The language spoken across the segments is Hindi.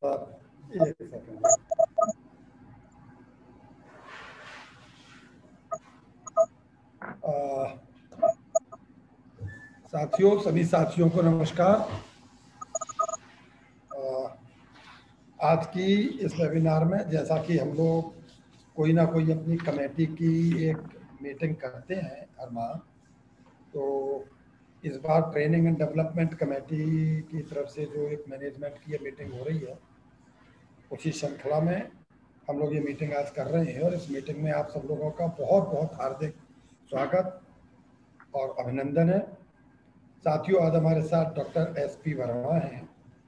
एक सेकंड। साथियों, सभी साथियों को नमस्कार। आज की इस वेबिनार में, जैसा कि हम लोग कोई ना कोई अपनी कमेटी की एक मीटिंग करते हैं हर माह, तो इस बार ट्रेनिंग एंड डेवलपमेंट कमेटी की तरफ से जो एक मैनेजमेंट की मीटिंग हो रही है, उसी श्रृंखला में हम लोग ये मीटिंग आज कर रहे हैं। और इस मीटिंग में आप सब लोगों का बहुत बहुत हार्दिक स्वागत और अभिनंदन है। साथियों, आज हमारे साथ डॉक्टर SP वर्मा हैं।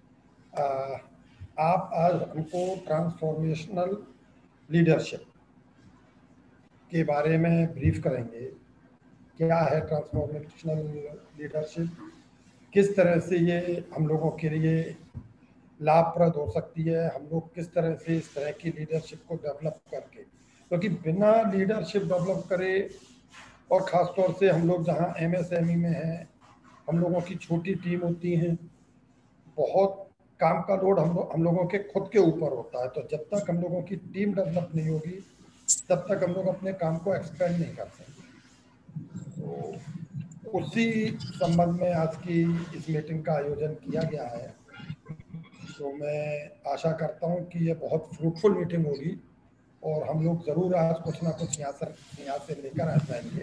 आप आज हमको ट्रांसफॉर्मेशनल लीडरशिप के बारे में ब्रीफ करेंगे। क्या है ट्रांसफॉर्मेशनल लीडरशिप, किस तरह से ये हम लोगों के लिए लाभप्रद हो सकती है, हम लोग किस तरह से इस तरह की लीडरशिप को डेवलप करके, क्योंकि बिना लीडरशिप डेवलप करे, और ख़ास तौर से हम लोग जहाँ MSME में हैं, हम लोगों की छोटी टीम होती हैं, बहुत काम का लोड हम लोगों के खुद के ऊपर होता है। तो जब तक हम लोगों की टीम डेवलप नहीं होगी, तब तक हम लोग अपने काम को एक्सपेंड नहीं कर सकते। तो उसी संबंध में आज की इस मीटिंग का आयोजन किया गया है। तो मैं आशा करता हूँ कि ये बहुत फ्रूटफुल मीटिंग होगी और हम लोग ज़रूर आज कुछ ना कुछ यहाँ से लेकर आ जाएंगे।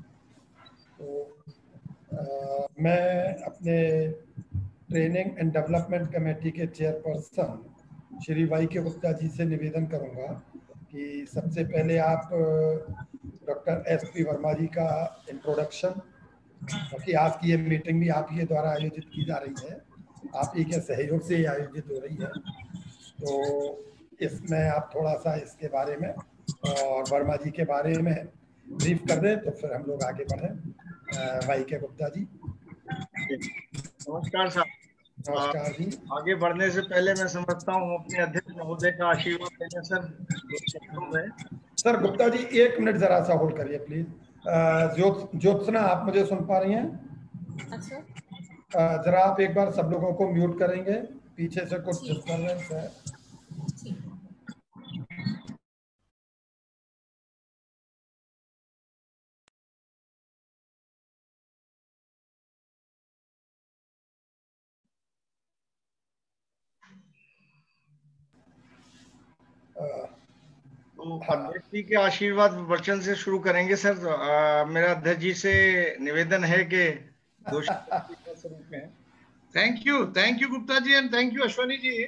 तो मैं अपने ट्रेनिंग एंड डेवलपमेंट कमेटी के चेयरपर्सन श्री YK गुप्ता जी से निवेदन करूंगा कि सबसे पहले आप डॉक्टर SP वर्मा जी का इंट्रोडक्शन, क्योंकि आज की ये मीटिंग भी आप ही द्वारा आयोजित की जा रही है, आप ही के सहयोग से आयोजित हो रही है, तो इसमें आप थोड़ा सा इसके बारे में और वर्मा जी के बारे में ब्रीफ कर दें, तो फिर हम लोग आगे बढ़ें। YK गुप्ता जी। नमस्कार साहब। नमस्कार जी। आगे बढ़ने से पहले मैं समझता हूँ अपने अध्यक्ष महोदय का आशीर्वाद लेने sir. Sir Gupta ji 1 minute जरा सा होल्ड करिए प्लीज। ज्योत्सना, आप मुझे सुन पा रही हैं? अच्छा। जरा आप एक बार सब लोगों को म्यूट करेंगे, पीछे से कुछ डिस्टर्बेंस है। तो अध्यक्ष जी के आशीर्वाद वचन से शुरू करेंगे सर। मेरा अध्यक्ष जी से निवेदन है कि thank you Gupta ji and thank you Ashwani ji.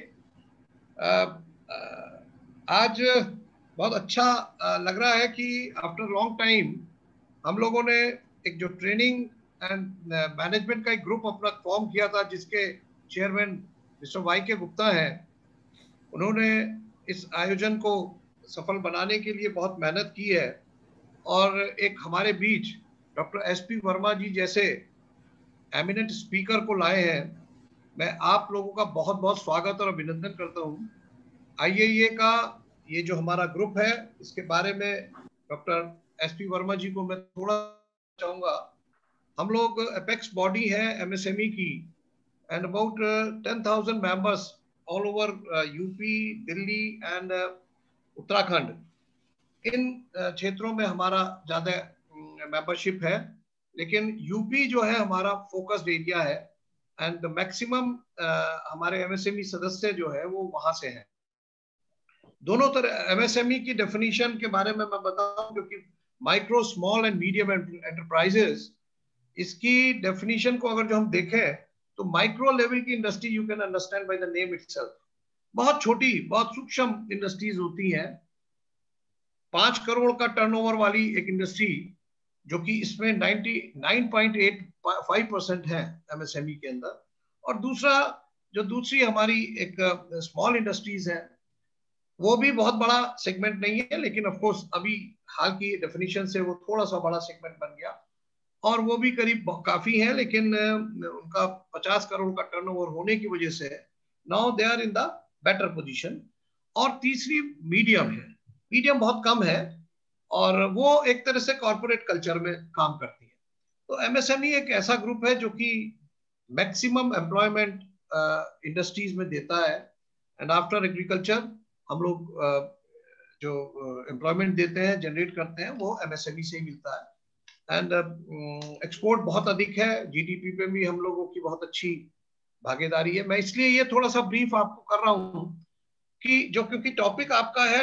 आज बहुत अच्छा लग रहा है कि आफ्टर लॉन्ग टाइम हम लोगों ने एक जो ट्रेनिंग एंड मैनेजमेंट का एक ग्रुप अपना फॉर्म किया था, जिसके चेयरमैन मिस्टर YK गुप्ता हैं। उन्होंने इस आयोजन को सफल बनाने के लिए बहुत मेहनत की है और एक हमारे बीच डॉक्टर SP वर्मा जी जैसे एमिनेंट स्पीकर को लाए हैं। मैं आप लोगों का बहुत बहुत स्वागत और अभिनंदन करता हूं। IAEA का ये जो हमारा ग्रुप है, इसके बारे में डॉक्टर SP वर्मा जी को मैं थोड़ा चाहूंगा। हम लोग अपेक्स बॉडी है MSME की, and about 10,000 members all over UP, Delhi and Uttarakhand. इन क्षेत्रों में हमारा ज्यादा मेंबरशिप है, लेकिन UP जो है हमारा फोकस्ड एरिया है एंड मैक्सिमम हमारे MSME सदस्य जो है वो वहां से हैं। दोनों तरह MSME की डेफिनेशन के बारे में मैं बताऊं, क्योंकि micro, small and medium enterprises, इसकी डेफिनेशन को अगर जो हम देखें तो माइक्रो लेवल की industry, you can understand by the name itself, बहुत छोटी, बहुत सूक्ष्म इंडस्ट्रीज होती हैं। 5 करोड़ का टर्नओवर वाली एक इंडस्ट्री, जो कि इसमें 99.85% है MSME के अंदर। और दूसरी हमारी एक स्मॉल इंडस्ट्रीज है, वो भी बहुत बड़ा सेगमेंट नहीं है, लेकिन ऑफ कोर्स अभी हाल की डेफिनेशन से वो थोड़ा सा बड़ा सेगमेंट बन गया, और वो भी करीब काफी है, लेकिन उनका 50 करोड़ का टर्नओवर होने की वजह से now they are in the better position. और तीसरी मीडियम है, मीडियम बहुत कम है, और वो एक तरह से कॉर्पोरेट कल्चर में काम करती है। तो MSME एक ऐसा ग्रुप है जो कि मैक्सिमम एम्प्लॉयमेंट इंडस्ट्रीज में देता है, एंड आफ्टर एग्रीकल्चर हम लोग जो एम्प्लॉयमेंट देते हैं, जनरेट करते हैं, वो एमएसएमई से ही मिलता है। एंड एक्सपोर्ट बहुत अधिक है, जीडीपी पे भी हम लोगों की बहुत अच्छी भागीदारी है। मैं इसलिए ये थोड़ा सा ब्रीफ आपको कर रहा हूँ कि जो, क्योंकि टॉपिक आपका है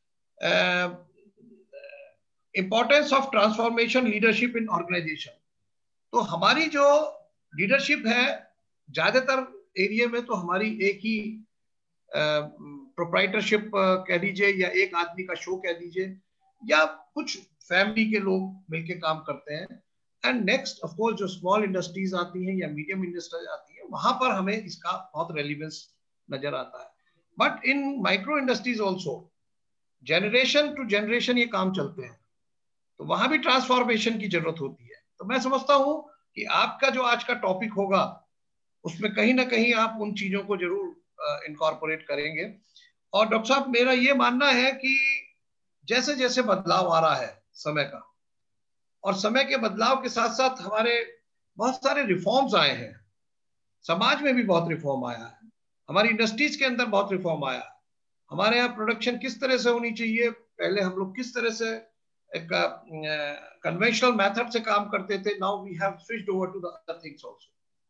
importance of transformation leadership in organisation. तो हमारी जो लीडरशिप है ज्यादातर एरिया में तो हमारी एक ही प्रोप्राइटरशिप कह लीजिए, या एक आदमी का शो कह लीजिए, या कुछ फैमिली के लोग मिलके काम करते हैं। एंड नेक्स्ट ऑफ कोर्स जो स्मॉल इंडस्ट्रीज आती हैं या मीडियम इंडस्ट्रीज आती है, वहां पर हमें इसका बहुत रेलिवेंस नजर आता है। But in micro industries also generation to generation ये काम चलते हैं, तो वहां भी ट्रांसफॉर्मेशन की जरूरत होती है। तो मैं समझता हूं कि आपका जो आज का टॉपिक होगा उसमें कहीं ना कहीं आप उन चीजों को जरूर इनकॉर्पोरेट करेंगे। और डॉक्टर साहब, मेरा ये मानना है कि जैसे जैसे बदलाव आ रहा है समय का, और समय के बदलाव के साथ साथ हमारे बहुत सारे रिफॉर्म्स आए हैं, समाज में भी बहुत रिफॉर्म आया है, हमारी इंडस्ट्रीज के अंदर बहुत रिफॉर्म आया है। हमारे यहाँ प्रोडक्शन किस तरह से होनी चाहिए, पहले हम लोग किस तरह से एक कन्वेंशनल मेथड से काम करते थे, now we have switched over to the other things also.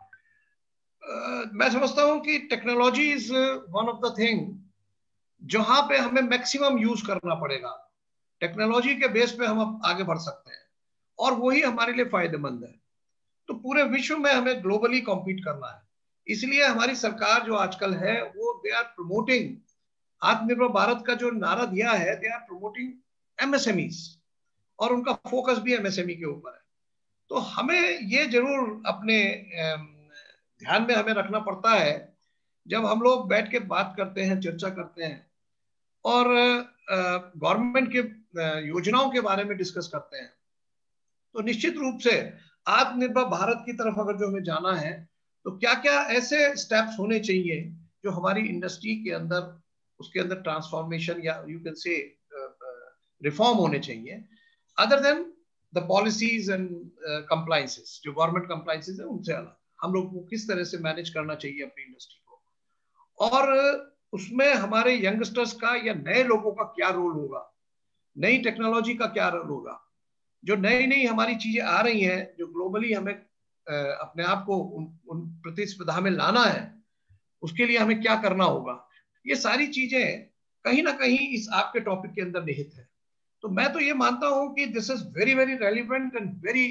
मैं समझता हूँ कि technology is one of the thing जहां पे हमें मैक्सिमम यूज करना पड़ेगा। टेक्नोलॉजी के बेस पे हम आगे बढ़ सकते हैं और वही हमारे लिए फायदेमंद है। तो पूरे विश्व में हमें ग्लोबली कॉम्पीट करना है, इसलिए हमारी सरकार जो आजकल है वो दे आर प्रमोटिंग आत्मनिर्भर भारत का जो नारा दिया है, दे आर प्रमोटिंग एमएसएमईज, और उनका फोकस भी एमएसएमई के ऊपर है। तो हमें ये जरूर अपने ध्यान में हमें रखना पड़ता है जब हम लोग बैठ के बात करते हैं, चर्चा करते हैं और गवर्नमेंट के योजनाओं के बारे में डिस्कस करते हैं, तो निश्चित रूप से आत्मनिर्भर भारत की तरफ अगर जो हमें जाना है तो क्या क्या ऐसे स्टेप्स होने चाहिए जो हमारी इंडस्ट्री के अंदर, उसके अंदर ट्रांसफॉर्मेशन या यू कैन से रिफॉर्म होने चाहिए, other than the policies and compliances. जो गवर्नमेंट कंप्लायंसेस है उनसे अलग हम लोग को किस तरह से मैनेज करना चाहिए अपनी इंडस्ट्री को, और उसमें हमारे यंगस्टर्स का या नए लोगों का क्या रोल होगा, नई टेक्नोलॉजी का क्या रोल होगा, जो नई नई हमारी चीजें आ रही हैं, जो ग्लोबली हमें अपने आप को उन प्रतिस्पर्धा में लाना है, उसके लिए हमें क्या करना होगा। ये सारी चीजें कहीं ना कहीं इस आपके टॉपिक के अंदर निहित है। तो मैं तो ये मानता हूं कि this is very very relevant and very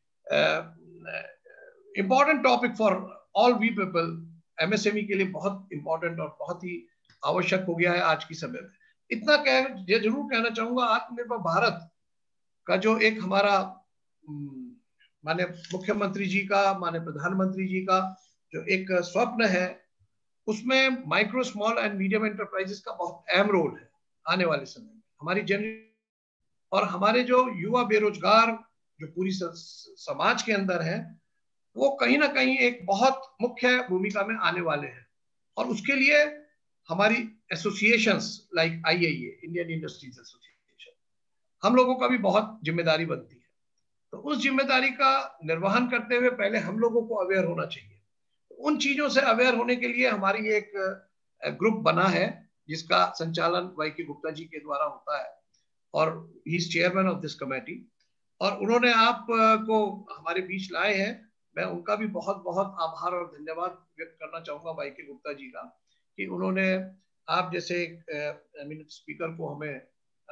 important topic for all we people. MSME के लिए बहुत इंपॉर्टेंट और बहुत ही आवश्यक हो गया है आज की समय में। इतना ये जरूर कहना चाहूंगा, आत्मनिर्भर भारत का जो एक हमारा माने मुख्यमंत्री जी का, माने प्रधानमंत्री जी का जो एक स्वप्न है, उसमें micro small and medium enterprises का बहुत अहम रोल है आने वाले समय में। हमारी जनरेशन और हमारे जो युवा बेरोजगार जो पूरी समाज के अंदर है, वो कहीं ना कहीं एक बहुत मुख्य भूमिका में आने वाले हैं। और उसके लिए हमारी associations like IIA, Indian industries association, हम लोगों का भी बहुत जिम्मेदारी बनती है। तो उस जिम्मेदारी का निर्वहन करते हुए पहले हम लोगों को अवेयर होना चाहिए। उन चीजों से अवेयर होने के लिए हमारी एक ग्रुप बना है जिसका संचालन वाई के गुप्ता जी के द्वारा होता है, और he is chairman of this committee, और उन्होंने आप को हमारे बीच लाए हैं। मैं उनका भी बहुत बहुत आभार और धन्यवाद व्यक्त करना चाहूंगा वाई के गुप्ता जी का, कि उन्होंने आप जैसे स्पीकर को हमें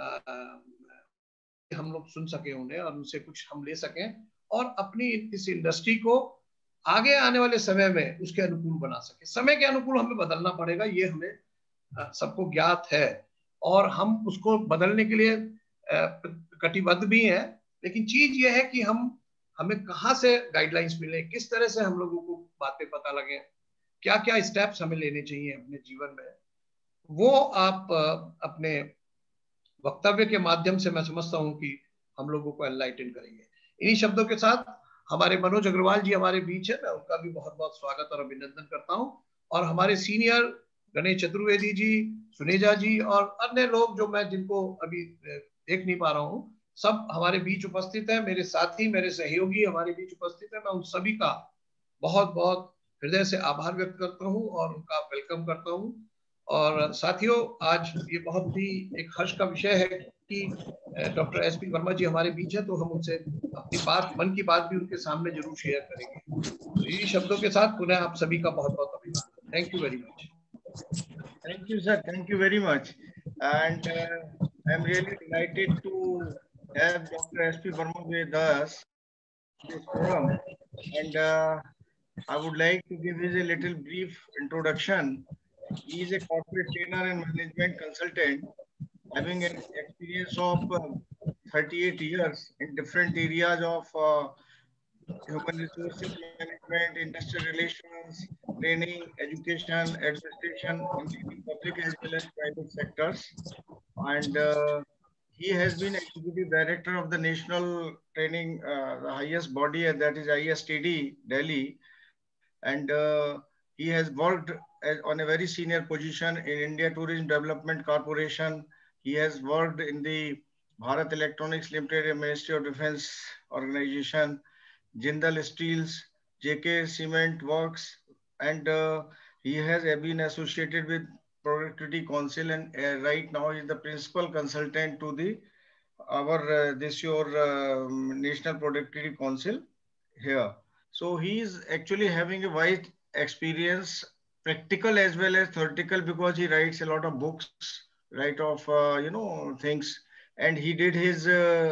हम लोग सुन सके उन्हें, और उनसे कुछ हम ले सकें और अपनी इस इंडस्ट्री को आगे आने वाले समय में उसके अनुकूल बना सके। समय के अनुकूल हमें बदलना पड़ेगा, ये हमें सबको ज्ञात है, और हम उसको बदलने के लिए कटिबद्ध भी हैं। लेकिन चीज ये है कि हमें कहाँ से गाइडलाइंस मिले, किस तरह से हम लोगों को बातें पता लगे, क्या क्या स्टेप्स हमें लेने चाहिए अपने जीवन में, वो आप अपने वक्तव्य के माध्यम से मैं समझता हूं कि हम लोगों को एनलाइटन करेंगे। इन्हीं शब्दों के साथ हमारे मनोज अग्रवाल जी हमारे बीच है, मैं उनका भी बहुत बहुत स्वागत और अभिनंदन करता हूं। और हमारे सीनियर गणेश चतुर्वेदी जी, सुनेजा जी और अन्य लोग जो मैं जिनको अभी देख नहीं पा रहा हूं, सब हमारे बीच उपस्थित है। मेरे साथी, मेरे सहयोगी हमारे बीच उपस्थित है। मैं उन सभी का बहुत बहुत हृदय से आभार व्यक्त करता हूं और उनका वेलकम करता हूं। और साथियों, आज ये बहुत ही एक हर्ष का विषय है कि डॉक्टर एसपी वर्मा जी हमारे बीच है, तो हम उनसे अपनी बात, मन की बात भी उनके सामने जरूर शेयर करेंगे। तो इन्हीं शब्दों के साथ पुनः आप सभी का बहुत बहुत अभिनंदन। Thank you very much. Thank you, sir. Thank you very much. And I'm really delighted to have Dr. S.P. Verma with us in this forum. And I would like to give his a little brief introduction. He is a corporate trainer and management consultant, having an experience of 38 years in different areas of human resources management, industrial relations, training, education, administration, in leading public as well as private sectors. And he has been executive director of the national training, the highest body, and that is ISTD, Delhi. And he has worked on a very senior position in India Tourism Development Corporation. He has worked in the Bharat Electronics Limited, Ministry of Defense organization, Jindal Steels, JK Cement Works, and he has been associated with Productivity Council, and right now he is the principal consultant to the this your National Productivity Council here. So he is actually having a wide experience, practical as well as theoretical, because he writes a lot of books, write of things, and he did his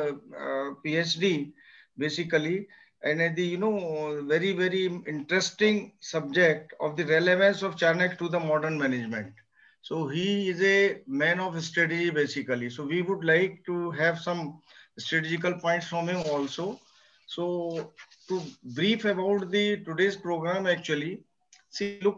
PhD basically, and the very very interesting subject of the relevance of Charnak to the modern management. So he is a man of strategy basically. So we would like to have some strategical points from him also. So to brief about the today's program actually, see, look,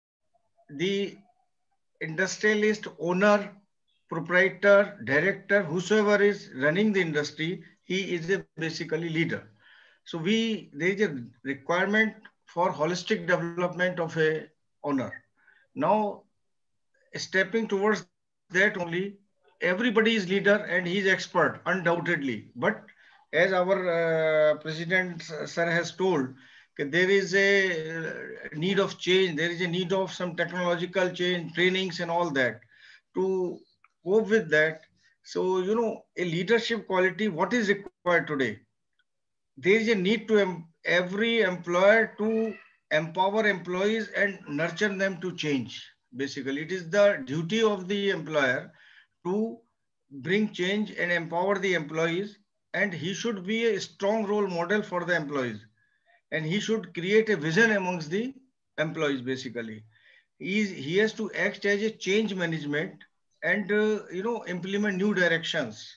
the industrialist, owner, proprietor, director, whosoever is running the industry, he is a basically leader. So there is a requirement for holistic development of a owner. Now, stepping towards that only, everybody is leader and he is expert, undoubtedly. But as our president sir has told, there is a need of change, there is a need of some technological change, trainings and all that to cope with that. So, a leadership quality, what is required today? There is a need to every employer to empower employees and nurture them to change. Basically, it is the duty of the employer to bring change and empower the employees, and he should be a strong role model for the employees, and he should create a vision amongst the employees basically. He has to act as a change management and implement new directions.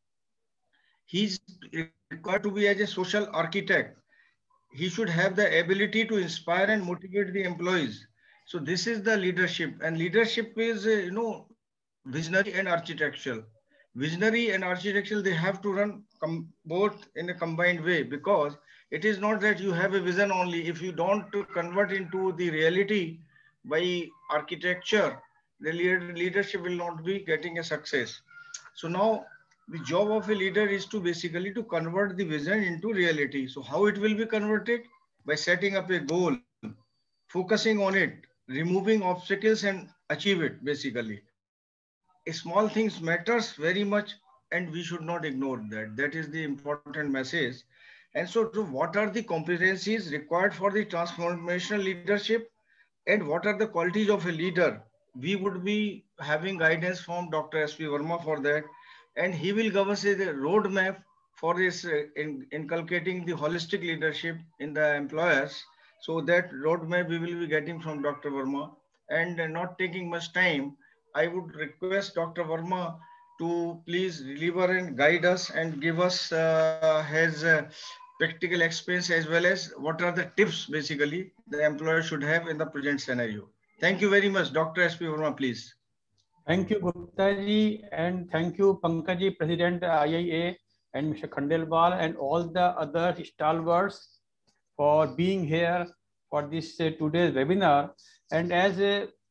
He's required to be as a social architect. He should have the ability to inspire and motivate the employees. So this is the leadership, and leadership is visionary and architectural. Visionary and architectural, they have to run both in a combined way, because it is not that you have a vision only. If you don't convert into the reality by architecture, the leadership will not be getting a success. So now the job of a leader is to basically to convert the vision into reality. So how it will be converted? By setting up a goal, focusing on it, removing obstacles and achieve it basically. Small things matters very much, and we should not ignore that. That is the important message. And so what are the competencies required for the transformational leadership, and what are the qualities of a leader? We would be having guidance from Dr. S.P. Verma for that, and he will give us a roadmap for this inculcating the holistic leadership in the employers. So that roadmap we will be getting from Dr. Verma, and not taking much time, I would request Dr. Verma to please deliver and guide us and give us his practical experience, as well as what are the tips basically the employer should have in the present scenario. Thank you very much. Dr. S.P. Verma, please. Thank you, Gupta ji, and thank you, Pankaj ji, President IIA, and Mr. Khandelwal, and all the other stalwarts for being here for this today's webinar. And as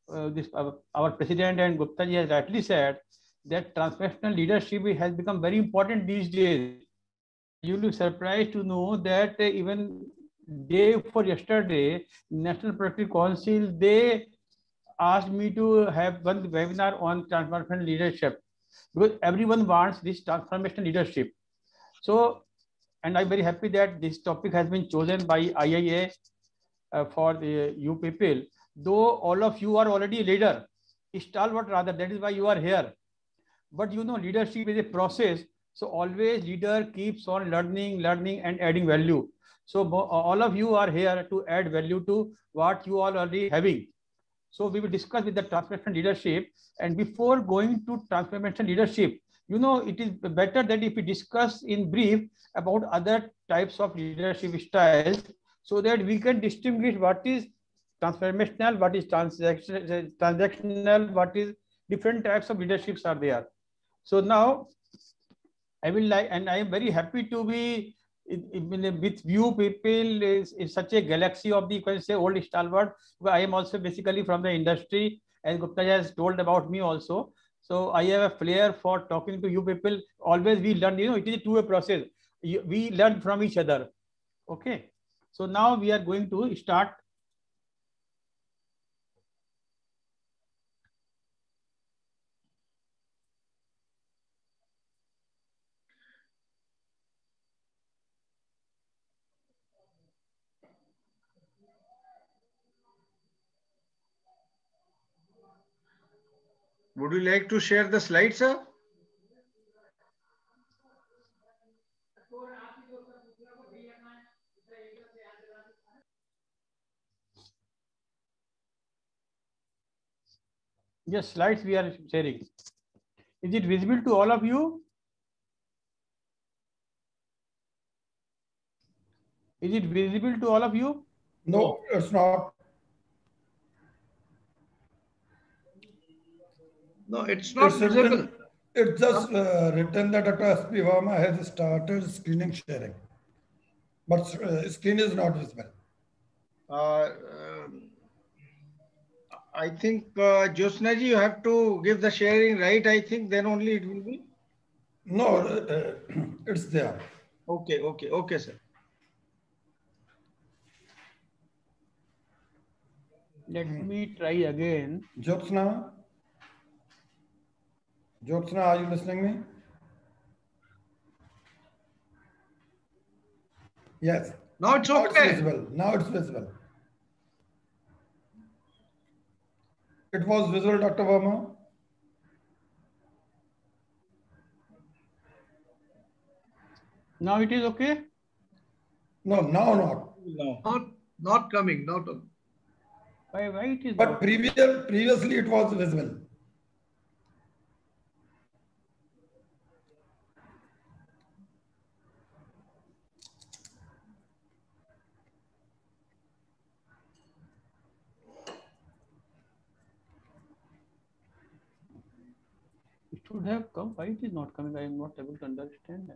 our President and Gupta ji has rightly said, that transformational leadership has become very important these days. You will be surprised to know that even day before yesterday, National Productivity Council, they asked me to have one webinar on transformational leadership, because everyone wants this transformational leadership. So, and I'm very happy that this topic has been chosen by IIA for you people. Though all of you are already a leader, stalwart rather, that is why you are here. But you know, leadership is a process. So always leader keeps on learning and adding value. So all of you are here to add value to what you are already having. So we will discuss with the transformational leadership. And before going to transformational leadership, you know, it is better that if we discuss in brief about other types of leadership styles, so that we can distinguish what is transformational, what is transactional, what is different types of leaderships are there. So now I will like, and I am very happy to be with you people is such a galaxy of the, you can say, old stalwart. I am also basically from the industry, as Gupta has told about me also. So I have a flair for talking to you people. Always we learn, you know, it is a two-way process. We learn from each other. Okay. So now we are going to start. Would you like to share the slides, sir? Yes, slides we are sharing. Is it visible to all of you? Is it visible to all of you? No, it's not. No, it's not visible. It's just written that Dr. S.P. Verma has started screening sharing, but screen is not visible. I think, Jyotsna ji, you have to give the sharing right, I think, then only it will be. No, it's there. Okay, sir. Let me try again. Jyotsna, are you listening me? Yes. Now it's okay. Now it's visible. Now it's visible. It was visible, Dr. Verma. Now it is okay? No, now not. No. Not coming. Why it is? But previously it was visible. It should have come. Why it is not coming? I am not able to understand.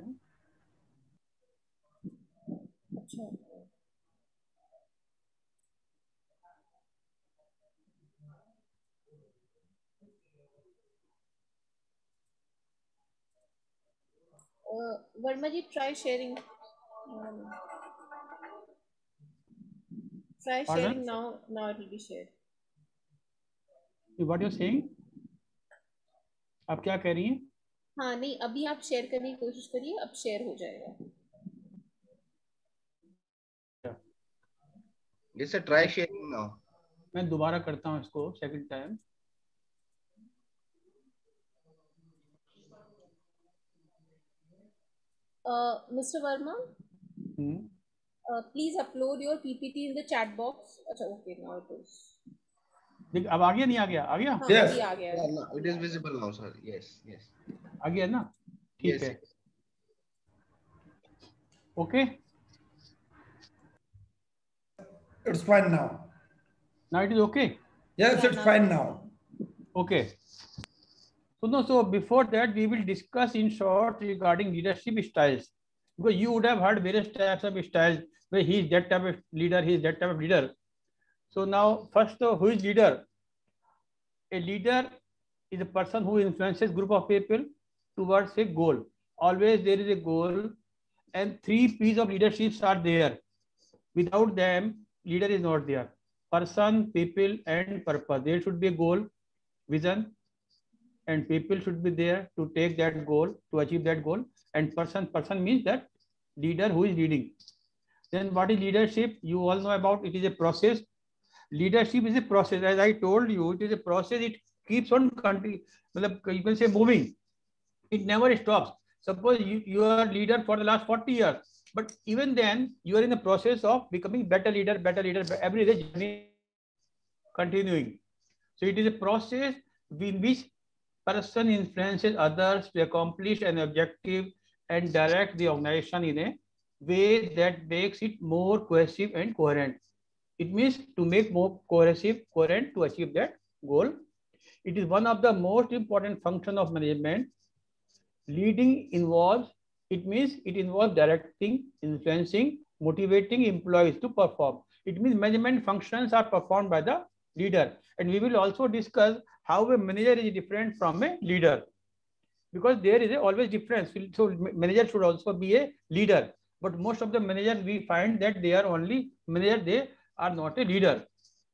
Verma ji, try sharing. Try sharing now. Now it will be shared. What you are saying? आप क्या कह रही हैं? हाँ नहीं, अभी आप शेयर करने की कोशिश करिए, अब शेयर हो जाएगा. Yes, try sharing now. मैं दोबारा करता हूँ इसको second time. Mr. Verma, please upload your PPT in the chat box. अच्छा, okay, now it is. देख अब आ गया नहीं आ गया? आ गया? Yes. अभी आ गया. No, it is visible now, sir. Yes. आ गया ना? ठीक है. Okay. It's fine now. Now it is okay. Yes, it's fine now. Okay. So before that, we will discuss in short regarding leadership styles, because you would have heard various types of styles where he is that type of leader, he is that type of leader. So now, first, who is leader? A leader is a person who influences group of people towards a goal. Always there is a goal, and 3 P's of leaderships are there. Without them, leader is not there. person, people, and purpose. There should be a goal, vision, and people should be there to take that goal, to achieve that goal. And person means that leader who is leading. Then what is leadership? You all know about it is a process. Leadership is a process. As I told you, it is a process. It keeps on you can say moving. It never stops. Suppose you are leader for the last 40 years, but even then you are in the process of becoming better leader. Every day journey continuing. So it is a process in which person influences others to accomplish an objective and direct the organization in a way that makes it more cohesive and coherent. It means to make more cohesive, coherent to achieve that goal. It is one of the most important functions of management. Leading involves, it means it involves directing, influencing, motivating employees to perform. It means management functions are performed by the leader. And we will also discuss how a manager is different from a leader, because there is always difference. So manager should also be a leader, but most of the managers we find that they are only manager, they are not a leader.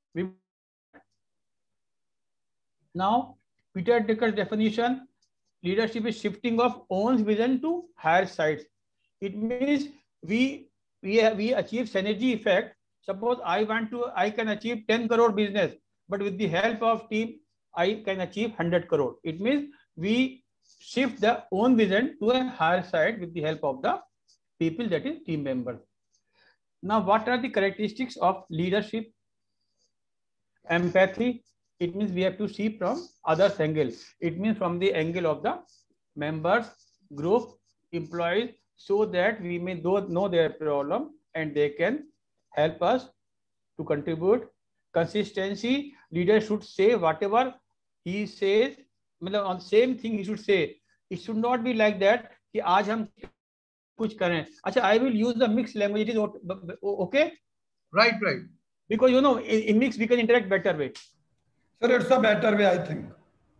Now, Peter Drucker's definition: leadership is shifting of one's vision to higher sides. It means we achieve synergy effect. Suppose I can achieve 10 crore business, but with the help of team, I can achieve 100 crore. It means we shift the own vision to a higher side with the help of the people, that is team members. Now, what are the characteristics of leadership? Empathy. It means we have to see from others' angle. It means from the angle of the members, group, employees, so that we may know their problem and they can help us to contribute. Consistency. Leader should say whatever he says, on same thing he should say. It should not be like that कि आज हम कुछ करें. अच्छा, I will use the mixed language. It is okay? Right. Because in mix we can interact better way. Sir, it's a better way, I think.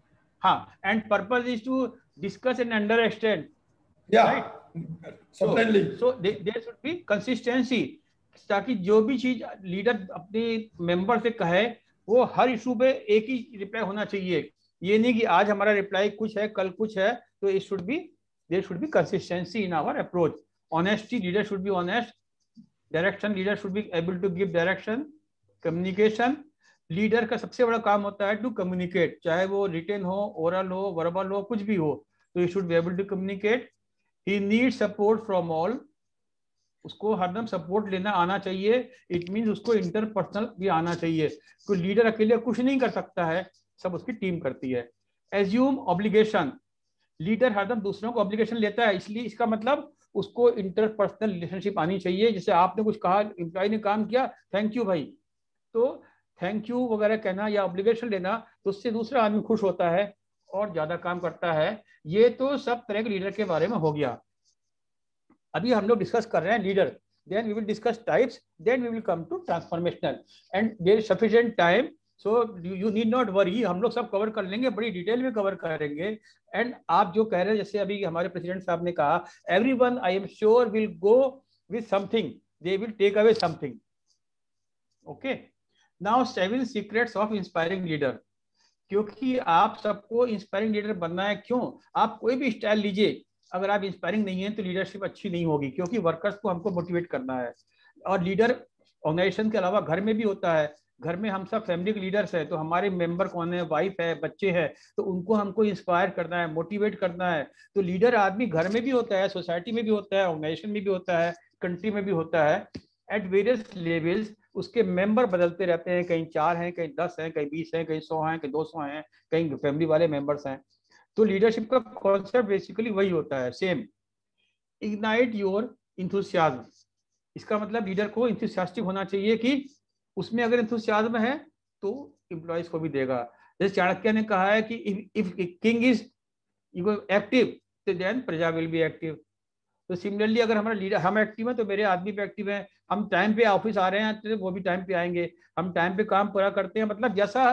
And purpose is to discuss and understand. Yeah, right? Certainly. So there should be consistency, ताकि जो भी चीज लीडर अपने मेंबर से कहे वो हर इशू पे एक ही रिप्लाई होना चाहिए. ये नहीं कि आज हमारा रिप्लाई कुछ है, कल कुछ है. तो there should be consistency in our approach. Honesty, leader should be honest. Direction, leader should be able to give direction. Communication, leader का सबसे बड़ा काम होता है टू कम्युनिकेट, चाहे वो रिटन हो, ओरल हो, वर्बल हो, कुछ भी हो. तो he should be able to communicate. He need support from all. उसको हरदम सपोर्ट लेना आना चाहिए. इट मींस उसको इंटरपर्सनल भी आना चाहिए. कोई लीडर अकेले कुछ नहीं कर सकता है, सब उसकी टीम करती है. Assume obligation. लीडर हरदम दूसरों को ऑब्लिगेशन लेता है, इसलिए इसका मतलब उसको इंटरपर्सनल रिलेशनशिप आनी चाहिए. जैसे आपने कुछ कहा, एम्प्लॉय ने काम किया, थैंक यू भाई, तो थैंक यू वगैरह कहना या ऑब्लिगेशन लेना, तो उससे दूसरा आदमी खुश होता है और ज्यादा काम करता है. ये तो सब तरह के लीडर के बारे में हो गया. अभी हम लोग डिस्कस कर रहे हैं leader, then we will discuss types, then we will come to transformational, and there is sufficient time, so you need not worry. हम लोग सब कवर कर लेंगे, बड़ी डिटेल में कवर करेंगे. एंड आप जो कह रहे हैं, जैसे अभी हमारे प्रेसिडेंट साहब ने कहा, everyone I am sure will go with something, they will take away something. Okay, now 7 secrets of inspiring leader. क्योंकि आप सबको इंस्पायरिंग लीडर बनना है. क्यों? आप कोई भी स्टाइल लीजिए, अगर आप इंस्पायरिंग नहीं है तो लीडरशिप अच्छी नहीं होगी, क्योंकि वर्कर्स को हमको मोटिवेट करना है. और लीडर ऑर्गेनाइजेशन के अलावा घर में भी होता है. घर में हम सब फैमिली के लीडर्स हैं, तो हमारे मेंबर कौन है, वाइफ है, बच्चे हैं, तो उनको हमको इंस्पायर करना है, मोटिवेट करना है. तो लीडर आदमी घर में भी होता है, सोसाइटी में भी होता है, ऑर्गेनाइजेशन में भी होता है, कंट्री में भी होता है. एट वेरियस लेवल्स उसके मेंबर बदलते रहते हैं, कहीं 4 हैं, कहीं 10 हैं, कहीं 20 हैं, कहीं 100 हैं, कहीं 200 हैं, कहीं फैमिली वाले मेंबर्स हैं. तो लीडरशिप का कॉन्सेप्ट बेसिकली वही होता है, सेम. Ignite your enthusiasm. इसका मतलब लीडर को इंथुसियास्टिक होना चाहिए कि उसमें अगर इंथुसियाज्म है तो एम्प्लॉइज को भी देगा. जैसे चाणक्य ने कहा है कि इफ किंग इज एक्टिव तो देन प्रजा विल बी एक्टिव. तो सिमिलरली अगर हमारा लीडर, हम एक्टिव हैं तो मेरे आदमी भी एक्टिव हैं. हम टाइम पे ऑफिस आ रहे हैं तो वो भी टाइम पे आएंगे. हम टाइम पे काम पूरा करते हैं, मतलब जैसा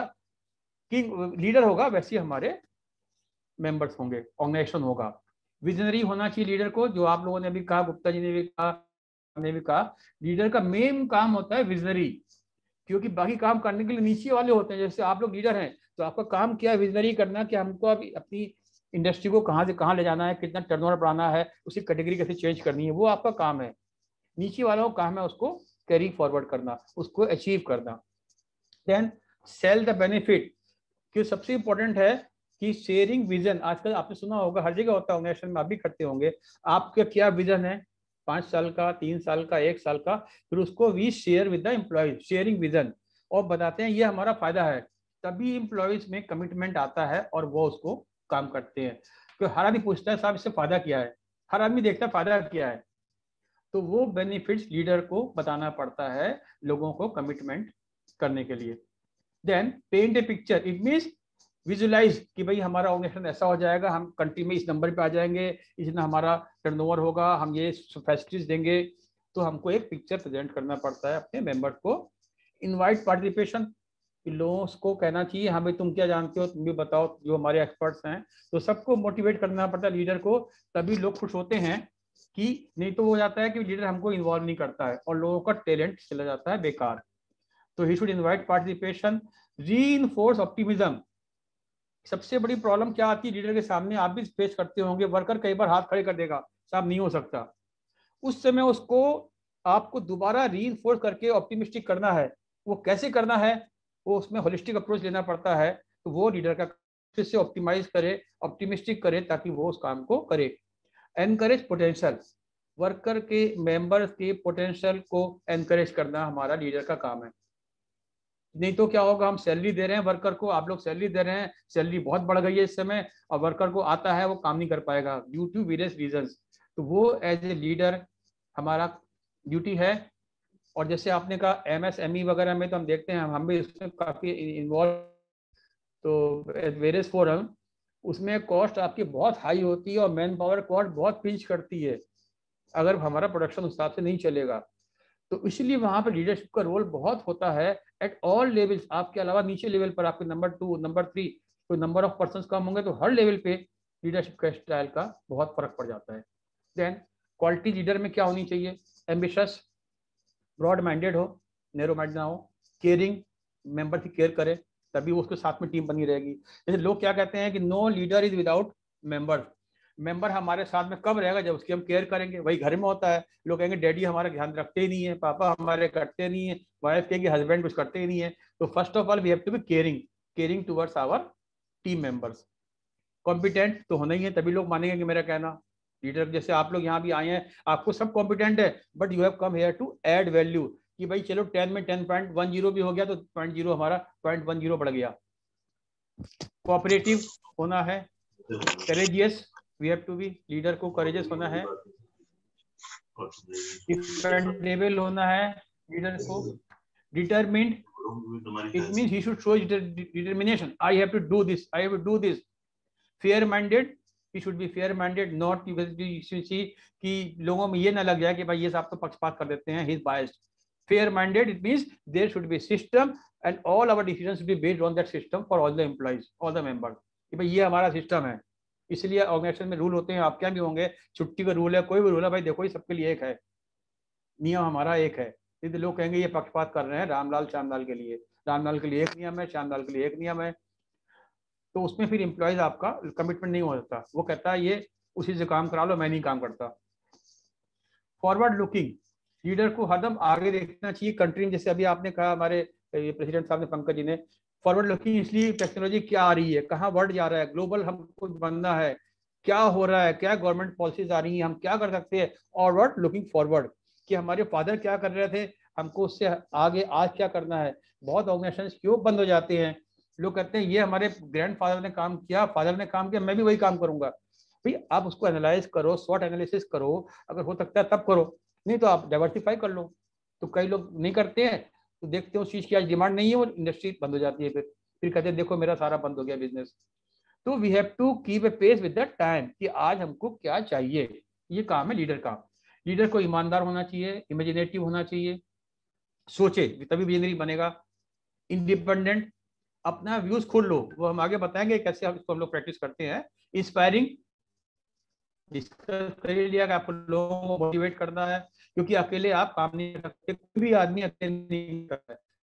किंग लीडर होगा वैसे हमारे मेंबर्स होंगे, ऑर्गेनाइजेशन होगा. विजनरी होना चाहिए लीडर को, जो आप लोगों ने भी कहा, गुप्ता जी ने भी कहा, लीडर का मेन काम होता है विजनरी. क्योंकि बाकी काम करने के लिए नीचे वाले होते हैं। जैसे आप लोग लीडर हैं तो आपका काम क्या है, विजनरी करना कि हमको अभी अपनी इंडस्ट्री को कहाँ से कहाँ ले जाना है, कितना टर्नओवर बढ़ाना है, उसकी कैटेगरी कैसे चेंज करनी है, वो आपका काम है। नीचे वालों का काम है उसको कैरी फॉरवर्ड करना, उसको अचीव करना। देन सेल द बेनिफिट, कि सबसे इंपॉर्टेंट है कि शेयरिंग विजन। आजकल आपने सुना होगा, हर जगह होता है, ऑर्गेनाइजेशन में आप भी करते होंगे। आपका क्या विजन है, 5 साल का, 3 साल का, 1 साल का, फिर उसको we share with the employees, sharing vision, और बताते हैं ये हमारा फायदा है। तभी एम्प्लॉयज में कमिटमेंट आता है और वो उसको काम करते हैं। तो हर आदमी पूछता है साहब इससे फायदा क्या है, हर आदमी देखता है फायदा क्या है, तो वो बेनिफिट्स लीडर को बताना पड़ता है लोगों को कमिटमेंट करने के लिए। Then paint a picture, it means visualise कि भाई हमारा ऑर्गेनाइजेशन ऐसा हो जाएगा, हम कंट्री में इस नंबर पे आ जाएंगे, इतना हमारा टर्नओवर होगा, हम ये फैसिलिटीज देंगे। तो हमको एक पिक्चर प्रेजेंट करना पड़ता है अपने मेंबर्स को। इनवाइट पार्टिसिपेशन, लोगों को कहना चाहिए हाँ भाई तुम क्या जानते हो, तुम भी बताओ, जो हमारे एक्सपर्ट्स हैं। तो सबको मोटिवेट करना पड़ता है लीडर को, तभी लोग खुश होते हैं। कि नहीं तो हो जाता है कि लीडर हमको इन्वॉल्व नहीं करता है और लोगों का टैलेंट चला जाता है बेकार। तो he should invite participation, reinforce optimism. सबसे बड़ी प्रॉब्लम क्या आती है लीडर के सामने, आप भी फेस करते होंगे, वर्कर कई बार हाथ खड़े कर देगा, साहब नहीं हो सकता। उस समय उसको आपको दोबारा रीइंफोर्स करके ऑप्टिमिस्टिक करना है। वो कैसे करना है, वो उसमें होलिस्टिक अप्रोच लेना पड़ता है। तो वो लीडर का फिर से ऑप्टिमाइज करे, ऑप्टिमिस्टिक करे, ताकि वो उस काम को करे। एनकरेज पोटेंशियल, वर्कर के मेंबर्स के पोटेंशियल को एनकरेज करना हमारा लीडर का काम है। नहीं तो क्या होगा, हम सैलरी दे रहे हैं वर्कर को, आप लोग सैलरी दे रहे हैं, सैलरी बहुत बढ़ गई है इस समय, और वर्कर को आता है वो काम नहीं कर पाएगा ड्यू टू वेरियस रीजंस। तो वो एज ए लीडर हमारा ड्यूटी है। और जैसे आपने कहा MSME वगैरह में, तो हम देखते हैं, हम भी इसमें काफी इन्वॉल्व। तो वेरियस फोरम, उसमें कॉस्ट आपकी बहुत हाई होती है और मैन पावर कॉस्ट बहुत पिंच करती है अगर हमारा प्रोडक्शन उस हिसाब से नहीं चलेगा। तो इसलिए वहां पर लीडरशिप का रोल बहुत होता है एट ऑल लेवल्स। आपके अलावा नीचे लेवल पर आपके नंबर 2, नंबर 3, कोई नंबर ऑफ पर्सन कम होंगे तो हर लेवल पे लीडरशिप का स्टाइल का बहुत फर्क पड़ जाता है। देन क्वालिटी लीडर में क्या होनी चाहिए, एम्बिशियस, ब्रॉड माइंडेड हो, नैरो माइंडेड ना हो, केयरिंग, मेंबर की केयर करे, तभी उसके साथ में टीम बनी रहेगी। जैसे लोग क्या कहते हैं कि no leader is without member. Member हमारे साथ में कब रहेगा, जब उसकी हम केयर करेंगे। वही घर में होता है, लोग कहेंगे डैडी हमारा ध्यान रखते ही नहीं है, पापा हमारे करते नहीं है, वाइफ कहेगी हस्बैंड कुछ करते ही नहीं है। तो first of all we have to be caring towards our team members. Competent तो होना ही है, तभी लोग मानेंगे कि मेरा कहना। लीडर जैसे आप लोग यहाँ भी आए हैं, आपको सब कॉम्पिटेंट है, but you have come here to add value. कि भाई चलो 10 में 10.10 भी हो गया तो 0.0 हमारा 0.10 बढ़ गया। कोऑपरेटिव होना है, courageous, we have to be, leader को करेजियस होना है, डिपेंडेबल होना है लीडर को, determined, it means he should show determination, I have to do this, I have to do this. Fair minded, he should be fair minded, not you see कि लोगों में ये ना लग जाए कि भाई ये साहब तो पक्षपात कर देते हैं, he is biased. Fair minded, it means there should be system and all our decisions should be based on that system for all the employees, all the members, कि भाई ये हमारा सिस्टम है। इसलिए ऑर्गेनाइजेशन में रूल होते हैं, आप क्या भी होंगे, छुट्टी का रूल है, कोई भी रूल है, भाई देखो ये सबके लिए एक है, नियम हमारा एक है। यदि लोग कहेंगे ये पक्षपात कर रहे हैं रामलाल श्यामलाल के लिए, रामलाल के लिए एक नियम है, श्यामलाल के लिए एक नियम है, तो उसमें फिर एम्प्लॉयज आपका कमिटमेंट नहीं हो सकता। वो कहता है ये उसी से काम करा लो, मैं नहीं काम करता। फॉरवर्ड लुकिंग, लीडर को हरदम आगे देखना चाहिए कंट्री में। जैसे अभी आपने कहा, हमारे प्रेसिडेंट साहब ने, पंकज जी ने, फॉरवर्ड लुकिंग इसलिए टेक्नोलॉजी क्या आ रही है, कहाँ वर्ल्ड जा रहा है, ग्लोबल हमको बनना है, क्या हो रहा है, क्या गवर्नमेंट पॉलिसीज आ रही हैं, हम क्या कर सकते हैं, फॉरवर्ड लुकिंग फॉरवर्ड, कि हमारे फादर क्या कर रहे थे, हमको उससे आगे आज क्या करना है। बहुत ऑर्गेनाइजेशन क्यों बंद हो जाते हैं, लोग कहते हैं ये हमारे ग्रैंडफादर ने काम किया, फादर ने काम किया, मैं भी वही काम करूंगा। भाई आप उसको एनालाइज करो, स्वॉट एनालिसिस करो, अगर हो सकता है तब करो, नहीं तो आप डाइवर्सिफाई कर लो। तो कई लोग नहीं करते हैं, तो देखते हैं उस चीज की आज डिमांड नहीं है, वो इंडस्ट्री बंद हो जाती है, फिर कहते हैं देखो मेरा सारा बंद हो गया बिजनेस। तो we have to keep a pace with the time कि आज हमको क्या चाहिए, ये काम है लीडर का। लीडर को ईमानदार होना चाहिए, इमेजिनेटिव होना चाहिए, सोचे तभी विजनरी बनेगा। इंडिपेंडेंट, अपना व्यूज खोल लो, वो हम आगे बताएंगे कैसे हम लोग प्रैक्टिस करते हैं। इंस्पायरिंग, डिस्कस कर लिया कि आप लोगों को मोटिवेट करना है, क्योंकि अकेले आप काम नहीं कर सकते, कोई भी आदमी अकेले नहीं कर सकता है।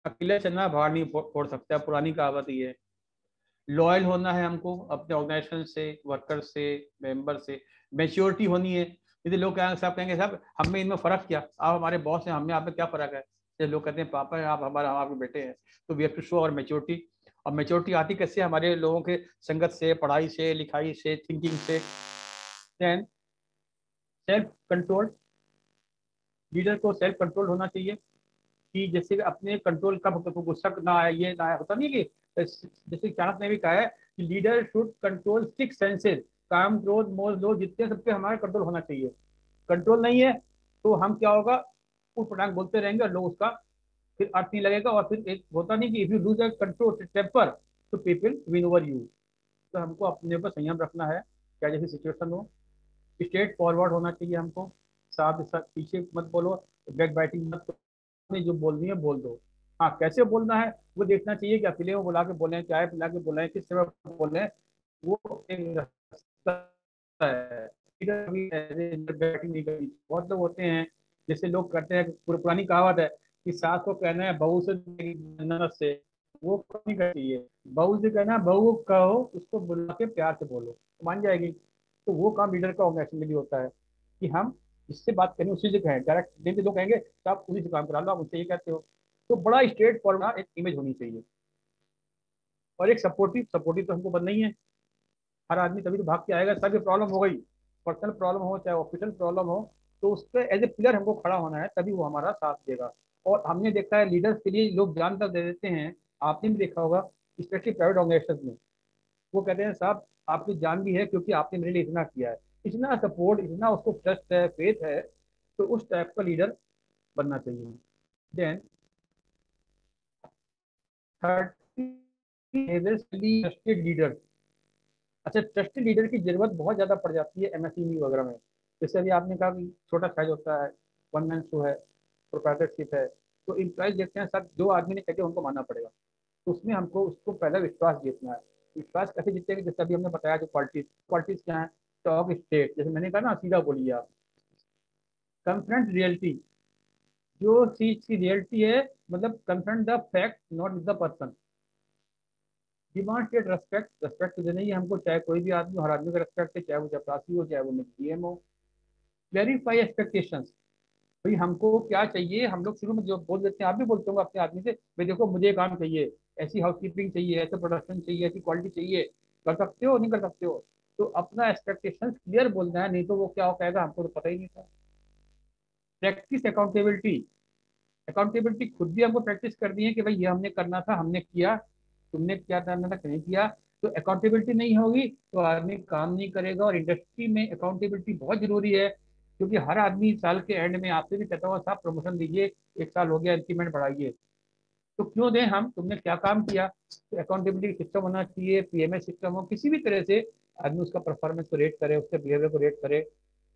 अकेले चलना बाहर नहीं फोड़ सकता, पुरानी कहावत ही है। लॉयल होना है हमको अपने ऑर्गेनाइजेशन से, वर्कर से, मेंबर से। मैच्योरिटी होनी है। यदि लोग कहेंगे, सब कहेंगे साहब हमें इनमें फ़र्क क्या, आप हमारे बॉस हैं, हमें आप में क्या फ़र्क है। जैसे लोग कहते हैं पापा हैं आप हमारा, हम आपके बेटे हैं। तो वी हैव टू शो और मैच्योरिटी। और मैच्योरिटी आती कैसे, हमारे लोगों के संगत से, पढ़ाई से, लिखाई से, थिंकिंग से। देन सेल्फ कंट्रोल, लीडर को सेल्फ कंट्रोल होना चाहिए कि जैसे अपने कंट्रोल कब होता है, गुस्सा ना आए, ये ना आए, होता नहीं है कि जैसे चाणक्य ने भी कहा है कि लीडर शुड कंट्रोल 6 सेंसेस, काम, क्रोध, मोह, लोभ, जितने सबके हमारे कंट्रोल होना चाहिए। कंट्रोल नहीं है तो हम क्या होगा, उठ पटांग बोलते रहेंगे और लोग उसका फिर अर्थ नहीं लगेगा। और फिर एक होता नहीं कि if you lose a control temper तो पीपल विन ओवर यू। तो हमको अपने ऊपर संयम रखना है, क्या जैसी सिचुएशन हो। स्ट्रेट फॉरवर्ड होना चाहिए हमको, साथ साथ पीछे मत बोलो, बैक बाइटिंग मत करो, जो बोलनी है बोल दो। हाँ, कैसे बोलना है वो देखना चाहिए कि अकेले में बुला के बोले, चाय पिला के बोले, किस तरह बोले, वो एक रास्ता है। बैटिंग नहीं करनी। बहुत लोग होते हैं, जैसे लोग करते हैं, पुरानी कहावत है कि सास को कहना है बहू से ननद से, वो नहीं करनी चाहिए। बहू से कहना, बहू कहो, उसको बुला के प्यार से बोलो, तो मान जाएगी। तो वो काम लीडर का ऑर्गेनाइजेशन में भी होता है कि हम जिससे बात करें उसी से कहें। डायरेक्ट नहीं तो लोग कहेंगे तो आप उसी से काम करा लो, आप मुझसे ये कहते हो। तो बड़ा स्ट्रेट फॉरवर्ड एक इमेज होनी चाहिए। और एक सपोर्टिव, सपोर्टिव तो हमको बनना ही है। हर आदमी तभी तो भाग के आएगा, सबकी प्रॉब्लम हो गई, पर्सनल प्रॉब्लम हो चाहे ऑफिशियल प्रॉब्लम हो, तो उस पर एज ए पिलर हमको खड़ा होना है, तभी वो हमारा साथ देगा। और हमने देखा है लीडर्स के लिए लोग जान तक दे देते हैं, आपने भी देखा होगा, स्पेशली प्राइवेट ऑर्गेनाइजेशन में। वो कहते हैं साहब आपकी जान भी है क्योंकि आपने मेरे लिए इतना किया है, इतना सपोर्ट, इतना उसको ट्रस्ट है, फेथ है। तो उस टाइप का लीडर बनना चाहिए। Then third, trusted leader. अच्छा, ट्रस्टेड लीडर की जरूरत बहुत ज्यादा पड़ जाती है एमएसएमई वगैरह में। जैसे अभी आपने कहा कि छोटा साइज होता है, वन मैन शो है, प्रोप्राइटरशिप है, तो इम्प्लॉइज देखते हैं सब जो आदमी ने कहे उनको मानना पड़ेगा। तो उसमें हमको उसको पहले विश्वास जीतना है। विश्वास कैसे जीतेंगे, जैसे अभी हमने बताया जो क्वालिटीज, क्वालिटीज क्या है, टॉक स्टेट, जैसे मैंने कहा ना, सीधा बोलिए आप। कन्फ्रंट रियलिटी, जो चीज की रियलिटी है, मतलब confront the fact not the person. Demand state respect, respect तो देना ही है हमको, चाहे कोई भी आदमी, हर आदमी का रेस्पेक्ट है, चाहे वो चपरासी हो, चाहे वो पीएम हो। क्लैरिफाई एक्सपेक्टेशंस, भाई हमको क्या चाहिए। हम लोग शुरू में जो बोल देते हैं, आप भी बोलते हो अपने आदमी से, भाई देखो मुझे ये काम चाहिए, ऐसी हाउसकीपिंग चाहिए, ऐसे प्रोडक्शन चाहिए, ऐसी क्वालिटी चाहिए, कर सकते हो नहीं कर सकते हो। तो अपना एक्सपेक्टेशन क्लियर बोलना है, नहीं तो वो क्या हो कहेगा हमको तो पता ही नहीं था। प्रैक्टिस अकाउंटेबिलिटी, अकाउंटेबिलिटी खुद भी हमको प्रैक्टिस करनी है कि भाई ये हमने करना था, हमने किया, तुमने क्या करना था नहीं किया। तो अकाउंटेबिलिटी नहीं होगी तो आदमी काम नहीं करेगा। और इंडस्ट्री में अकाउंटेबिलिटी बहुत जरूरी है, क्योंकि हर आदमी साल के एंड में आपसे भी कहता हुआ साहब प्रमोशन दीजिए, 1 साल हो गया, इंक्रीमेंट बढ़ाइए। तो क्यों दें हम, तुमने क्या काम किया। तो अकाउंटेबिलिटी सिस्टम होना चाहिए, पीएमएस सिस्टम हो, किसी भी तरह से आदमी उसका परफॉर्मेंस को रेट करे, उसके बिहेवियर को रेट करे।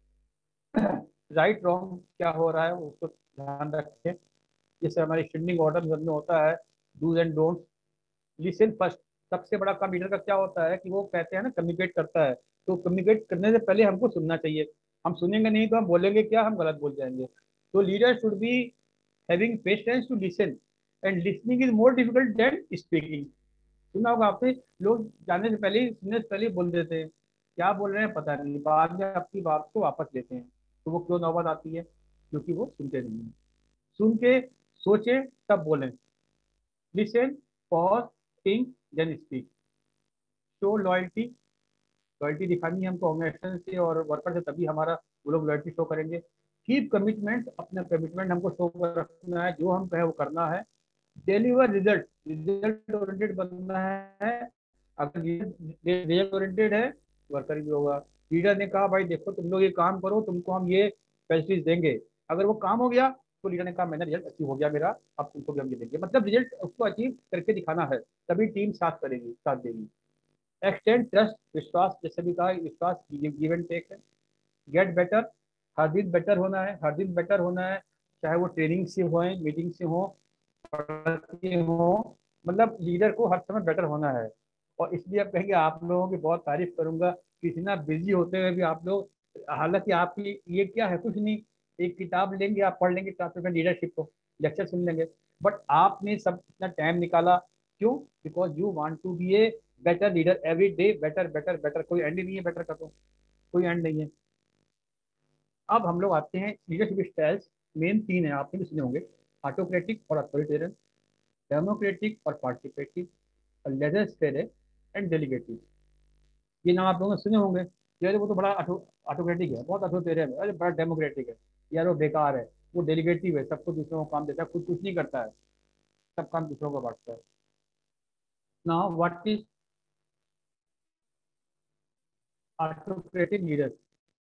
राइट रॉन्ग क्या हो रहा है उसको ध्यान रखें। जैसे हमारे स्टैंडिंग ऑर्डर में होता है dos and don't. Listen first, सबसे बड़ा काम लीडर का क्या होता है कि वो कहते हैं ना कम्युनिकेट करता है, तो कम्युनिकेट करने से पहले हमको सुनना चाहिए। हम सुनेंगे नहीं तो हम बोलेंगे क्या, हम गलत बोल जाएंगे। तो leader should be having patience to listen, and listening is more difficult than speaking. सुना होगा आपने, लोग जानने से पहले ही, सुनने से पहले ही बोल देते हैं, क्या बोल रहे हैं पता नहीं, बाद में आपकी बात को वापस लेते हैं। तो वो क्यों नौबत आती है, क्योंकि वो सुनते नहीं है। सुन के सोचे तब बोलें। Listen, pause, think, then speak. Show loyalty, loyalty दिखानी है हमको ऑर्गेनाइजेशन से और वर्कर से, तभी हमारा वो लोग लॉयल्टी शो करेंगे। कीप कमिटमेंट, अपना कमिटमेंट हमको शो कर रखना है, जो हम कहे वो करना है। डिलीवर रिजल्ट, रिजल्ट ओरिएंटेड बनना है। अगर रिजल्ट ओरिएंटेड है, वर्कर भी होगा। लीडर ने कहा भाई देखो तुम लोग ये काम करो, तुमको हम ये फैसिलिटीज देंगे, अगर वो काम हो गया तो लीडर ने कहा मैंने रिजल्ट अचीव हो गया मेरा, अब तुमको भी हम ये देंगे। मतलब रिजल्ट उसको अचीव करके दिखाना है, तभी टीम साथ करेगी, साथ देगी। एक्सटेंड ट्रस्ट, विश्वास, जैसे भी कहा विश्वास गिव एंड टेक है। गेट बेटर, हर दिन बेटर होना है, हर दिन बेटर होना है, चाहे वो ट्रेनिंग से हो, मीटिंग से हो, हो, मतलब लीडर को हर समय बेटर होना है। और इसलिए आप कहेंगे आप लोगों की बहुत तारीफ करूंगा कि इतना बिजी होते हुए भी आप लोग, हालांकि आपकी ये क्या है, कुछ नहीं, एक किताब लेंगे आप, पढ़ लेंगे ट्रांसफॉर्मेशन लीडरशिप को, लेक्चर सुन लेंगे, बट आपने सब इतना टाइम निकाला क्यों? Because you want to be a better leader every day, better better better, कोई एंड नहीं है बेटर का, तो कोई एंड नहीं है। अब हम लोग आते हैं लीडरशिप स्टाइल्स, मेन 3 है, आपने भी सुने होंगे, ऑटोक्रेटिक और अथॉरिटेरियन, डेमोक्रेटिक और पार्टिसिपेटिव, और लेजिस्लेटिव एंड डेलीगेटिव। ये नाम आप लोगों ने सुने होंगे। यार वो तो बड़ा ऑटोक्रेटिक है, बहुत अथॉरिटेरियन है, अरे बड़ा डेमोक्रेटिक है, यार वो बेकार है, वो डेलीगेटिव है, सबको दूसरों को काम देता है, खुद कुछ नहीं करता है, सब काम दूसरों को बांटता है। Now what is autocratic leader?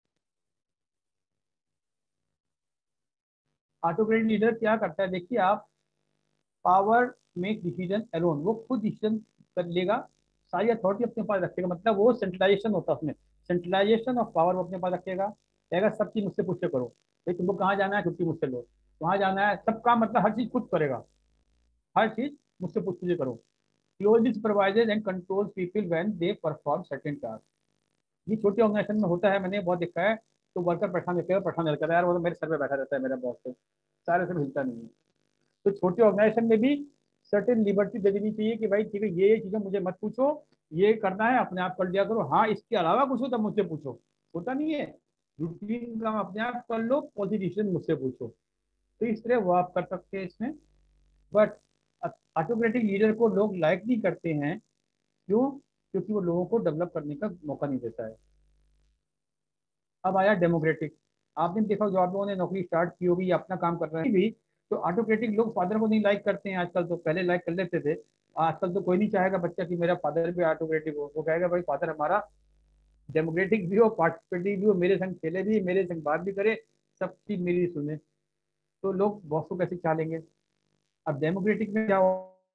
Autocratic leader क्या करता है, देखिए आप, पावर मेक डिसीजन अलोन, वो खुद डिसीजन कर लेगा, सारी अथॉरिटी अपने पास रखेगा, मतलब वो सेंट्रलाइजेशन होता है उसमें, सेंट्रलाइजेशन ऑफ पावर वो अपने पास रखेगा, कहेगा सब चीज मुझसे पूछ के करो, भाई तुमको कहाँ जाना है छुट्टी मुझसे लो, वहाँ जाना है, सब काम मतलब हर चीज खुद करेगा, हर चीज मुझसे पूछ के करो। Closely supervises and control people when they perform certain task. ये छोटी ऑर्गेनाइजेशन में होता है, मैंने बहुत देखा है, तो वर्कर परेशान रहता है, यार वो तो मेरे सर पे बैठा रहता है मेरा बॉस, तो सारे से हिलता नहीं है। तो छोटे ऑर्गेनाइजेशन में भी सर्टेन लिबर्टी दे देनी चाहिए कि भाई ठीक है, ये चीजें मुझे मत पूछो, ये करना है अपने आप कर लिया करो, हाँ इसके अलावा कुछ हो तब मुझसे पूछो, होता नहीं है, रूटीन काम अपने आप कर लो, पॉलिसी डिसीजन मुझसे पूछो। तो इस तरह वो आप कर सकते हैं इसमें। बट ऑटोक्रेटिक लीडर को लोग लाइक नहीं करते हैं, क्यों? क्योंकि वो लोगों को डेवलप करने का मौका नहीं देता है। अब आया डेमोक्रेटिक। आपने देखा, जो आप लोगों ने नौकरी स्टार्ट की होगी या अपना काम कर रहे हैं भी, तो ऑटोक्रेटिक लोग फादर को नहीं लाइक करते हैं आजकल, तो पहले लाइक कर लेते थे, आजकल तो कोई नहीं चाहेगा बच्चा कि मेरा फादर भी ऑटोक्रेटिक हो, वो कहेगा भाई फादर हमारा डेमोक्रेटिक भी हो, पार्टिसिपेटिव भी हो, मेरे संग खेले भी, मेरे संग बात भी करे, सब चीज मेरी सुने, तो लोग बॉस को कैसे चालेंगे? अब डेमोक्रेटिक में क्या हो,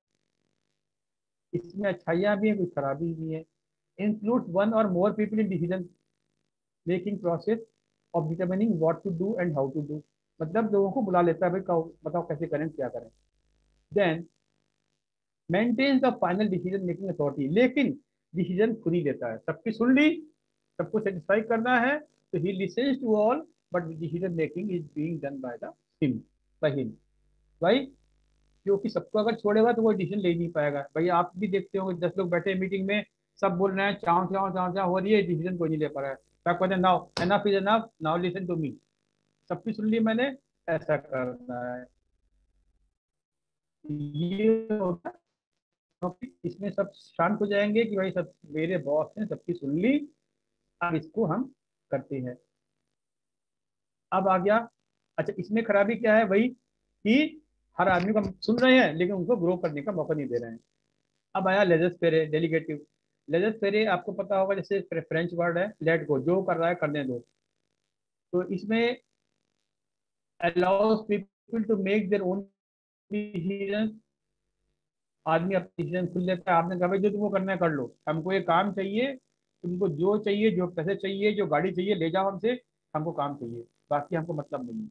इसमें अच्छाइयाँ भी हैं, कुछ खराबी भी है। इंक्लूड वन और more people in decision making process of determining what to do and how to do, मतलब लोगों को बुला लेता है, भाई बताओ कैसे करें, क्या करें। Then maintains the final decision making authority, लेकिन डिसीजन खुद ही लेता है, सबकी सुन ली, सबको सेटिस्फाई करना है, तो ही listens to all, but decision making is being done by the him, by him, भाई, क्योंकि सबको अगर छोड़ेगा तो वो डिसीजन ले नहीं पाएगा। भाई आप भी देखते होंगे 10 लोग बैठे मीटिंग में, सब बोल रहे हैं, चाव चाव चाव चाव हो रही है, डिसीजन कोई नहीं ले पा रहा है, क्या कहते हैं, now enough is enough, now listen to me, सबकी सुन ली मैंने, ऐसा करना है, ये होता है। क्योंकि इसमें सब शांत हो जाएंगे कि भाई सब मेरे बॉस ने सबकी सुन ली, अब इसको हम करते हैं। अब आ गया, अच्छा इसमें खराबी क्या है भाई, कि हर आदमी को हम सुन रहे हैं लेकिन उनको ग्रो करने का मौका नहीं दे रहे हैं। अब आया लेजस फेरे, डेलीगेटिव। लेजस फेरे आपको पता होगा, जैसे फ्रेंच वर्ड है लेट गो, जो कर रहा है करने दो, तो इसमें allows people to make their own decision, आदमी अपना डिसीजन खुद लेता है। आपने कहा भाई जो तुमको करना है कर लो, हमको ये काम चाहिए, तुमको जो चाहिए, जो पैसे चाहिए, जो गाड़ी चाहिए ले जाओ हमसे, हमको काम चाहिए, बाकी हमको मतलब नहीं है।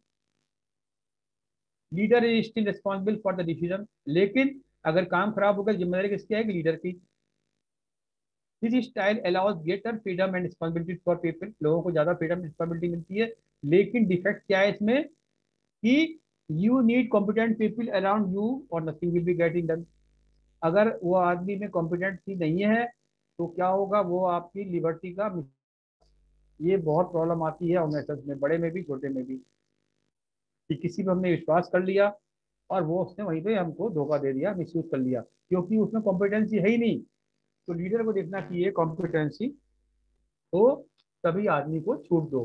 Leader is still responsible for the decision, लेकिन अगर काम खराब होगा जिम्मेदारी किसकी आएगी? लीडर की। This style allows greater freedom and responsibility for people, लोगों को ज्यादा फ्रीडम रिस्पॉन्सिबिलिटी मिलती है, लेकिन डिफेक्ट क्या है इसमें, कि you need competent people around you और nothing will be getting done. अगर वो आदमी में कॉम्पिटेंसी नहीं है तो क्या होगा, वो आपकी लिबर्टी का, ये बहुत प्रॉब्लम आती है ऑर्गेनाइजेशन में, बड़े में भी छोटे में भी, कि किसी पर हमने विश्वास कर लिया और वो उसने वहीं पे हमको धोखा दे दिया, मिसयूज कर लिया, क्योंकि उसमें कॉम्पिटेंसी है ही नहीं। तो लीडर को देखना चाहिए कॉम्पिटेंसी, तो तभी आदमी को छूट दो।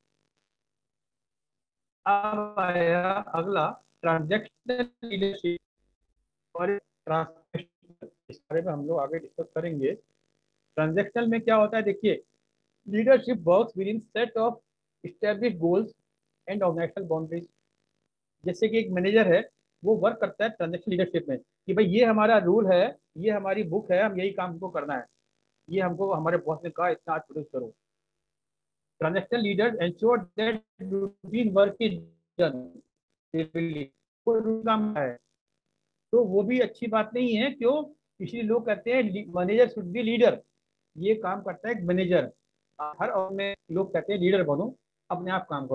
अब आया अगला, ट्रांजैक्शनल लीडरशिप और ट्रांसफॉर्मेशनल, इस बारे में हम लोग आगे डिस्कस करेंगे। ट्रांजैक्शनल में क्या होता है, देखिए, leadership works within set of established goals and organizational boundaries. जैसे कि एक मैनेजर है, वो वर्क करता है ट्रांजैक्शनल लीडरशिप में, कि भाई ये हमारा रूल है, ये हमारी बुक है, हम यही काम हमको करना है, ये हमको हमारे बॉस ने कहा इतना आज प्रोड्यूस करो। Transactional leaders ensure that routine work is done, कोई रूल काम है, तो वो भी अच्छी बात नहीं है, क्यों? इसलिए लोग कहते हैं मैनेजर शुड बी लीडर, ये काम करता है एक मैनेजर। हर और में लोग कहते हैं लीडर बनो, अपने आप काम करो।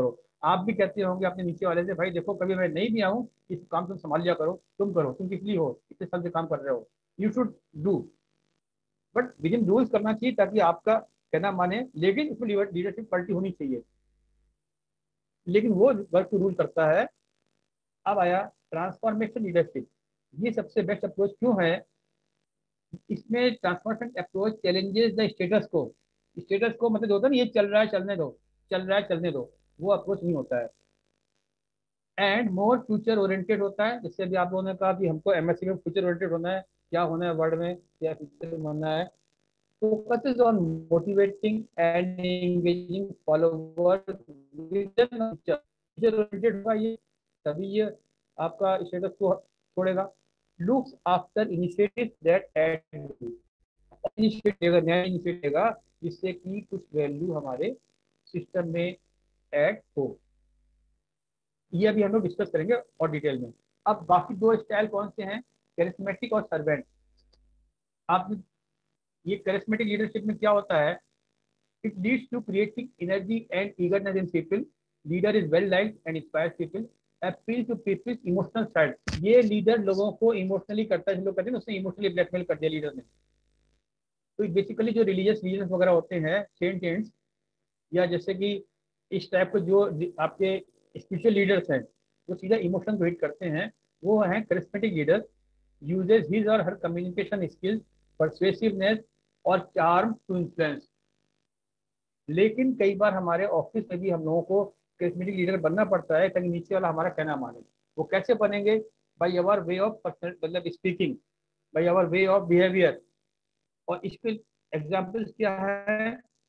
आप भी कहते होंगे अपने नीचे वाले से, भाई देखो कभी मैं नहीं भी आऊँ, इस काम तुम संभाल लिया करो, तुम करो, तुम किस लिए हो, इतने साल से काम कर रहे हो, you should do. But within rules करना चाहिए ताकि आपका कहना माने, लेकिन उसमें लीडरशिप क्वालिटी होनी चाहिए, लेकिन वो वर्क रूल करता है। अब आया ट्रांसफॉर्मेशन लीडरशिप। ये सबसे बेस्ट अप्रोच क्यों है? इसमें transformation approach challenges the status quo. Status quo मतलब होता है ना, ये चल रहा है चलने दो, चल रहा है चलने दो, वो अप्रोच नहीं होता है। एंड मोर फ्यूचर ओरिएंटेड होता है। जैसे अभी आप लोगों ने कहा कि हमको एमएससी में फ्यूचर ओरिएंटेड होना है, क्या होना है वर्ल्ड में, क्या फ्यूचर में होना है। Focuses on motivating and engaging followers with future. Future oriented होगा ये, तभी ये आपका स्टेटस को छोड़ेगा। Looks after initiatives that add value. Initiative नया इनिशिएटिव देगा जिससे कि कुछ वैल्यू हमारे सिस्टम में ऐड हो। ये अभी हम लोग डिस्कस करेंगे और डिटेल में। अब बाकी दो स्टाइल कौन से हैं? कैरिस्मेटिक और सर्वेंट। आप ये कैरिस्मेटिक लीडरशिप में क्या होता है? It leads to creating energy and eagerness in people. Leader is well liked and inspires people. Appeal to people's emotional side. ये लीडर लोगों को इमोशनली करता है, लोग कहते हैं उसने इमोशनली ब्लैकमेल कर दिया लीडर ने। तो बेसिकली जो रिलीजियस लीडर्स वगैरह होते हैं, सेंट्स, या जैसे कि इस टाइप के जो आपके स्पिरिचुअल लीडर्स हैं, वो सीधा इमोशन को हिट करते हैं, वो हैं कैरिस्मेटिक लीडर। यूजेस हिज और हर कम्युनिकेशन स्किल्स, परसुएसिवनेस और चार्म टू इन्फ्लुएंस। लेकिन कई बार हमारे ऑफिस में भी हम लोगों को कैरिस्मेटिक लीडर बनना पड़ता है ताकि नीचे वाला हमारा कहना माने। वो कैसे बनेंगे? बाय आवर वे ऑफ मतलब speaking, by our way of behaviour. और इसके एग्जाम्पल्स क्या है?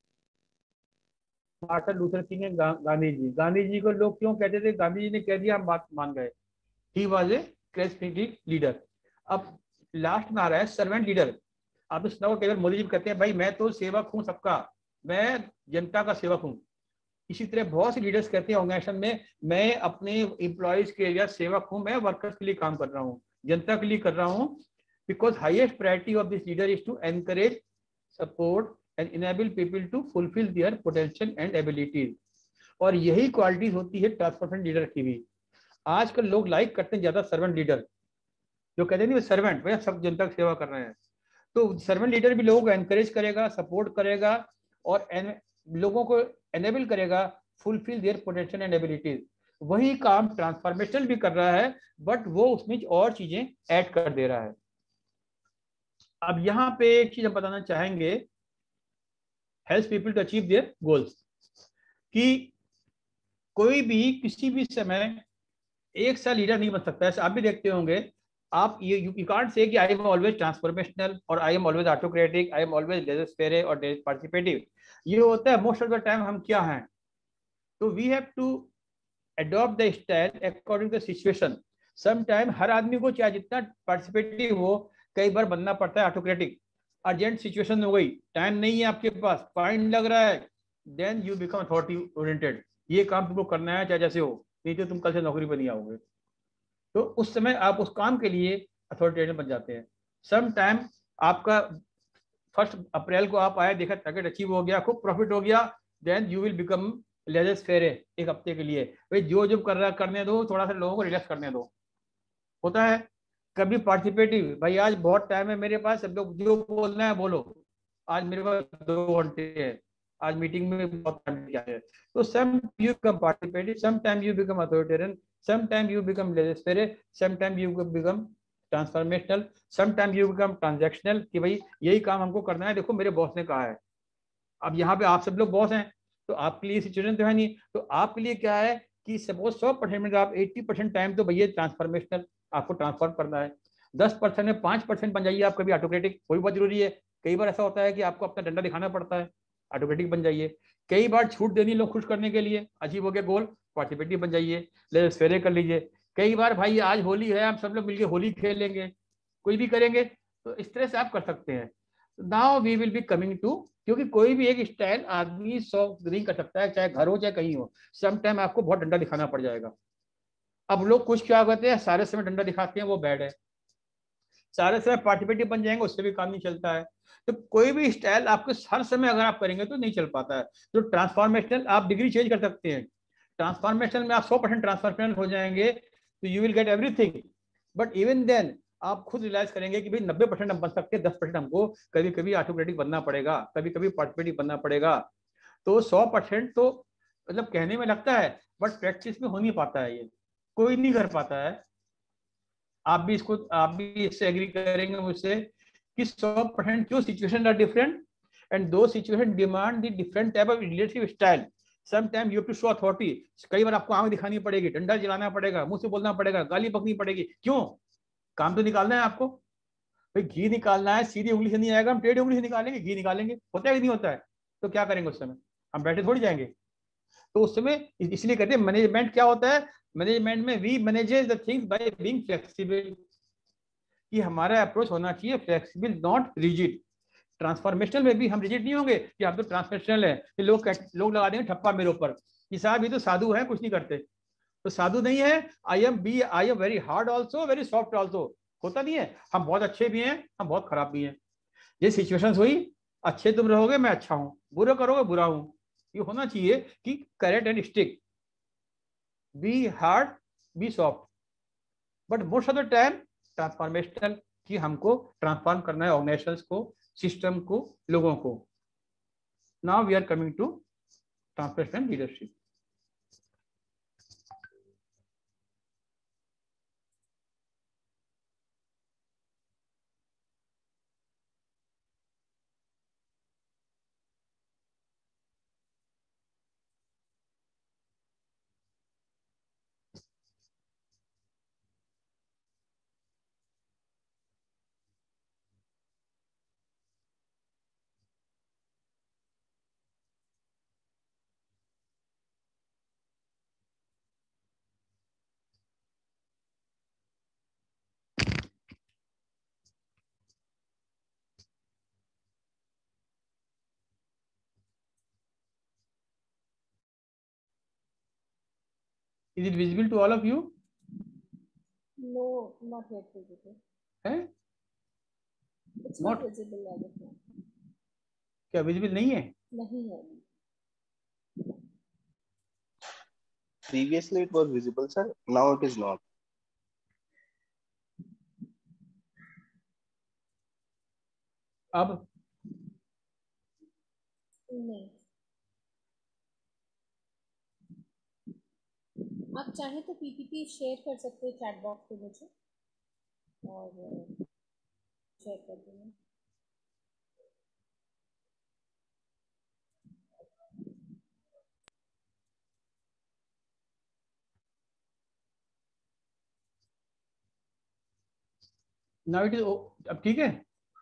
Martin Luther King and Gandhi ji. Gandhi ji को लोग क्यों कहते थे? गांधी जी ने कह दिया, हम बात मान गए। He was a charismatic leader. अब लास्ट में आ रहा है सर्वेंट लीडर। आप इस कई बार मोदी जी कहते हैं, भाई मैं तो सेवक हूँ सबका, मैं जनता का सेवक हूँ। इसी तरह बहुत से लीडर्स कहते हैं ऑर्गेनाइजेशन में, मैं अपने एम्प्लॉयज के लिए सेवक हूँ, मैं वर्कर्स के लिए काम कर रहा हूँ, जनता के लिए कर रहा हूँ। Because highest priority of this leader is to encourage, support and enable people to fulfil their potential and abilities. और यही क्वालिटीज होती है ट्रांसफॉर्मेशन लीडर की भी। आजकल लोग लाइक करते हैं ज्यादा सर्वेंट लीडर, जो कहते हैं नहीं सर्वेंट, भैया सब जनता की सेवा कर रहे हैं। तो सर्वेंट लीडर भी लोगों को एनकरेज करेगा, सपोर्ट करेगा और लोगों को एनेबल करेगा fulfil their potential and abilities. वही काम ट्रांसफॉर्मेशनल भी कर रहा है, बट वो उसमें और चीजें ऐड कर दे रहा है। अब यहाँ पे एक चीज हम बताना चाहेंगे, help people to achieve their goals. कि कोई भी किसी भी समय एक साल लीडर नहीं बन सकता है। आप भी देखते होंगे, आप ये यू कांट से कि आई एम ऑलवेज ट्रांसफॉर्मेशनल और I am always autocratic, I am always laissez-faire और पार्टिसिपेटिव। ये होता है मोस्ट ऑफ द टाइम हम क्या हैं। तो we have to adopt the style according to the situation. Some time हर आदमी को चाहे जितना पार्टिसिपेटिव हो, कई बार बनना पड़ता है ऑटोक्रेटिक। अर्जेंट सिचुएशन हो गई, टाइम नहीं है आपके पास, फाइन लग रहा है, then you become authority oriented. ये काम तुमको करना है चाहे जैसे हो, नहीं तो तुम कल से नौकरी पर नहीं आओगे। तो उस समय आप उस काम के लिए अथॉरिटेरियन बन जाते हैं। सम टाइम आपका 1 अप्रैल को आप आए, देखा टारगेट अचीव हो गया, खूब प्रॉफिट हो गया, then you will become laissez-faire एक हफ्ते के लिए। भाई जो जो कर रहा करने दो, थोड़ा सा लोगों को रिलैक्स करने दो। होता है कभी पार्टिसिपेटिव, भाई आज बहुत टाइम है मेरे पास, सब लोग जो बोलना है बोलो, आज मेरे पास 2 घंटे है, आज मीटिंग में बहुत टाइम क्या है। तो some you become participative, some time you become authoritarian, sometime you become laissez-faire, sometime you become transformational, sometime you become transactional. कि भाई यही काम हमको करना है, देखो मेरे बॉस ने कहा है। अब यहाँ पे आप सब लोग बॉस हैं, तो आपके लिए सिचुएशन तो है नहीं, तो आपके लिए क्या है कि सपोज 100% में आप 80% टाइम तो भैया ट्रांसफॉर्मेशनल आपको ट्रांसफॉर्म करना है। 10% में 5% बन जाइए आप कभी ऑटोक्रेटिक, वो भी बहुत जरूरी है। कई बार ऐसा होता है कि आपको अपना डंडा दिखाना पड़ता है, ऑटोक्रेटिक बन जाइए। कई बार छूट देनी लोग खुश करने के लिए, अजीब हो गया गोल, पार्टिसिपेटिव बन जाइए, ले फेरे कर लीजिए। कई बार भाई आज होली है, आप सब लोग मिलकर होली खेलेंगे, कोई भी करेंगे, तो इस तरह से आप कर सकते हैं। Now we will be coming to, क्योंकि कोई भी एक स्टाइल आदमी 100 नहीं कर सकता है, चाहे घर हो चाहे कहीं हो, सम टाइम आपको बहुत डंडा दिखाना पड़ जाएगा। अब लोग कुछ क्या कहते हैं, सारे समय डंडा दिखाते हैं, वो बैड है। सारे समय पार्टिसिपेटिव बन जाएंगे, उससे भी काम नहीं चलता है। तो कोई भी स्टाइल आपको हर समय अगर आप करेंगे तो नहीं चल पाता है। तो ट्रांसफॉर्मेशनल आप डिग्री चेंज कर सकते हैं, ट्रांसफॉर्मेशन में आप 100% ट्रांसफॉर्मेशन हो जाएंगे तो you will get everything, but even then आप खुद रियलाइज करेंगे कि भाई 90% हम बन सकते हैं, 10% हमको कभी कभी ऑटोक्रेटिक बनना पड़ेगा, कभी कभी पार्टिसिपेटिव बनना पड़ेगा। तो 100% तो मतलब कहने में लगता है, बट प्रैक्टिस में हो नहीं पाता है, ये कोई नहीं कर पाता है। आप भी इससे एग्री करेंगे मुझसे कि 100% जो सिचुएशन आर डिफरेंट एंड दो situation demand the different type of leadership style. Sometime you have to show authority, कई बार आपको आंख दिखानी पड़ेगी, डंडा जलाना पड़ेगा, मुंह से बोलना पड़ेगा, गाली बकनी पड़ेगी। क्यों? काम तो निकालना है आपको, भाई घी निकालना है, सीधी उंगली से नहीं आएगा, हम टेढ़ी उंगली से निकालेंगे, घी निकालेंगे, होता है कि नहीं होता है? तो क्या करेंगे उस समय? हम बैठे थोड़ी जाएंगे। तो उस समय इसलिए कहते हैं मैनेजमेंट क्या होता है, मैनेजमेंट में we manages the things by being flexible, कि हमारा अप्रोच होना चाहिए फ्लेक्सिबल नॉट रिजिड। ट्रांसफॉर्मेशनल में भी हम रिजिड नहीं होंगे कि हम तो ट्रांसफॉर्मेशनल है, कि लोग लगा देंगे ठप्पा मेरे ऊपर कि साहब ये तो साधु है, कुछ नहीं करते। तो साधु नहीं है, I am very hard also, very soft also. होता नहीं है, हम बहुत अच्छे भी हैं, हम बहुत खराब भी हैं। ये सिचुएशन हुई, अच्छे तुम रहोगे मैं अच्छा हूं, बुरा करोगे बुरा हूं। ये होना चाहिए कि correct and stick, be hard be soft, but most of the time transformational, कि हमको ट्रांसफॉर्म करना है ऑर्गेनाइजेशंस को, सिस्टम को, लोगों को। Now we are coming to transformational leadership. Is it visible to all of you? No, not yet visible. है? It's not visible as of now. क्या विजिबल नहीं है? नहीं है। Previously it was visible, sir. Now it is not. अब नहीं। आप चाहें तो पीपीटी शेयर कर सकते हैं चैट बॉक्स पे मुझे, और शेयर कर देंगे। नाउ इट इज, अब ठीक है?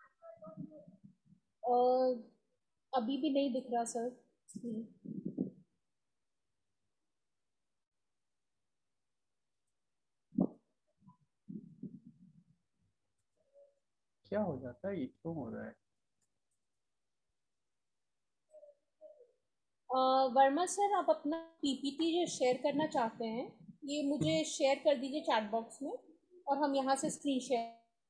अभी भी नहीं दिख रहा सर स्क्रीन। क्या हो जाता है, ये क्यों हो रहा है? वर्मा सर, आप अपना पीपीटी जो शेयर करना चाहते हैं ये मुझे शेयर कर दीजिए चैट बॉक्स में, और हम यहाँ से स्क्रीन शेयर।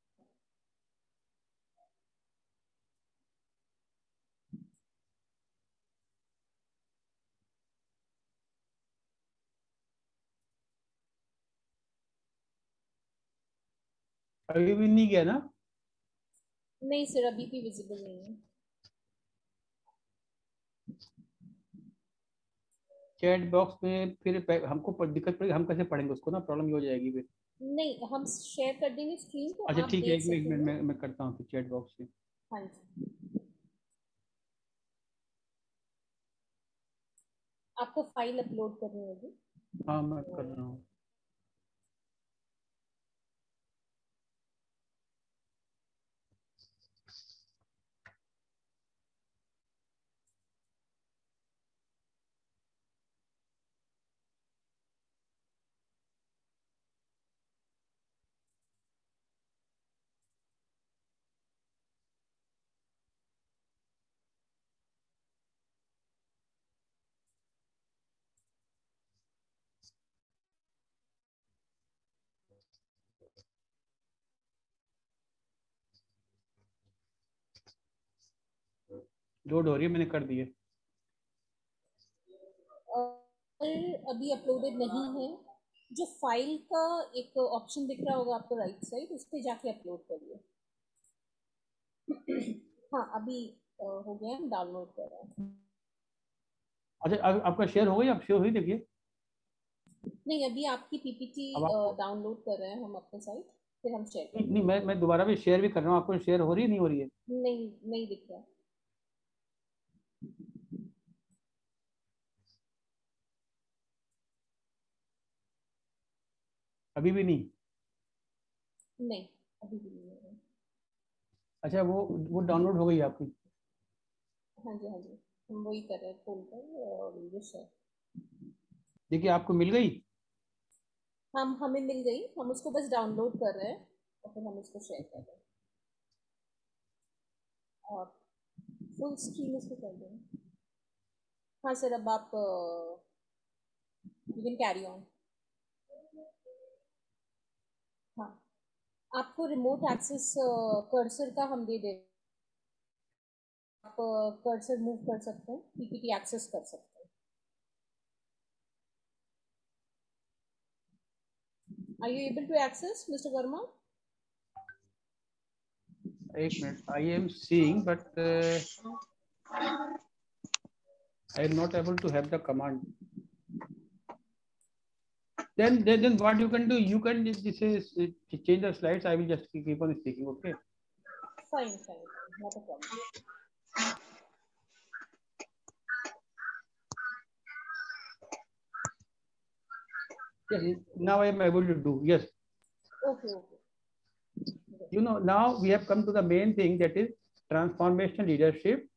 अभी भी नहीं गया ना? नहीं सर, अभी भी विजिबल नहीं है। चैट बॉक्स में फिर हमको दिक्कत पड़ेगी, हम कैसे पढ़ेंगे उसको ना, प्रॉब्लम ये हो जाएगी फिर। नहीं, हम शेयर कर देंगे स्क्रीन तो अच्छा आप ठीक है, देख एक मिनट सकेंगे। मैं करता हूँ फिर चैट बॉक्स से। हाँ जी, आपको फाइल अपलोड करनी होगी। हाँ मैं कर रहा हूँ। लोड हो रही है, मैंने कर दिए। अभी अपलोडेड नहीं है। जो फाइल का एक ऑप्शन दिख रहा होगा आपको राइट साइड, उस पर जाके अपलोड करिए। हाँ अभी हो गया, हम डाउनलोड कर रहे हैं। अच्छा आपका शेयर हो गई, आप शेयर हुई देखिए। नहीं अभी आपकी पीपीटी डाउनलोड कर रहे हैं हम अपने साइड, फिर हम शेयर करेंगे। नहीं मैं दोबारा भी शेयर भी कर रहा हूँ, आपको शेयर हो रही है नहीं हो रही है? नहीं नहीं दिख रहा। अभी भी नहीं? नहीं अभी भी नहीं हो रहा। अच्छा वो डाउनलोड हो गई आपकी? हाँ जी हाँ जी, हम वही कर रहे हैं, खोल कर वीडियो शेयर। देखिए आपको मिल गई। हम हमें मिल गई, हम उसको बस डाउनलोड कर रहे हैं और फिर हम इसको शेयर कर रहे हैं। और फुल स्क्रीन इसको कर दें। हाँ सर, अब आप यू कैन कैरी ऑन। हाँ आपको रिमोट एक्सेस कर्सर का हम दे दें, आप कर्सर मूव कर सकते हैं, पीपीटी एक्सेस कर सकते हैं। Are you able to access, Mr. Verma? एक minute, I am seeing but I am not able to have the command. Then what you can do, you can this is change the slides. I will just keep on speaking. Okay. Fine, not a problem. Yes, now I am able to do. Yes. Okay. You know, now we have come to the main thing, that is transformational leadership.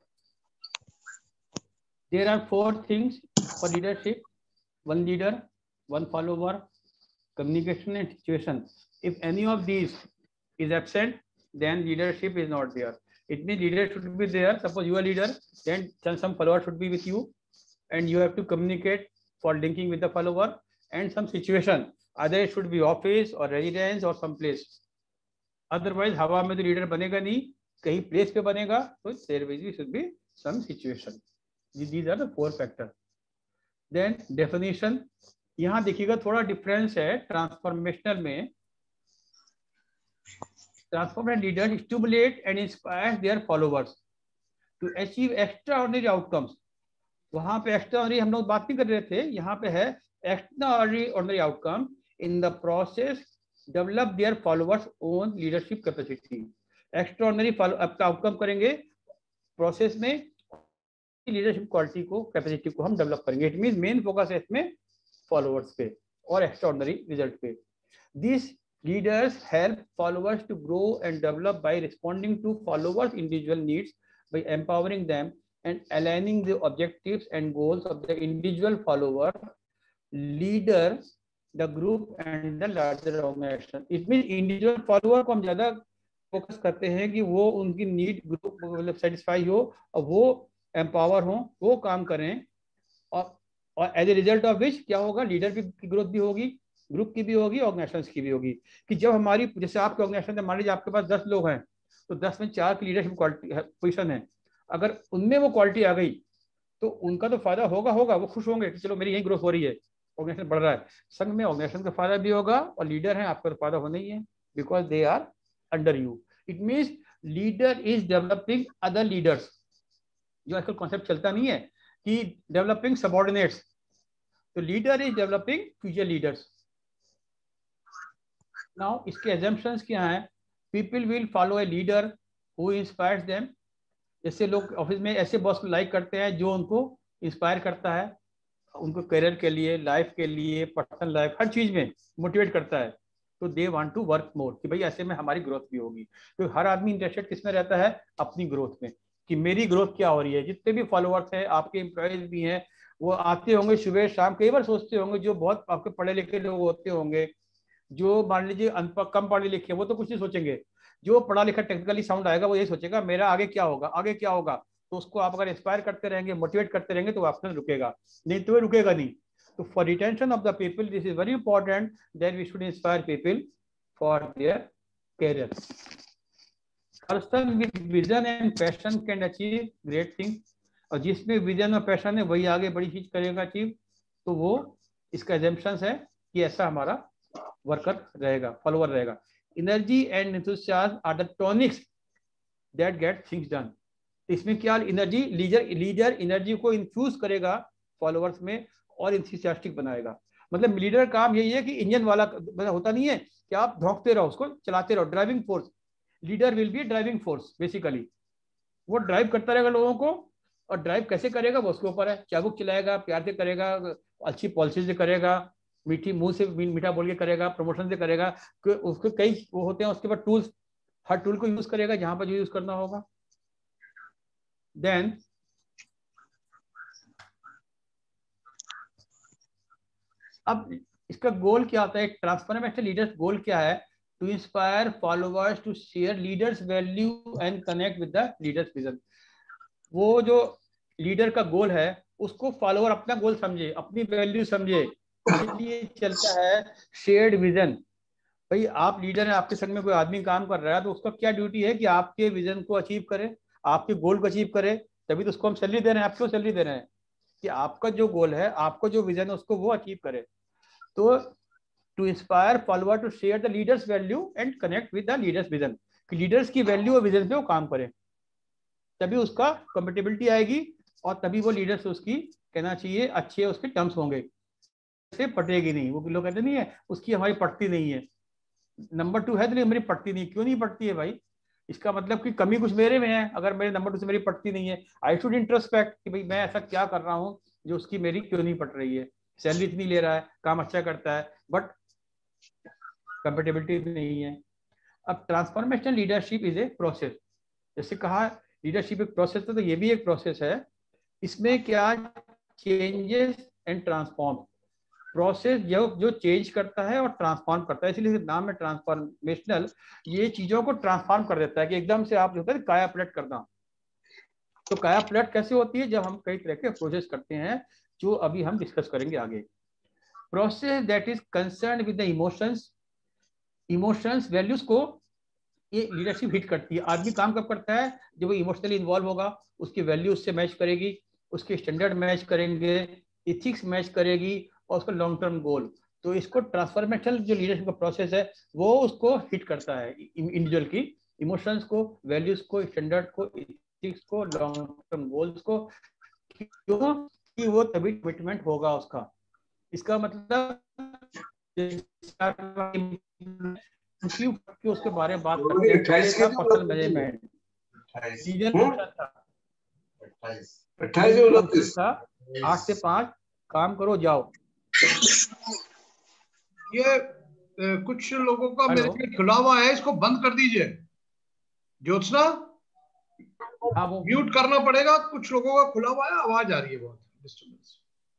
There are 4 things for leadership: one leader, one follower, communication and situation. If any of these is absent, then leadership is not there. It means leader should be there. Suppose you are leader, then some follower should be with you, and you have to communicate for linking with the follower, and some situation. Either it should be office or residence or some place. Otherwise, हवा में तो leader बनेगा नहीं, कहीं place पे बनेगा, तो there should be some situation. These are the 4 factors. Then definition. यहाँ देखिएगा थोड़ा डिफरेंस है ट्रांसफॉर्मेशनल में. Transformational leaders stimulate and inspire their followers to achieve extraordinary outcomes. वहां पे extraordinary हम लोग बात नहीं कर रहे थे, यहाँ पे है extraordinary outcome in the process develop their followers own leadership capacity. Extraordinary outcome करेंगे प्रोसेस में, लीडरशिप क्वालिटी को, कैपेसिटी को हम डेवलप करेंगे. इट मीन मेन फोकस है इसमें फॉलोअर्स पे और एक्स्ट्राऑर्डिनरी रिजल्ट पे. This leaders help followers to grow and develop by responding to followers' individual needs, by empowering them and aligning the objectives and goals of the individual follower, leader, the group and the larger organization. It means individual follower को हम ज्यादा फोकस करते हैं कि वो उनकी नीड ग्रुप मतलब सेटिस्फाई हो और वो एम्पावर हो, वो काम करें, और as a result of which क्या होगा, लीडर की ग्रोथ भी होगी, ग्रुप की भी होगी, ऑर्गेनाइजेशन की भी होगी. कि जब हमारी, जैसे आपके ऑर्गेनाइजेशन में मान लीजिए आपके पास 10 लोग हैं, तो 10 में 4 की लीडरशिप क्वालिटी पोजीशन है, अगर उनमें वो क्वालिटी आ गई तो उनका तो फायदा होगा, वो खुश होंगे कि चलो मेरी यही ग्रोथ हो रही है, ऑर्गेनाइजेशन बढ़ रहा है. संघ में ऑर्गेनाइजेशन का फायदा भी होगा और लीडर है आपका तो फायदा होना ही है, because they are under you. It means leader is developing other leaders. जो आजकल कॉन्सेप्ट चलता नहीं है कि डेवलपिंग सबऑर्डिनेट्स, तो leader is developing future leaders. Now इसके assumptions क्या हैं? People will follow a leader who inspires them. जैसे लोग ऑफिस में ऐसे बॉस को लाइक करते हैं जो उनको इंस्पायर करता है, उनको करियर के लिए, लाइफ के लिए, पर्सनल लाइफ, हर चीज में मोटिवेट करता है. तो they want to work more, कि भाई ऐसे में हमारी ग्रोथ भी होगी. तो हर आदमी इंटरेस्टेड किसमें रहता है? अपनी ग्रोथ में, कि मेरी ग्रोथ क्या हो रही है. जितने भी फॉलोअर्स हैं, आपके एम्प्लॉयज भी हैं, वो आते होंगे सुबह शाम, कई बार सोचते होंगे, जो बहुत आपके पढ़े लिखे लोग होते होंगे, जो मान लीजिए कम पढ़े लिखे, वो तो कुछ नहीं सोचेंगे. जो पढ़ा लिखा टेक्निकली साउंड आएगा वो यही सोचेगा मेरा आगे क्या होगा, आगे क्या होगा. तो उसको आप अगर इंस्पायर करते रहेंगे, मोटिवेट करते रहेंगे, तो आपने रुकेगा नहीं, तो वो रुकेगा नहीं. तो for retention of the people this is very important that we should inspire people for their career. Person with vision and passion can achieve great thing. और जिसमें विजन और पैशन है वही आगे बड़ी चीज करेगा अचीव. तो वो इसका एजम्पशन है कि ऐसा हमारा वर्कर रहेगा, फॉलोअर रहेगा। Energy and enthusiasm are the tonics that get things done. इसमें क्या एनर्जी, लीडर एनर्जी को इन्फ्यूज करेगा फॉलोअर्स में और इंथुसियास्टिक बनाएगा। मतलब लीडर काम यही है कि इंजन वाला, मतलब होता नहीं है कि आप भौंकते रहो, उसको चलाते रहो, driving force. Leader will be driving force basically. वो ड्राइव करता रहेगा लोगों को, और ड्राइव कैसे करेगा वो उसके ऊपर है। चाबुक चलाएगा, प्यार से करेगा, अच्छी पॉलिसी से करेगा, मीठी मुंह से मीठा बोल के करेगा, प्रमोशन से करेगा। उसके कई वो होते हैं, उसके बाद टूल्स, हर टूल को यूज करेगा जहां पर जो यूज करना होगा। देन अब इसका गोल क्या होता है, ट्रांसफॉर्मेशनल लीडर्स गोल क्या है? To inspire followers to share leader's value and connect with the leader's vision. वो जो लीडर का गोल है उसको फॉलोअर अपना गोल समझे, अपनी वैल्यू समझे, इसलिए चलता है शेयर्ड विजन। भाई आप लीडर हैं, आपके संग में कोई आदमी काम कर रहा है, तो उसका क्या ड्यूटी है कि आपके विजन को अचीव करे, आपके गोल को अचीव करे। तभी तो उसको हम सैलरी दे रहे हैं। आप क्यों सैलरी दे रहे हैं? कि आपका जो गोल है, आपका जो विजन है, उसको वो अचीव करे। तो to inspire follower to share the leader's value and connect with the leader's vision, कि लीडर्स की वैल्यू और विजन पे वो काम करे, तभी उसका कंपेटेबिलिटी आएगी और तभी वो लीडर से उसकी कहना चाहिए अच्छे उसके टर्म्स होंगे। से पटेगी नहीं, वो लोग कहते नहीं है उसकी हमारी पटती नहीं है, नंबर 2 है तो नहीं हमारी पटती नहीं। क्यों नहीं पटती है भाई? इसका मतलब कि कमी कुछ मेरे में है। अगर मेरे नंबर 2 से मेरी पटती नहीं है, आई शुड इंट्रोस्पेक्ट कि भाई मैं ऐसा क्या कर रहा हूँ जो उसकी मेरी क्यों नहीं पट रही है। सैलरी इतनी ले रहा है, काम अच्छा करता है, बट कंपेटेबिलिटी नहीं है। अब transformational leadership is a process. जैसे कहा लीडरशिप एक प्रोसेस है, तो ये भी एक प्रोसेस है। इसमें क्या चेंजेस एंड ट्रांसफॉर्म, प्रोसेस जो चेंज करता है और ट्रांसफॉर्म करता है, इसलिए नाम है ट्रांसफॉर्मेशनल। ये चीजों को ट्रांसफॉर्म कर देता है कि एकदम से आप जो होता है काया पलट करना। तो काया पलट कैसे होती है? जब हम कई तरह के प्रोसेस करते हैं, जो अभी हम डिस्कस करेंगे आगे। Process that is concern with the emotions values को ये लीडरशिप हिट करती है। आदमी काम कब करता है? जब वो इमोशनली इन्वॉल्व होगा, उसकी वैल्यू उससे मैच करेगी, उसके स्टैंडर्ड मैच करेंगे, इथिक्स मैच करेगी, और उसका लॉन्ग टर्म गोल। तो इसको ट्रांसफॉर्मेशनल जो लीडरशिप का प्रोसेस है वो उसको हिट करता है, इंडिविजुअल की इमोशंस को, वैल्यूज को, स्टैंडर्ड को, इथिक्स को, लॉन्ग टर्म गोल्स को। क्यों? कि वो तभी कमिटमेंट होगा उसका। इसका मतलब उसके बारे में बात करते हैं। पर्सनल मैनेजमेंट था 8 से 5 काम करो जाओ। ये कुछ लोगों का मेरे लिए खुला हुआ है, इसको बंद कर दीजिए ज्योत्सना। हाँ, वो म्यूट करना पड़ेगा। कुछ लोगों का खुला हुआ है, आवाज आ रही है बहुत डिस्टर्बेंस।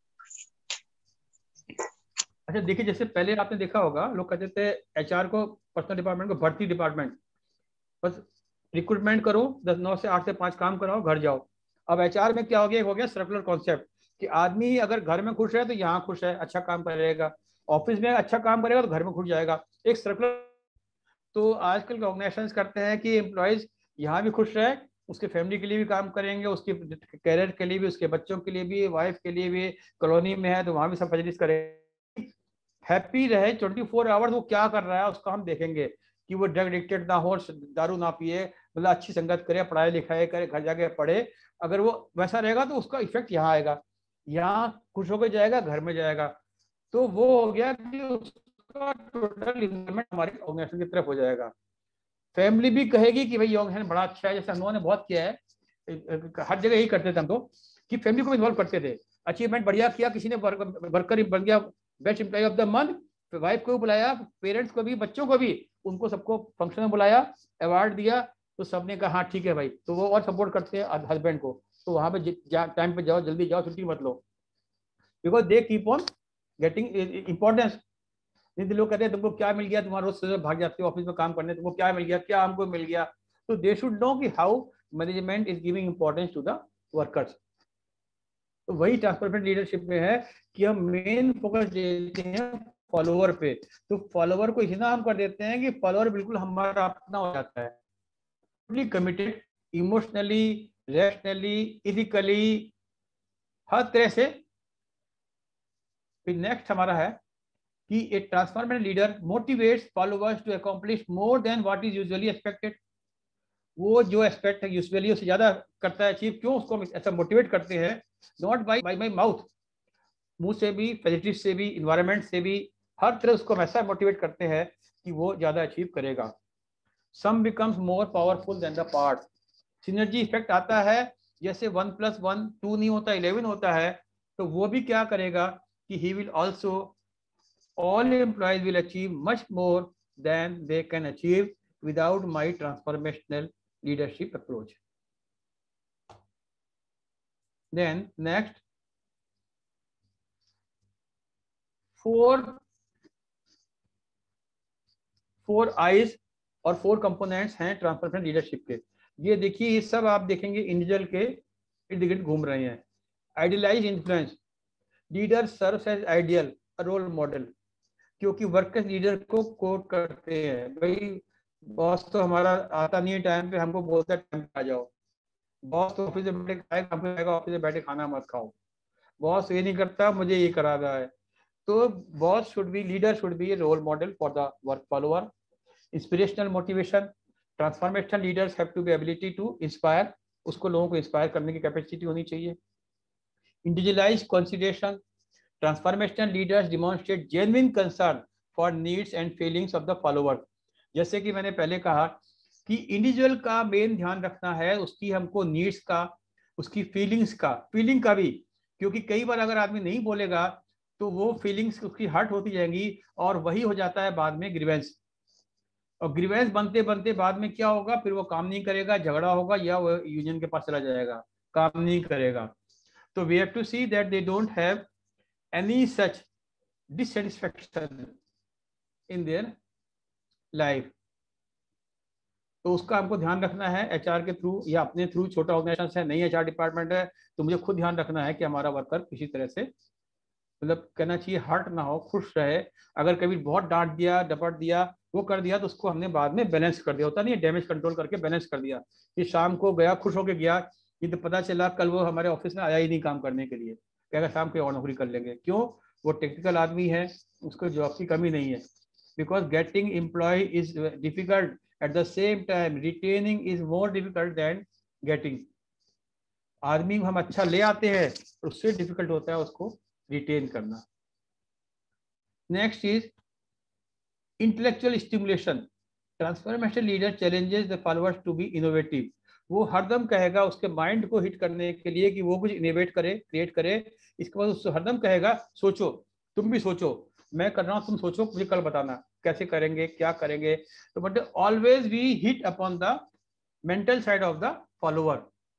अच्छा देखिए, जैसे पहले आपने देखा होगा लोग कहते थे एचआर को, पर्सनल डिपार्टमेंट को भर्ती डिपार्टमेंट, बस रिक्रूटमेंट करो, 9 से 8 से 5 काम कराओ, घर जाओ। अब एचआर में क्या हो गया सर्कुलर कॉन्सेप्ट कि आदमी अगर घर में खुश है तो यहाँ खुश है, अच्छा काम करेगा, ऑफिस में अच्छा काम करेगा तो घर में खुश जाएगा, एक सर्कुलर। तो आजकल के ऑर्गेनाइजेशन करते हैं कि एम्प्लॉयज यहाँ भी खुश रहे, उसके फैमिली के लिए भी काम करेंगे, उसके कैरियर के लिए भी, उसके बच्चों के लिए भी, वाइफ के लिए भी, कॉलोनी में है तो वहां भी सब फैसिलिटीज करेंगे, हैप्पी रहे 24 आवर्स। वो क्या कर रहा है उसका हम देखेंगे कि वो ड्रग एडिक्टेड ना हो, दारू ना पिए, मतलब अच्छी संगत करे, पढ़ाई लिखाई करे, घर जाके पढ़े। अगर वो वैसा रहेगा तो उसका इफेक्ट यहाँ आएगा, यहाँ खुश होकर जाएगा, घर में जाएगा। तो वो हो गया कि उसका टोटल इन्वॉल्वमेंट हमारे ऑर्गेनाइजेशन की तरफ हो जाएगा। फैमिली भी कहेगी कि भाई ऑर्गेनाइजेशन बड़ा अच्छा है। जैसे हम लोगों ने बहुत किया है, हर जगह यही करते थे हम तो, कि फैमिली को इन्वॉल्व करते थे। अचीवमेंट बढ़िया किया, किसी ने वर्कर बन गया best employee of the month, wife को बुलाया, पेरेंट्स को भी, बच्चों को भी, उनको सबको फंक्शन में बुलाया, अवार्ड दिया, तो सबने कहा हाँ ठीक है भाई। तो वो और सपोर्ट करते हैं हस्बैंड को, तो वहां पे टाइम पे जाओ, जल्दी जाओ, छुट्टी मत लो, because they keep on getting importance. नहीं लोग कहते हैं तुमको क्या मिल गया, तुम्हारा रोज भाग जाते हो ऑफिस में काम करने, तुमको क्या मिल गया, क्या हमको मिल गया। तो दे शुड नो कि how management is giving importance to the workers. तो वही ट्रांसफॉर्मेशन लीडरशिप में है कि हम मेन फोकस देते हैं फॉलोअर पे। तो फॉलोअर को इतना हम कर देते हैं कि फॉलोअर बिल्कुल हमारा अपना हो जाता है, कमिटेड, इमोशनली, रैशनली, इथिकली, हर तरह से फिर नेक्स्ट हमारा है कि a transformation leader motivates followers to accomplish more than what is usually expected. वो जो एक्सपेक्ट है यूजुअली उससे ज्यादा करता है अचीव। क्यों उसको ऐसा मोटिवेट करते हैं? नॉट बाय माय माउथ, मुंह से भी, फैसिलिटी से भी, इन्वायरमेंट से भी, हर तरह उसको ऐसा मोटिवेट करते हैं कि वो ज्यादा अचीव करेगा। Sum becomes more powerful than the part. Synergy effect आता है, जैसे 1 + 1 2 नहीं होता 11 होता है, तो वो भी क्या करेगा कि he will also, all employees will achieve much more than they can achieve without my transformational leadership approach. Then next, 4 I's और 4 कंपोनेंट्स हैं ट्रांसफॉर्मेशनल लीडरशिप के। ये देखिए, ये सब आप देखेंगे इंडिविजुअल के इर्द गिर्द घूम रहे हैं। Idealize influence, leader serves as ideal role model, क्योंकि वर्कर्स लीडर को कोट करते हैं। भाई बॉस तो हमारा आता नहीं है टाइम पे, हमको बोलता है टाइम पे आ जाओ। बॉस तो ऑफिस में बैठे खाएगा, ऑफिस में बैठे खाना मत खाओ। बॉस ये नहीं करता, मुझे ये करा रहा है। तो boss should be, leader should be a role model for the work follower. Inspirational motivation, transformational leaders have to be ability to inspire, उसको लोगों को इंस्पायर करने की कैपेसिटी होनी चाहिए। Individualized consideration, transformational leaders demonstrate genuine concern for needs and feelings of the follower. जैसे कि मैंने पहले कहा कि इंडिविजुअल का मेन ध्यान रखना है, उसकी हमको नीड्स का, उसकी फीलिंग का भी, क्योंकि कई बार अगर आदमी नहीं बोलेगा तो वो फीलिंग्स उसकी हर्ट होती जाएंगी और वही हो जाता है बाद में ग्रीवेंस। और ग्रीवेंस बनते बनते बाद में क्या होगा, फिर वो काम नहीं करेगा, झगड़ा होगा या वो यूनियन के पास चला जाएगा, काम नहीं करेगा। तो we have to see that they don't have any such dissatisfaction in their life. तो उसका हमको ध्यान रखना है एचआर के थ्रू या अपने थ्रू। छोटा ऑर्गेनाइजेशन है, नहीं एचआर डिपार्टमेंट है, तो मुझे खुद ध्यान रखना है कि हमारा वर्कर किसी तरह से, मतलब कहना चाहिए हर्ट ना हो, खुश रहे। अगर कभी बहुत डांट दिया, डपट दिया, वो कर दिया, तो उसको हमने बाद में बैलेंस कर दिया। होता नहीं है, डैमेज कंट्रोल करके बैलेंस कर दिया कि शाम को गया, खुश होकर गया, ये तो पता चला कल वो हमारे ऑफिस में आया ही नहीं काम करने के लिए, कहेगा शाम को और नौकरी कर लेंगे। क्यों? वो टेक्निकल आदमी है, उसको जॉब की कमी नहीं है। Because getting employee is difficult, at the same time retaining is more difficult than getting. आदमी हम अच्छा ले आते हैं, उससे डिफिकल्ट होता है उसको रिटेन करना। Next is intellectual stimulation, transformation leader challenges the followers to be innovative. वो हरदम कहेगा उसके माइंड को हिट करने के लिए कि वो कुछ इनोवेट करे, क्रिएट करे। इसके बाद उससे हरदम कहेगा सोचो, तुम भी सोचो, मैं कर रहा हूं, तुम सोचो, मुझे कल बताना कैसे करेंगे, क्या करेंगे। तो but always we hit upon the mental side of the follower,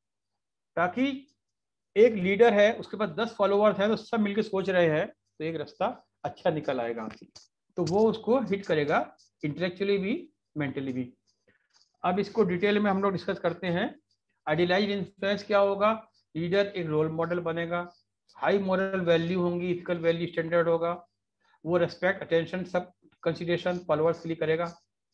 ताकि एक लीडर है, उसके पास 10 फॉलोअर्स हैं, तो सब मिलकर सोच रहे हैं, तो एक रास्ता अच्छा निकल आएगा। तो वो उसको हिट करेगा इंटेलेक्चुअली भी, मेंटली भी। अब इसको डिटेल में हम लोग डिस्कस करते हैं। आइडियलाइज्ड इन्फ्लुएंस क्या होगा? लीडर एक रोल मॉडल बनेगा, हाई मॉरल वैल्यू होंगी, इथिकल वैल्यू स्टैंडर्ड होगा, वो रेस्पेक्ट, अटेंशन, सब कंसीडरेशन फॉलोअर्स के लिए करेगा।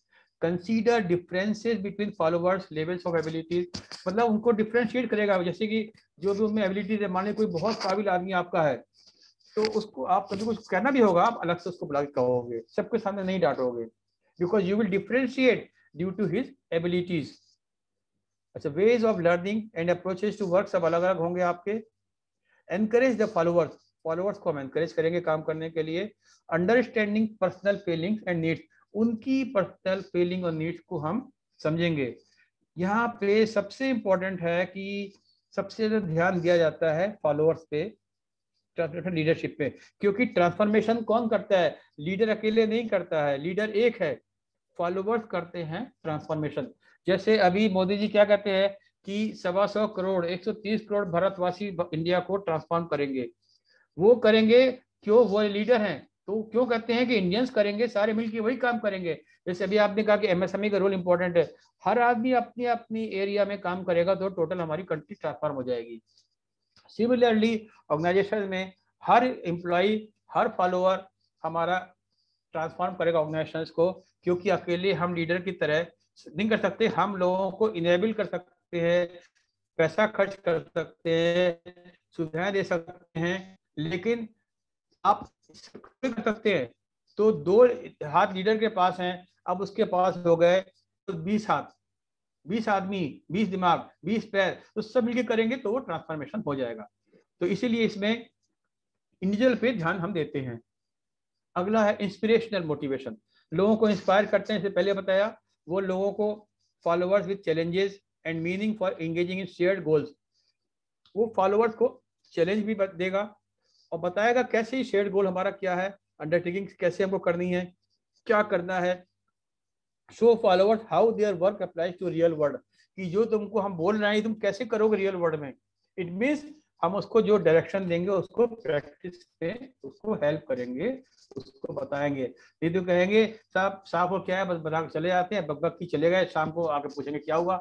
Consider differences between followers, levels of abilities, मतलब उनको डिफरेंशिएट करेगा। जैसे कि जो भी उनमें एबिलिटीज है, मान लीजिए कोई बहुत काबिल आदमी आपका है, तो उसको आप कभी कुछ कहना भी होगा, आप अलग से उसको बुला के कहोगे, सबके सामने नहीं डांटोगे, because you will differentiate due to his abilities. अच्छा, ways of learning and approaches to work सब अलग अलग होंगे आपके। एनकरेज द फॉलोअर्स, फॉलोअर्स को हम एनकरेज करेंगे काम करने के लिए। Understanding personal feelings and needs, उनकी पर्सनल फीलिंग और नीड्स को हम समझेंगे। यहाँ पे सबसे इंपॉर्टेंट है कि सबसे ज्यादा ध्यान दिया जाता है फॉलोअर्स पे, ट्रांसफॉर्मेशन लीडरशिप पे, क्योंकि ट्रांसफॉर्मेशन कौन करता है? लीडर अकेले नहीं करता है, लीडर एक है, फॉलोअर्स करते हैं ट्रांसफॉर्मेशन। जैसे अभी मोदी जी क्या कहते हैं कि 125 करोड़ 130 करोड़ भारतवासी इंडिया को ट्रांसफॉर्म करेंगे। वो करेंगे क्यों? वो लीडर हैं, तो क्यों कहते हैं कि इंडियंस करेंगे, सारे मिलकर वही काम करेंगे। जैसे अभी आपने कहा कि एमएसएमई का रोल इंपॉर्टेंट है, हर आदमी अपनी अपनी एरिया में काम करेगा तो टोटल हमारी कंट्री ट्रांसफॉर्म हो जाएगी। सिमिलरली ऑर्गेनाइजेशन में हर एम्प्लॉय, हर फॉलोअर हमारा ट्रांसफॉर्म करेगा ऑर्गेनाइजेशन को, क्योंकि अकेले हम लीडर की तरह नहीं कर सकते। हम लोगों को इनेबल कर सकते हैं, पैसा खर्च कर सकते हैं, सुविधाएं दे सकते हैं, लेकिन आप कर सकते हैं। तो 2 हाथ लीडर के पास हैं, अब उसके पास हो गए तो 20 हाथ, 20 आदमी, 20 दिमाग, 20 पैर, तो सब मिलकर करेंगे तो वो ट्रांसफॉर्मेशन हो जाएगा। तो इसीलिए इसमें इंडिविजुअल पे ध्यान हम देते हैं। अगला है इंस्पिरेशनल मोटिवेशन, लोगों को इंस्पायर करते हैं। इससे पहले बताया, वो लोगों को followers with challenges and meaning for engaging in shared goals, वो फॉलोअर्स को चैलेंज भी देगा और बताएगा कैसे ही शेयर्ड गोल हमारा क्या है, अंडरटेकिंग कैसे हमको करनी है, क्या करना है। Show followers how their work applies to real world, कि जो तुमको हम बोल रहे हैं तुम कैसे करोगे रियल वर्ल्ड में। इट मीन्स हम उसको जो डायरेक्शन देंगे उसको प्रैक्टिस में उसको हेल्प करेंगे, उसको बताएंगे। ये तो कहेंगे साहब साहब को क्या है, बस बना के चले जाते हैं, बक की चले गए, शाम को आके पूछेंगे क्या हुआ,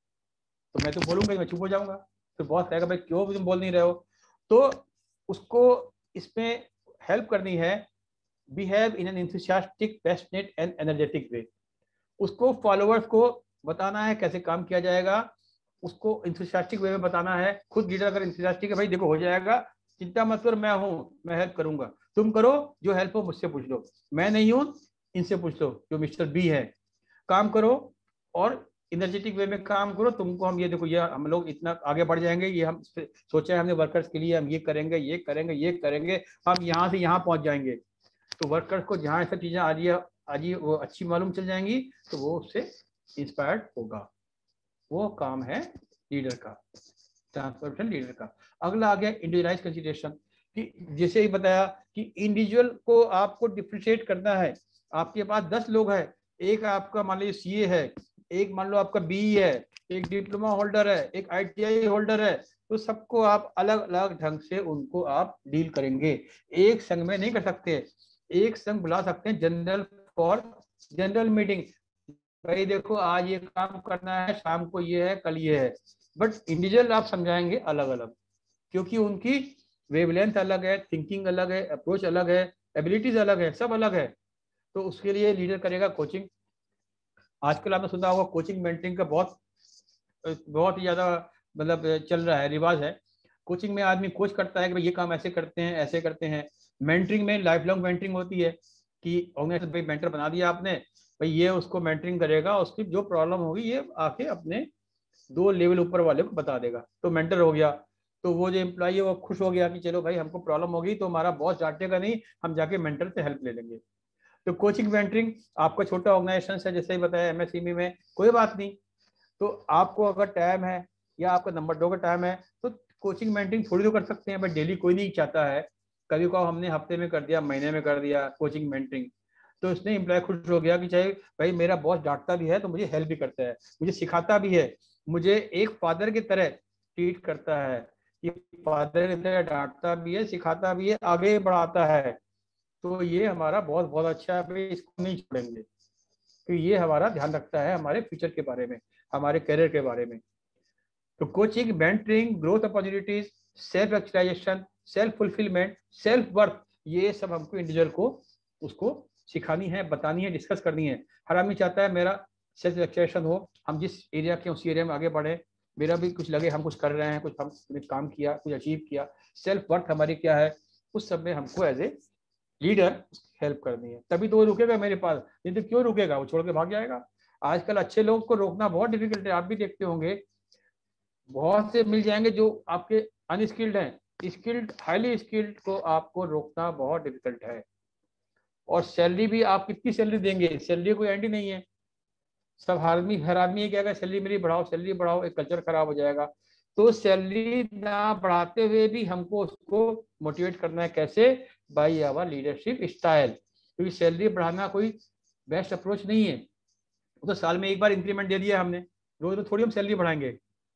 तो मैं तो बोलूंगा, मैं चुप हो जाऊंगा। तो बॉस कहेगा भाई क्यों तुम बोल नहीं रहे हो। तो उसको इसमें हेल्प करनी है, behave in an enthusiastic, passionate and energetic way. उसको फॉलोअर्स को बताना है कैसे काम किया जाएगा, उसको इंथुसियास्टिक वे में बताना है। खुद लीडर अगर इंथुसियास्टिक है, भाई देखो हो जाएगा, चिंता मत करो, मैं हूँ, मैं हेल्प करूंगा, तुम करो, जो हेल्प हो मुझसे पूछ लो, मैं नहीं हूँ इनसे पूछ लो जो मिस्टर बी है, काम करो और एनर्जेटिक वे में काम करो। तुमको हम ये देखो, ये हम लोग इतना आगे बढ़ जाएंगे, ये हम सोचा है हमने वर्कर्स के लिए, हम ये करेंगे ये करेंगे ये करेंगे, हम यहाँ से यहाँ पहुंच जाएंगे। तो वर्कर्स को जहाँ सब चीजें आज ही वो अच्छी मालूम चल जाएंगी तो वो उससे इंस्पायर्ड होगा। वो काम है लीडर का, ट्रांसफॉर्मेशन लीडर का। अगला आ गया इंडिविजुअलाइज कंसिडरेशन, कि जैसे ही बताया कि इंडिविजुअल को आपको डिफरेंशिएट करना है। आपके पास 10 लोग हैं, एक आपका मान लीजिए सीए है, एक मान लो आपका बीई है, एक डिप्लोमा होल्डर है, एक आईटीआई होल्डर है, तो सबको आप अलग अलग ढंग से उनको आप डील करेंगे। एक संघ में नहीं कर सकते, एक संघ बुला सकते हैं जनरल फॉर जनरल मीटिंग, भाई देखो आज ये काम करना है, शाम को ये है, कल ये है। बट इंडिविजुअल आप समझाएंगे अलग अलग, क्योंकि उनकी वेवलेंथ अलग है, थिंकिंग अलग है, अप्रोच अलग है, एबिलिटीज अलग है, सब अलग है। तो उसके लिए लीडर करेगा कोचिंग। आजकल आपने सुना होगा कोचिंग मेंटरिंग का बहुत ही ज्यादा मतलब चल रहा है, रिवाज है। कोचिंग में आदमी कोच करता है कि भाई ये काम ऐसे करते हैं ऐसे करते हैं। मेंटरिंग में लाइफ लॉन्ग मेंटरिंग होती है कि ऑर्गेनाइजेशन भाई मेंटर बना दिया आपने, भाई ये उसको मेंटरिंग करेगा, उसकी जो प्रॉब्लम होगी ये आके अपने 2 लेवल ऊपर वाले को बता देगा, तो मेंटर हो गया। तो वो जो एम्प्लॉई है वो खुश हो गया कि चलो भाई हमको प्रॉब्लम होगी तो हमारा बॉस डांटेगा नहीं, हम जाके मेंटर से हेल्प ले लेंगे। तो कोचिंग मेंटरिंग, आपका छोटा ऑर्गेनाइजेशन है जैसे ही बताया एमएसएमई में, कोई बात नहीं, तो आपको अगर टाइम है या आपका नंबर 2 का टाइम है तो कोचिंग मेंटरिंग थोड़ी तो कर सकते हैं, बट डेली कोई नहीं चाहता है। कभी कभार हमने हफ्ते में कर दिया, महीने में कर दिया कोचिंग मेंटरिंग, तो इसने एम्प्लॉय खुश हो गया कि चाहे भाई मेरा बॉस डांटता भी है तो मुझे हेल्प भी करता है, मुझे सिखाता भी है, मुझे एक फादर की तरह ट्रीट करता है, ये फादर की तरह डांटता भी है, सिखाता भी है, आगे बढ़ाता है। तो ये हमारा बहुत बहुत अच्छा है, भाई इसको नहीं छोड़ेंगे, तो ये हमारा ध्यान रखता है हमारे फ्यूचर के बारे में, हमारे करियर के बारे में। तो coaching, mentoring, growth opportunities, self actualisation, self fulfilment, self worth, ये सब हमको इंडिविजुअल को उसको सिखानी है, बतानी है, डिस्कस करनी है। हर आदमी चाहता है मेरा सेल्फ एक्चुअलाइजेशन हो, हम जिस एरिया के उसी एरिया में आगे बढ़े, मेरा भी कुछ लगे हम कुछ कर रहे हैं, कुछ हमने काम किया, कुछ अचीव किया। सेल्फ वर्थ हमारी क्या है, उस सब में हमको एज ए लीडर हेल्प करनी है, तभी तो वो रुकेगा मेरे पास, नहीं तो क्यों रुकेगा, वो छोड़ के भाग जाएगा। आजकल अच्छे लोगों को रोकना बहुत डिफिकल्ट है, आप भी देखते होंगे, बहुत से मिल जाएंगे जो आपके अनस्किल्ड हैं, स्किल्ड हाईली स्किल्ड को आपको रोकना बहुत डिफिकल्ट है। और सैलरी भी आप कितनी सैलरी देंगे, सैलरी कोई एंड ही नहीं है। सब हर आदमी ये कहेगा सैलरी मेरी बढ़ाओ, सैलरी बढ़ाओ, एक कल्चर खराब हो जाएगा। तो सैलरी ना बढ़ाते हुए भी हमको उसको मोटिवेट करना है, कैसे, बाय आवर लीडरशिप स्टाइल, क्योंकि सैलरी बढ़ाना कोई बेस्ट अप्रोच नहीं है। तो साल में एक बार इंक्रीमेंट दे दिया हमने, रोज तो थोड़ी हम सैलरी बढ़ाएंगे,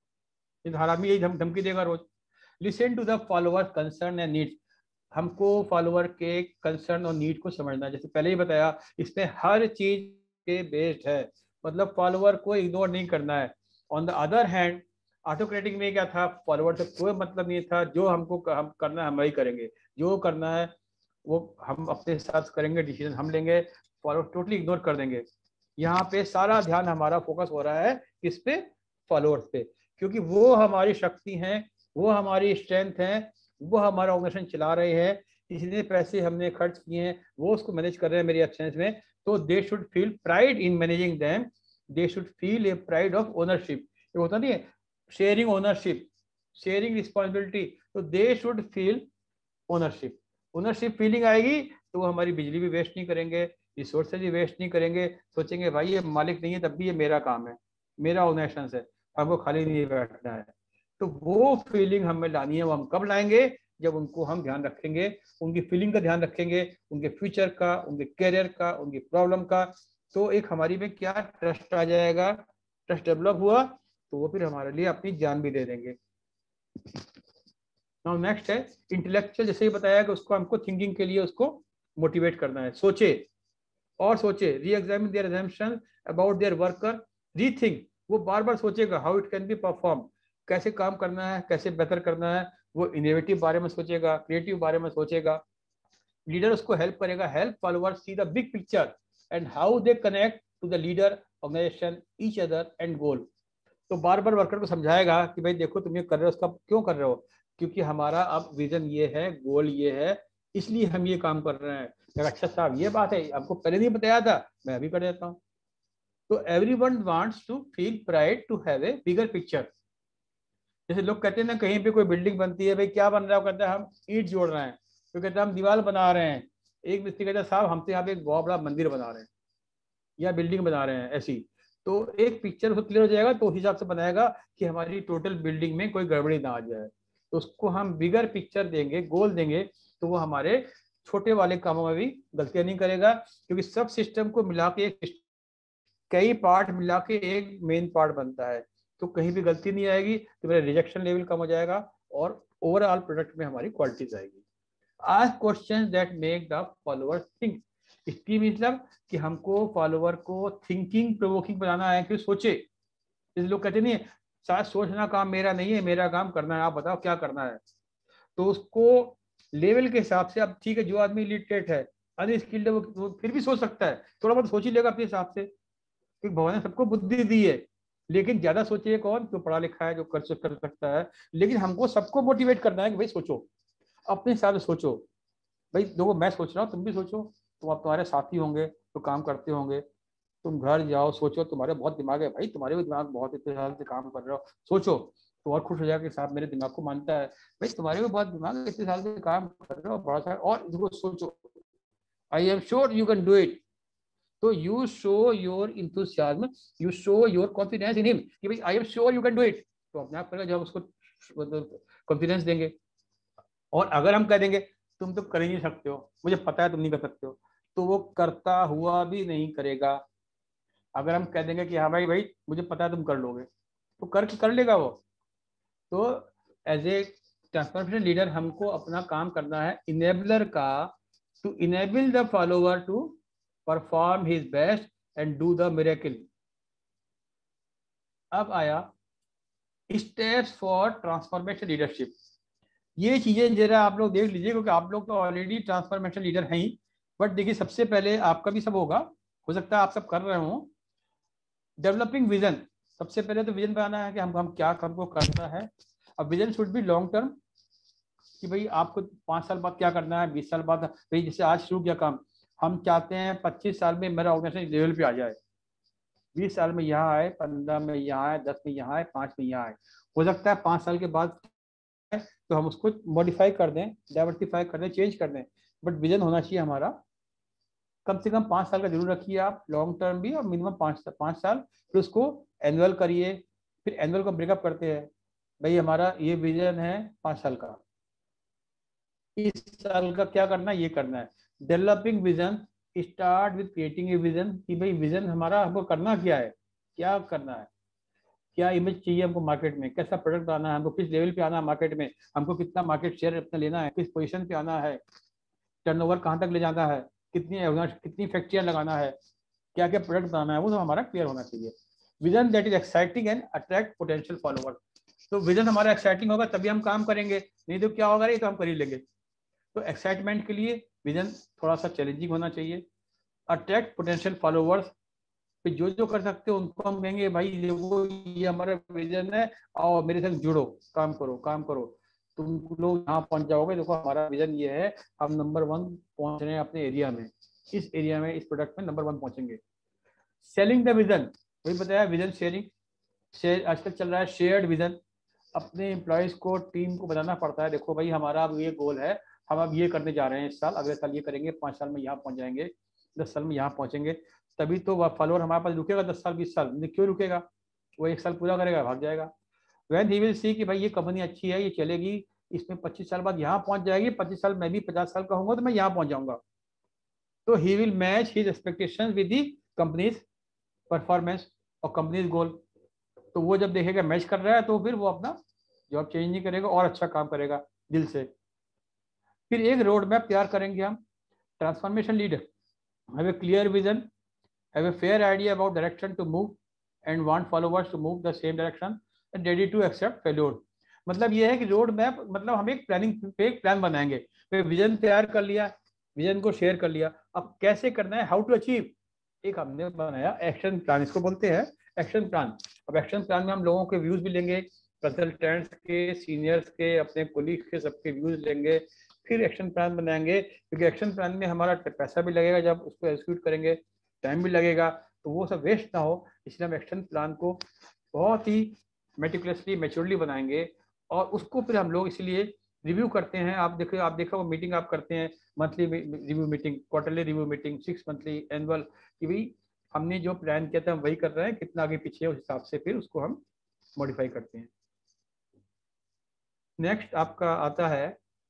हर आदमी यही धमकी देगा रोज। Listen to the follower concern and needs, हमको फॉलोअर के कंसर्न और नीड को समझना है। जैसे पहले ही बताया, इसमें हर चीज के बेस्ड है, मतलब फॉलोअर को इग्नोर नहीं करना है। On the other hand autocratic में क्या था, फॉलोअर से कोई मतलब नहीं था, जो हमको हम करना है हम वही करेंगे, जो करना है वो हम अपने साथ करेंगे, डिसीजन हम लेंगे, फॉलोअर टोटली इग्नोर कर देंगे। यहाँ पे सारा ध्यान हमारा फोकस हो रहा है किस पे, फॉलोअर्स पे, क्योंकि वो हमारी शक्ति हैं, वो हमारी स्ट्रेंथ है, वो हमारा ऑर्गेनाइजेशन चला रहे हैं। इतने पैसे हमने खर्च किए हैं, वो उसको मैनेज कर रहे हैं मेरी एब्सेंस में, तो they should feel pride in managing them, they should feel a pride of ownership. ये होता नहीं है शेयरिंग ओनरशिप, शेयरिंग रिस्पॉन्सिबिलिटी, तो they should feel ownership. Ownership feeling आएगी तो वो हमारी बिजली भी वेस्ट नहीं करेंगे, रिसोर्सेज भी वेस्ट नहीं करेंगे, सोचेंगे भाई ये मालिक नहीं है तब भी ये मेरा काम है, मेरा ओनरेशन है, हमको खाली नहीं बैठना है। तो वो फीलिंग हमें लानी है। वो हम कब लाएंगे? जब उनको हम ध्यान रखेंगे, उनकी फीलिंग का ध्यान रखेंगे, उनके फ्यूचर का, उनके करियर का, उनकी प्रॉब्लम का। तो एक हमारी में क्या ट्रस्ट आ जाएगा, ट्रस्ट डेवलप हुआ तो वो फिर हमारे लिए अपनी जान भी दे देंगे। नाउ नेक्स्ट है इंटेलेक्चुअल। जैसे ही बताया कि उसको हमको थिंकिंग के लिए उसको मोटिवेट करना है, सोचे और सोचे, reexamine their assumption about their worker, rethink, वो बार बार सोचेगा how it can be perform, कैसे काम करना है, कैसे बेहतर करना है। वो इनोवेटिव बारे में सोचेगा, क्रिएटिव बारे में सोचेगा। लीडर उसको हेल्प करेगा, help followers see the big picture and how they connect to the leader, organisation, each other and goal. तो बार बार वर्कर को समझाएगा कि भाई देखो तुम ये कर रहे हो, उसका क्यों कर रहे हो, क्योंकि हमारा अब विजन ये है, गोल ये है, इसलिए हम ये काम कर रहे हैं। अच्छा साहब ये बात है, आपको पहले नहीं बताया था, मैं अभी कर देता हूँ। तो everyone wants to feel pride to have a bigger picture. जैसे लोग कहते हैं ना कहीं पे कोई बिल्डिंग बनती है, भाई क्या बन रहा है, कहता है हम ईंट जोड़ रहे हैं, तो कहते हैं हम दीवार बना रहे हैं। एक मिस्त्री कहता है साहब हम तो यहाँ पे एक बहुत बड़ा मंदिर बना रहे हैं या बिल्डिंग बना रहे हैं ऐसी। तो एक पिक्चर उसको क्लियर हो जाएगा तो उस हिसाब से बनाएगा कि हमारी टोटल बिल्डिंग में कोई गड़बड़ी ना आ जाए। तो उसको हम बिगर पिक्चर देंगे, गोल देंगे, तो वो हमारे छोटे वाले कामों में भी गलतियां नहीं करेगा, क्योंकि सब सिस्टम को मिला के कई पार्ट मिला के एक मेन पार्ट बनता है। तो कहीं भी गलती नहीं आएगी तो मेरा रिजेक्शन लेवल कम हो जाएगा और ओवरऑल प्रोडक्ट में हमारी क्वालिटीज आएगी। Ask questions that make the followers think. इसकी मतलब कि हमको फॉलोअर को थिंकिंग प्रोवोकिंग बनाना है कि सोचे। जैसे लोग कहते नहीं शायद सोचना काम मेरा नहीं है, मेरा काम करना है, आप बताओ क्या करना है। तो उसको लेवल के हिसाब से, अब ठीक है जो आदमी इलिटरेट है, अनस्किल्ड है, वो फिर भी सोच सकता है, थोड़ा बहुत सोच ही लेगा अपने हिसाब से, क्योंकि भगवान ने सबको बुद्धि दी है। लेकिन ज्यादा सोचिए कौन, जो पढ़ा लिखा है, जो कर सकता है। लेकिन हमको सबको मोटिवेट करना है कि भाई सोचो, अपने हिसाब से सोचो। भाई देखो मैं सोच रहा हूँ, तुम भी सोचो, तुम अब तुम्हारे साथी होंगे तो काम करते होंगे, तुम घर जाओ सोचो, तुम्हारे बहुत दिमाग है भाई, तुम्हारे भी दिमाग बहुत इतने साल से काम कर रहे हो, सोचो। तो और खुश हो जाएगा कि साहब मेरे दिमाग को मानता है, भाई तुम्हारे भी बहुत दिमाग है, इतने साल से काम कर रहे हो बड़ा सारा, और इसको सोचो, I am sure you can do it. तो you show your enthusiasm, you show your confidence in him कि भाई I am sure you can do it. तो अपने आप करेगा, जब उसको कॉन्फिडेंस देंगे। और अगर हम कह देंगे तुम तो कर ही नहीं सकते हो, मुझे पता है तुम नहीं कर सकते हो, तो वो करता हुआ भी नहीं करेगा। अगर हम कह देंगे कि हाँ भाई भाई मुझे पता है तुम कर लोगे, तो कर लेगा वो। तो एज ए ट्रांसफॉर्मेशन लीडर हमको अपना काम करना है इनेबलर का, to enable the follower to perform his best and do the miracle. अब आया स्टेप्स फॉर ट्रांसफॉर्मेशन लीडरशिप। ये चीजें जरा आप लोग देख लीजिए, क्योंकि आप लोग तो ऑलरेडी ट्रांसफॉर्मेशन लीडर हैं ही। बट देखिए सबसे पहले आपका भी सब होगा, हो सकता है आप सब कर रहे हो। डेवलपिंग विजन, सबसे पहले तो विजन बनाना है कि हम क्या हमको करना है। अब vision should be long term, कि भाई आपको 5 साल बाद क्या करना है, 20 साल बाद। भाई जैसे आज शुरू किया काम, हम चाहते हैं 25 साल में मेरा ऑर्गेनाइजेशन लेवल पे आ जाए, 20 साल में यहाँ आए, 15 में यहाँ आए, 10 में यहाँ आए, 5 में यहाँ आए। हो सकता है 5 साल के बाद तो हम उसको मॉडिफाई कर दें, डाइवर्सिफाई कर दें, चेंज कर दें। बट विजन होना चाहिए हमारा कम से कम 5 साल का जरूर रखिए आप, लॉन्ग टर्म भी, और मिनिमम 5 साल। फिर उसको एनुअल करिए, फिर एनुअल को ब्रेकअप करते हैं, भाई हमारा ये विजन है 5 साल का, इस साल का क्या करना है, ये करना है। Developing vision start with creating a vision, कि भाई विजन हमारा हमको करना क्या है, क्या करना है, क्या इमेज चाहिए हमको मार्केट में, कैसा प्रोडक्ट आना है, हमको किस लेवल पे आना है मार्केट में, हमको कितना मार्केट शेयर अपना लेना है, किस पोजीशन पे आना है, टर्नओवर कहाँ तक ले जाना है, कितनी फैक्ट्रियाँ लगाना है, क्या क्या प्रोडक्ट बनाना है, वो सब हमारा क्लियर होना चाहिए। Vision that is exciting and attract potential follower. तो विजन हमारा एक्साइटिंग होगा तभी हम काम करेंगे, नहीं तो क्या होगा, ये तो हम कर ही लेंगे। तो एक्साइटमेंट के लिए विजन थोड़ा सा चैलेंजिंग होना चाहिए। अट्रैक्ट पोटेंशियल फॉलोअर्स, फिर जो कर सकते हो उनको हम कहेंगे भाई देखो ये हमारा विजन है, आओ मेरे साथ जुड़ो, काम करो। तुम लोग यहाँ पहुंच जाओगे, देखो हमारा विजन ये है, हम नंबर 1 पहुंच रहे हैं अपने एरिया में, इस एरिया में इस प्रोडक्ट में नंबर 1 पहुंचेंगे। सेलिंग द विजन, वही बताया विजन शेयरिंग, आजकल चल रहा है शेयर्ड विजन। अपने एम्प्लॉयज को, टीम को बताना पड़ता है, देखो भाई हमारा अब ये गोल है, हम अब ये करने जा रहे हैं इस साल, अगले साल ये करेंगे, 5 साल में यहाँ पहुंच जाएंगे, 10 साल में यहाँ पहुंचेंगे। तभी तो वह फॉलोअर हमारे पास रुकेगा 10 साल 20 साल, क्यों रुकेगा, वो 1 साल पूरा करेगा भाग जाएगा। वैन ही विल सी कि भाई ये कंपनी अच्छी है, ये चलेगी, इसमें 25 साल बाद यहाँ पहुंच जाएगी, 25 साल मैं भी 50 साल का होऊंगा तो मैं यहाँ पहुंच जाऊंगा। तो he will match his expectation with the company's performance और कंपनीज गोल। तो वो जब देखेगा मैच कर रहा है तो फिर वो अपना जॉब चेंज नहीं करेगा और अच्छा काम करेगा दिल से। फिर एक रोड मैप तैयार करेंगे हम। Transformation leader have a clear vision, have a fair idea about direction to move and want followers to move the same direction and ready to accept failure. मतलब ये है कि रोड मैप, मतलब हम एक प्लानिंग पे एक प्लान बनाएंगे। फिर विजन तैयार कर लिया, विजन को शेयर कर लिया, अब कैसे करना है, हाउ टू अचीव, एक हमने बनाया एक्शन प्लान, इसको बोलते हैं एक्शन प्लान। अब एक्शन प्लान में हम लोगों के व्यूज भी लेंगे, कंसल्टेंट्स के, सीनियर्स के, अपने कोलीग्स के, सबके व्यूज लेंगे, फिर एक्शन प्लान बनाएंगे। क्योंकि एक्शन प्लान में हमारा पैसा भी लगेगा, जब उसको एग्जीक्यूट करेंगे टाइम भी लगेगा, तो वो सब वेस्ट ना हो, इसलिए हम एक्शन प्लान को बहुत ही मेटिकुलसली मैच्योरली बनाएंगे। और उसको फिर हम लोग इसलिए रिव्यू करते हैं। आप देखो वो मीटिंग आप करते हैं, monthly review meeting, quarterly review meeting, 6 monthly, annual, कि भाई हमने जो प्लान किया था हम वही कर रहे हैं, कितना आगे पीछे, उस हिसाब से फिर उसको हम मॉडिफाई करते हैं। नेक्स्ट आपका आता है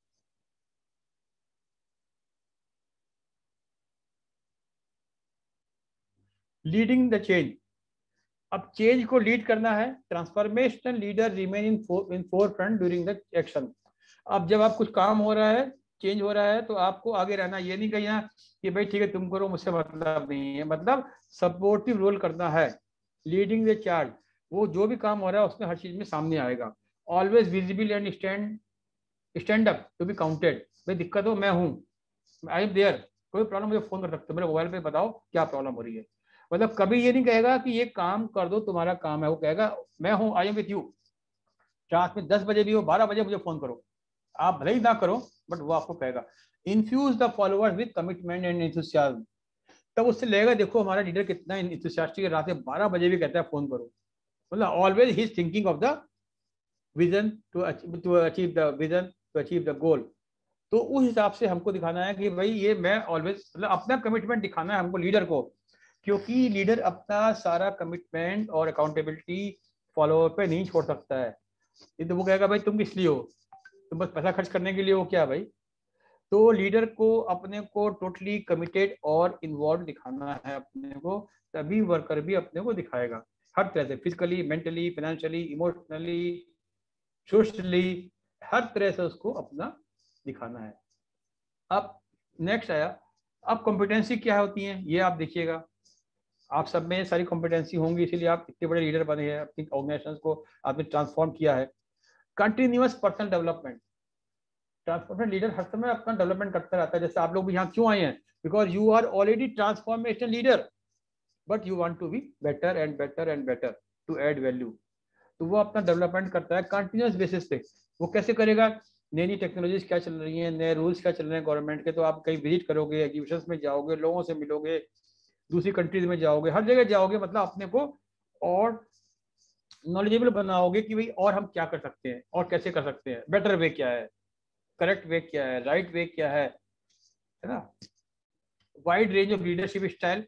लीडिंग द चेंज। अब चेंज को लीड करना है। Transformational leader remain in forefront during the action. अब जब आप कुछ काम हो रहा है, चेंज हो रहा है, तो आपको आगे रहना, ये नहीं कहना कि भाई ठीक है तुम करो, मुझसे मतलब नहीं है, मतलब सपोर्टिव रोल करना है। लीडिंग द चार्ज, वो जो भी काम हो रहा है उसमें हर चीज में सामने आएगा। Always visible and stand up to be counted. भाई दिक्कत हो, मैं हूँ, आई एम देयर, कोई प्रॉब्लम मुझे फोन कर सकते हो, मेरे मोबाइल पे बताओ क्या प्रॉब्लम हो रही है। मतलब कभी ये नहीं कहेगा कि ये काम कर दो, तुम्हारा काम है, वो कहेगा मैं हूँ, आई एम विथ यू, रात में 10 बजे भी हो, 12 बजे मुझे फोन करो, आप भले ही ना करो, बट वो आपको कहेगा। Infuse the followers with commitment and enthusiasm. तब उससे लगेगा देखो हमारा लीडर कितना एंथुसियास्टिक है, रात में 12 बजे भी कहता है फोन करो। मतलब always he is thinking of the vision to achieve the vision, to achieve the goal. तो उस हिसाब से हमको दिखाना है कि भाई ये मैं ऑलवेज, मतलब अपना कमिटमेंट दिखाना है हमको लीडर को, क्योंकि लीडर अपना सारा कमिटमेंट और अकाउंटेबिलिटी फॉलोअर पे नहीं छोड़ सकता है। ये तो वो कहेगा भाई तुम किस लिए हो, तुम बस पैसा खर्च करने के लिए हो क्या भाई। तो लीडर को अपने को टोटली कमिटेड और इन्वॉल्व दिखाना है अपने को, तभी वर्कर भी अपने को दिखाएगा हर तरह से, physically, mentally, financially, emotionally, socially, हर तरह से उसको अपना दिखाना है। अब नेक्स्ट आया, अब कॉम्पिटेंसी क्या होती है ये आप देखिएगा। आप सब में सारी कॉम्पिटेंसी होंगी, इसीलिए आप इतने बड़े लीडर बने हैं, अपनी ऑर्गेनाइजेशन को आपने ट्रांसफॉर्म किया है। Continuous personal development. Transformation leader हर समय अपना डेवलपमेंट करता रहता है। जैसे आप लोग भी यहाँ क्यों आए हैं, because you are already transformation leader, but you want to be better and better and better to add value. तो वो अपना डेवलपमेंट करता है कंटिन्यूस बेसिस पे। वो कैसे करेगा, नई नई टेक्नोलॉजीज क्या चल रही हैं, नए रूल्स क्या चल रहे हैं गवर्नमेंट के, तो आप कहीं विजिट करोगे, एग्जीबिशंस में जाओगे, लोगों से मिलोगे, दूसरी कंट्रीज में जाओगे, हर जगह जाओगे, मतलब अपने को और नॉलेजेबल बनाओगे कि भाई और हम क्या कर सकते हैं और कैसे कर सकते हैं, बेटर वे क्या है, करेक्ट वे क्या है, राइट वे क्या है ना। Wide range of leadership style,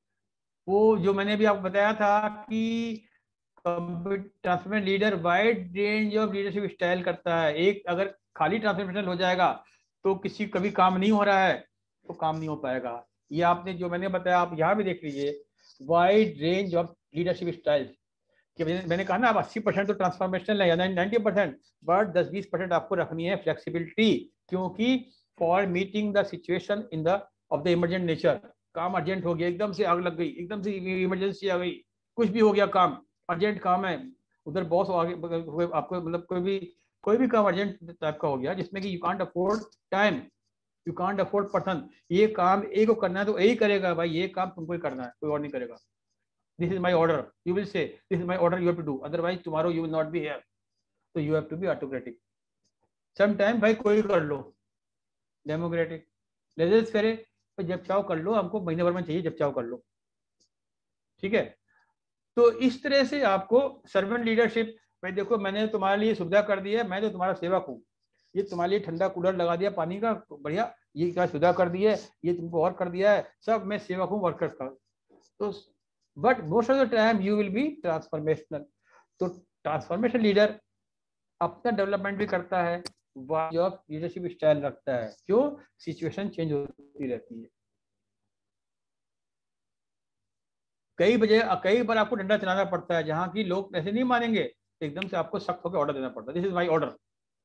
वो जो मैंने भी आपको बताया था कि transformation leader wide range of leadership style करता है। एक अगर खाली ट्रांसफॉर्मेशन हो जाएगा तो किसी कभी काम नहीं हो रहा है तो काम नहीं हो पाएगा। ये आपने जो मैंने बताया आप यहाँ भी देख लीजिए, wide range of leadership style कि मैंने कहा ना आप 80% तो ट्रांसफॉर्मेशनल है या 90%, बट 10-20% आपको रखनी है फ्लेक्सिबिलिटी, क्योंकि for meeting the situation in the of the emergent nature. काम अर्जेंट हो गया, एकदम से आग लग गई, एकदम से इमरजेंसी आ गई, कुछ भी हो गया, काम अर्जेंट काम है, उधर बॉस आगे आपको, मतलब कोई भी काम अर्जेंट टाइप का हो गया जिसमें कि you can't afford time, you can't afford person. ये काम एक को करना है तो यही करेगा भाई, ये काम तुमको ही करना है, कोई और नहीं करेगा। This is my order. You will say, this is my order. You have to do. Otherwise, tomorrow you will not be here. So you have to be autocratic. Some time भाई कोई कर लो, डेमोक्रेटिक लेजर्स करे तो जब चाहो कर लो, हमको महीने भर में चाहिए, जब चाहो कर लो, ठीक है। तो इस तरह से आपको सर्वेंट लीडरशिप, भाई देखो मैंने तुम्हारे लिए सुविधा कर दी है, मैं तो तुम्हारा सेवक हूँ, ये तुम्हारे लिए ठंडा कूलर लगा दिया पानी का बढ़िया, ये क्या सुविधा कर दी है, ये तुमको और कर दिया है, सब मैं सेवक हूँ वर्कर्स का। तो but most of the time you will be transformational. तो ट्रांसफॉर्मेशन लीडर अपना डेवलपमेंट भी करता है, ऑफ लीडरशिप स्टाइल रखता है, क्यों, सिचुएशन चेंज होती रहती है। कई बार आपको डंडा चलाना पड़ता है, जहां की लोग ऐसे नहीं मानेंगे तो एकदम से आपको सख्त होकर ऑर्डर देना पड़ता है, दिस इज माय ऑर्डर,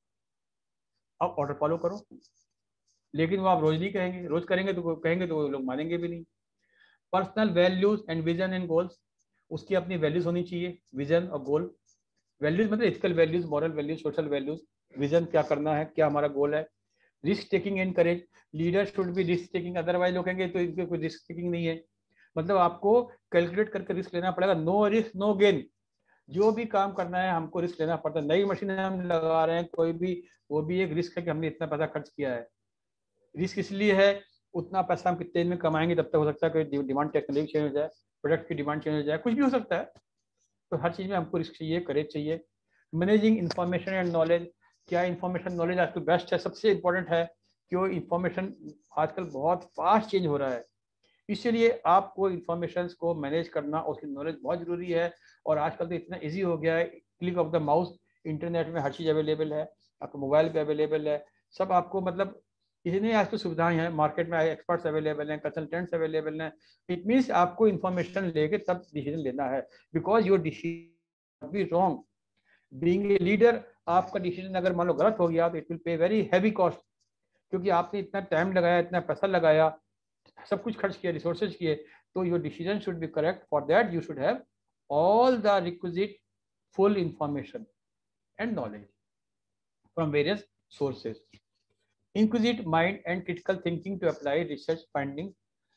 आप ऑर्डर फॉलो करो। लेकिन वो आप रोज नहीं कहेंगे, रोज करेंगे तो कहेंगे तो लोग मानेंगे भी नहीं। Personal values and vision and goals, उसकी अपनी वैल्यूज होनी चाहिए, विजन और गोल। वैल्यूज मतलब ethical values, moral values, social values. Vision क्या करना है, क्या हमारा गोल है। Risk taking and courage, leader should be risk taking, otherwise लोग कहेंगे तो इनके कोई रिस्क टेकिंग नहीं है। मतलब आपको कैलकुलेट करके रिस्क लेना पड़ेगा, नो रिस्क नो गेन। जो भी काम करना है हमको रिस्क लेना पड़ता है। नई मशीन हम लगा रहे हैं कोई भी, वो भी एक रिस्क है कि हमने इतना पैसा खर्च किया है। रिस्क इसलिए है, उतना पैसा हम कितने दिन में कमाएंगे, तब तक हो सकता है कोई डिमांड टेक्नोलॉजी चेंज हो जाए, प्रोडक्ट की डिमांड चेंज हो जाए, कुछ भी हो सकता है। तो हर चीज में हमको रिस्क चाहिए, करेज चाहिए। मैनेजिंग इंफॉर्मेशन एंड नॉलेज, क्या इंफॉर्मेशन नॉलेज आजकल बेस्ट है, सबसे इंपॉर्टेंट है। क्यों, इंफॉर्मेशन आजकल बहुत फास्ट चेंज हो रहा है, इसलिए आपको इंफॉर्मेशन को मैनेज करना, उसकी नॉलेज बहुत जरूरी है। और आजकल तो इतना इजी हो गया है, click of the mouse, internet में हर चीज अवेलेबल है, आपको मोबाइल पे अवेलेबल है, सब आपको मतलब इतनी आजकल सुविधाएं हैं, मार्केट में एक्सपर्ट्स अवेलेबल हैं, कंसल्टेंट्स अवेलेबल हैं। इट मीन्स आपको इंफॉर्मेशन लेके तब डिसीजन लेना है, because your decision be wrong. Being a leader, आपका डिसीजन अगर मान लो गलत हो गया तो it will pay very heavy cost, क्योंकि आपने इतना टाइम लगाया, इतना पैसा लगाया, सब कुछ खर्च किया, रिसोर्सेज किए। तो your decision should be correct, for that you should have all the requisite full information and knowledge from various sources. Inquisitive mind and critical thinking to apply research finding.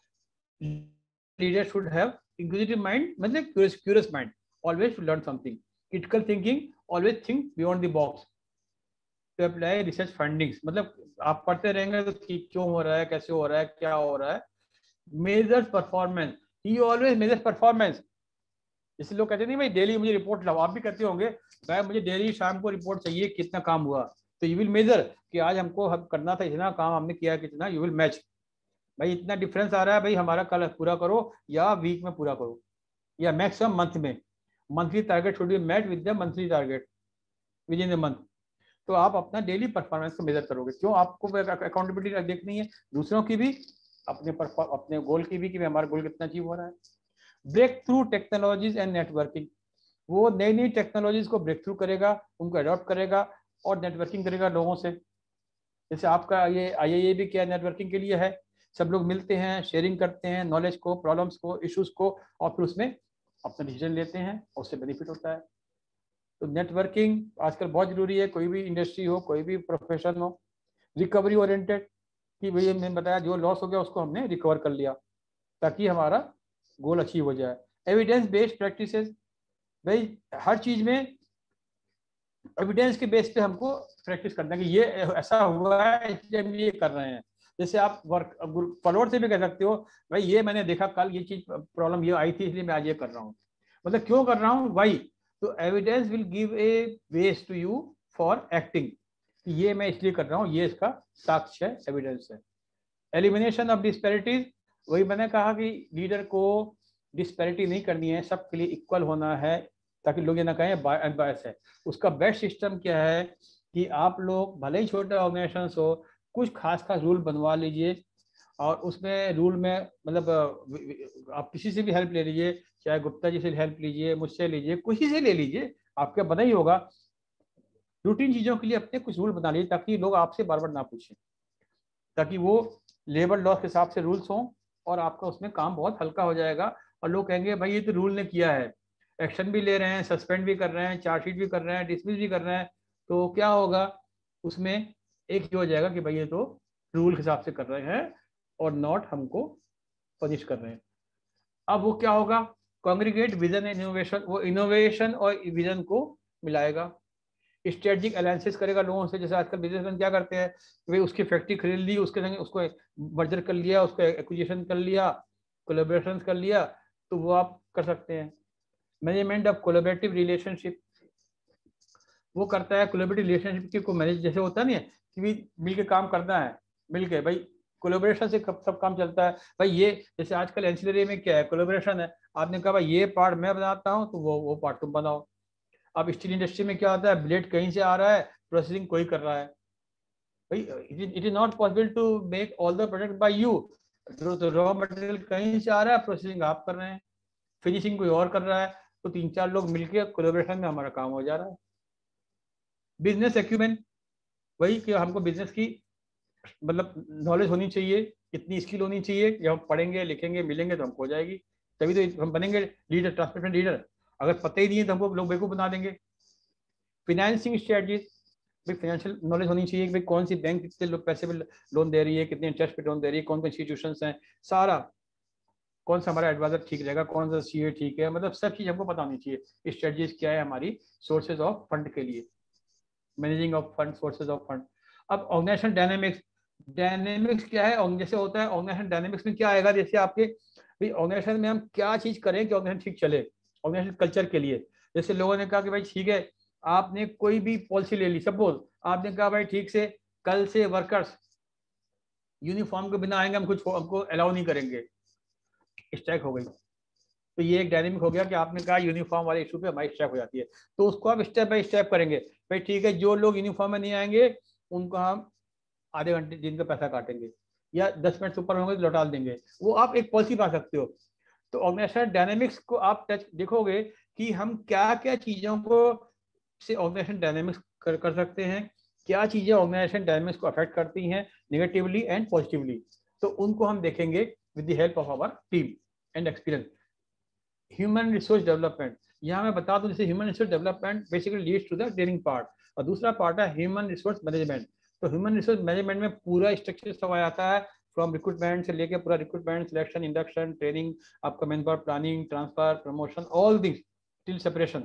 Leader should have inquisitive mind, मतलब curious mind, always to learn something. Critical thinking, always think beyond the box. To apply research findings, मतलब आप पढ़ते रहेंगे तो क्यों हो रहा है, कैसे हो रहा है, क्या हो रहा है। Measures performance, he always measures performance. इसलिए लोग कहते नहीं भाई डेली मुझे रिपोर्ट लाओ, आप भी करते होंगे, भाई मुझे डेली शाम को रिपोर्ट चाहिए कितना काम हुआ। तो यू विल मेजर कि आज हमको करना था इतना काम, हमने किया कितना, यू विल मैच, भाई इतना डिफरेंस आ रहा है, भाई हमारा कल पूरा करो या वीक में पूरा करो या मैक्सिमम मंथ में। Monthly target should be met with the monthly target within the month. तो आप अपना डेली परफॉर्मेंस को मेजर करोगे, क्यों, आपको अकाउंटेबिलिटी देखनी है, दूसरों की भी, अपने गोल की भी, कि हमारा गोल कितना अचीव हो रहा है। Breakthrough technologies and networking, वो नई नई टेक्नोलॉजीज को ब्रेक थ्रू करेगा, उनको अडॉप्ट करेगा और नेटवर्किंग करेगा लोगों से। जैसे आपका ये IIA भी क्या नेटवर्किंग के लिए है, सब लोग मिलते हैं, शेयरिंग करते हैं नॉलेज को, प्रॉब्लम्स को, इश्यूज को, और फिर उसमें अपना डिसीजन लेते हैं और उससे बेनिफिट होता है। तो नेटवर्किंग आजकल बहुत जरूरी है, कोई भी इंडस्ट्री हो, कोई भी प्रोफेशन हो। रिकवरी ओरिएंटेड, कि भैया मैंने बताया जो लॉस हो गया उसको हमने रिकवर कर लिया ताकि हमारा गोल अचीव हो जाए। एविडेंस बेस्ड प्रैक्टिसेस, भाई हर चीज में एविडेंस के बेस पे हमको प्रैक्टिस करना है कि ये ऐसा हुआ है इसलिए हम ये कर रहे हैं। जैसे आप फॉलोअर से भी कह सकते हो, भाई ये मैंने देखा कल ये चीज प्रॉब्लम ये आई थी इसलिए मैं आज ये कर रहा हूँ, मतलब क्यों कर रहा हूँ, वाई। तो evidence will give a base to you for acting, ये मैं इसलिए कर रहा हूँ, ये इसका साक्ष्य है, एविडेंस है। एलिमिनेशन ऑफ डिस्पैरिटीज, वही मैंने कहा कि लीडर को डिस्पैरिटी नहीं करनी है, सबके लिए इक्वल होना है, ताकि लोग ये ना कहें बायस है। उसका बेस्ट सिस्टम क्या है कि आप लोग भले ही छोटे ऑर्गेनाइजेशन हो, कुछ खास रूल बनवा लीजिए, और उसमें रूल में मतलब आप किसी से भी हेल्प ले लीजिए, चाहे गुप्ता जी से हेल्प लीजिए, मुझसे लीजिए, किसी से ले लीजिए, आपका बना ही होगा। रूटीन चीजों के लिए अपने कुछ रूल बना लीजिए ताकि लोग आपसे बार बार ना पूछें, ताकि वो लेबर लॉ के हिसाब से रूल्स हों और आपका उसमें काम बहुत हल्का हो जाएगा। और लोग कहेंगे भाई ये तो रूल ने किया है, एक्शन भी ले रहे हैं, सस्पेंड भी कर रहे हैं, चार्जशीट भी कर रहे हैं, डिसमिस भी कर रहे हैं, तो क्या होगा उसमें एक ही हो जाएगा कि भाई ये तो रूल के हिसाब से कर रहे हैं और नॉट हमको पनिश कर रहे हैं। अब वो क्या होगा, कॉन्ग्रीगेट विजन एंड इनोवेशन, वो इनोवेशन और विजन को मिलाएगा। स्ट्रेटेजिक अलायंसेस करेगा लोगों से, जैसे आजकल बिजनेसमैन क्या करते हैं, वे उसकी फैक्ट्री खरीद ली, उसके संग उसको मर्जर कर लिया, उसको एक्विजिशन कर लिया, कोलैबोरेशन कर लिया, तो वो आप कर सकते हैं। मैनेजमेंट ऑफ कोलैबोरेटिव रिलेशनशिप, वो करता है कोलैबोरेटिव रिलेशनशिप को मैनेज, जैसे होता नहीं है कि भी मिल के काम करना है, मिल के भाई कोलैबोरेशन से सब काम चलता है भाई। ये जैसे आजकल एंसिलरी में क्या है, कोलैबोरेशन है, आपने कहा भाई ये पार्ट मैं बनाता हूँ तो वो पार्ट तुम बनाओ। अब स्टील इंडस्ट्री में क्या होता है, ब्लेड कहीं से आ रहा है, प्रोसेसिंग कोई कर रहा है भाई, it is not possible to make all the product by you, तो रॉ मटेरियल कहीं से आ रहा है, प्रोसेसिंग आप कर रहे हैं, फिनिशिंग कोई और कर रहा है, तो 3-4 लोग मिलकर कोलैबोरेशन में हमारा काम हो जा रहा है। बिजनेस एक्यूमेन, वही कि हमको बिजनेस की मतलब नॉलेज होनी चाहिए, इतनी स्किल होनी चाहिए कि हम पढ़ेंगे लिखेंगे मिलेंगे तो हमको हो जाएगी, तभी तो हम बनेंगे लीडर, ट्रांसफॉर्मेशन लीडर। अगर पता ही नहीं है तो हमको लोग बेवकूफ बना देंगे। फिनेंसिंग स्ट्रेटजीज, भाई फाइनेंशियल नॉलेज होनी चाहिए कि भाई कौन सी बैंक कितने लोग पैसे पे लोन दे रही है, कितने इंटरेस्ट पे लोन दे रही है, कौन कौन इंस्टीट्यूशंस हैं, सारा कौन सा हमारा एडवाइजर ठीक रहेगा, कौन सा सीए ठीक है, मतलब सब चीज हमको पता होनी चाहिए। स्ट्रेटजीज क्या है हमारी सोर्सेज ऑफ फंड के लिए, managing of fund, sources of fund. अब ऑर्गेनाइजेशन डायनेमिक्स, डायनेमिक्स क्या है, जैसे होता है ऑर्गेनाइजेशन डायनेमिक्स में क्या आएगा, जैसे आपके भाई ऑर्गेनाइजेशन में हम क्या चीज करें कि ऑर्गेनाइजेशन ठीक चले, ऑर्गेनाइजेशन कल्चर के लिए। जैसे लोगों ने कहा कि भाई ठीक है, आपने कोई भी पॉलिसी ले ली, सपोज आपने कहा भाई ठीक से कल से वर्कर्स यूनिफॉर्म के बिना आएंगे, हम कुछ हमको अलाउ नहीं करेंगे, स्ट्राइक हो गई, तो ये एक डायनेमिक हो गया कि आपने कहा यूनिफॉर्म वाले इशू पे हमारी स्ट्राइक हो जाती है, तो उसको आप स्टेप बाय स्टेप करेंगे। भाई ठीक है, जो लोग यूनिफॉर्म में नहीं आएंगे उनको हम आधे घंटे दिन का पैसा काटेंगे, या 10 मिनट से ऊपर होंगे तो लौटा देंगे, वो आप एक पॉलिसी पा सकते हो। तो ऑर्गेनाइजेशन डायनेमिक्स को आप टच देखोगे कि हम क्या क्या चीजों को से ऑर्गेनाइजेशन डायनेमिक्स कर सकते हैं, क्या चीजें ऑर्गेनाइजेशन डायनेमिक्स को अफेक्ट करती हैं नेगेटिवली एंड पॉजिटिवली, तो उनको हम देखेंगे with the help of our team and experience. Human resource development, यहाँ मैं बता दूं जैसे human resource development basically leads to the training part, और दूसरा पार्ट है ह्यूमन रिसोर्स मैनेजमेंट। तो ह्यूमन रिसोर्स मैनेजमेंट में पूरा स्ट्रक्चर सब आ जाता है, फ्रॉम रिक्रूटमेंट से लेके पूरा रिक्रूटमेंट, सिलेक्शन, इंडक्शन, ट्रेनिंग, आपका manpower planning, transfer, promotion, all this till separation.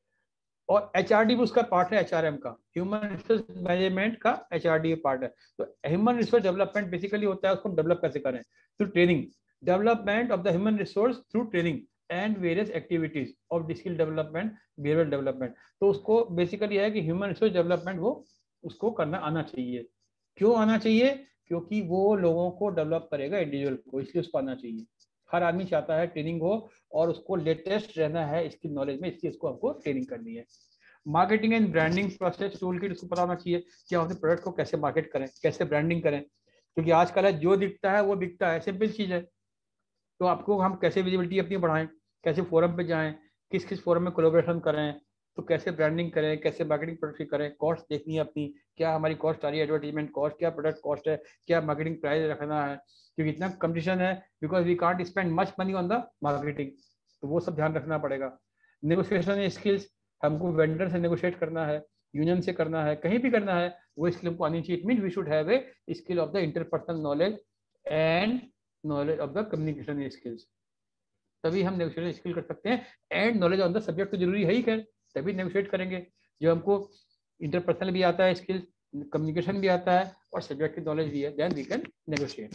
और एचआरडी भी उसका पार्ट है, एचआरएम का, ह्यूमन रिसोर्स मैनेजमेंट का एचआरडी पार्ट है। तो ह्यूमन रिसोर्स डेवलपमेंट बेसिकली होता है उसको डेवलप कैसे करें, through training, development of the human resource through training and various activities of skill development, behaviour development. तो उसको बेसिकली है कि ह्यूमन रिसोर्स डेवलपमेंट वो उसको करना आना चाहिए। क्यों आना चाहिए, क्योंकि वो लोगों को डेवलप करेगा इंडिविजुअल को, इसलिए उसको आना चाहिए। हर आदमी चाहता है ट्रेनिंग हो और उसको लेटेस्ट रहना है इसकी नॉलेज में, इसलिए इसको हमको ट्रेनिंग करनी है। Marketing and branding process tool kit, उसको पता होना चाहिए कि हम अपने प्रोडक्ट को कैसे मार्केट करें, कैसे ब्रांडिंग करें, क्योंकि आजकल है जो दिखता है वो बिकता है, सिंपल चीज है। तो आपको हम कैसे विजिबिलिटी अपनी बढ़ाएं, कैसे फोरम पे जाएं, किस किस फोरम में कोलैबोरेशन करें, तो कैसे ब्रांडिंग करें, कैसे मार्केटिंग प्रोडक्ट की करें, कॉस्ट देखनी है अपनी, क्या हमारी कॉस्ट आ रही है, एडवर्टीजमेंट कॉस्ट, क्या प्रोडक्ट कॉस्ट है, क्या मार्केटिंग प्राइस रखना है, क्योंकि इतना कंपटीशन है, because we can't spend much money on the marketing, तो वो सब ध्यान रखना पड़ेगा। नेगोशिएशन स्किल्स, हमको वेंडर से नेगोशिएट करना है, यूनियन से करना है, कहीं भी करना है, वो स्किल हमको आनी चाहिए। It mean we should have a skill of the interpersonal knowledge and knowledge of the communication skills, तभी हम नेगोशिएशन स्किल कर सकते हैं। And knowledge on the subject तो जरूरी है ही, खैर तभी नेगोशिएट करेंगे। जो हमको इंटरपर्सनल भी आता है स्किल, कम्युनिकेशन भी आता है और सब्जेक्ट की नॉलेज भी है, then we can negotiate.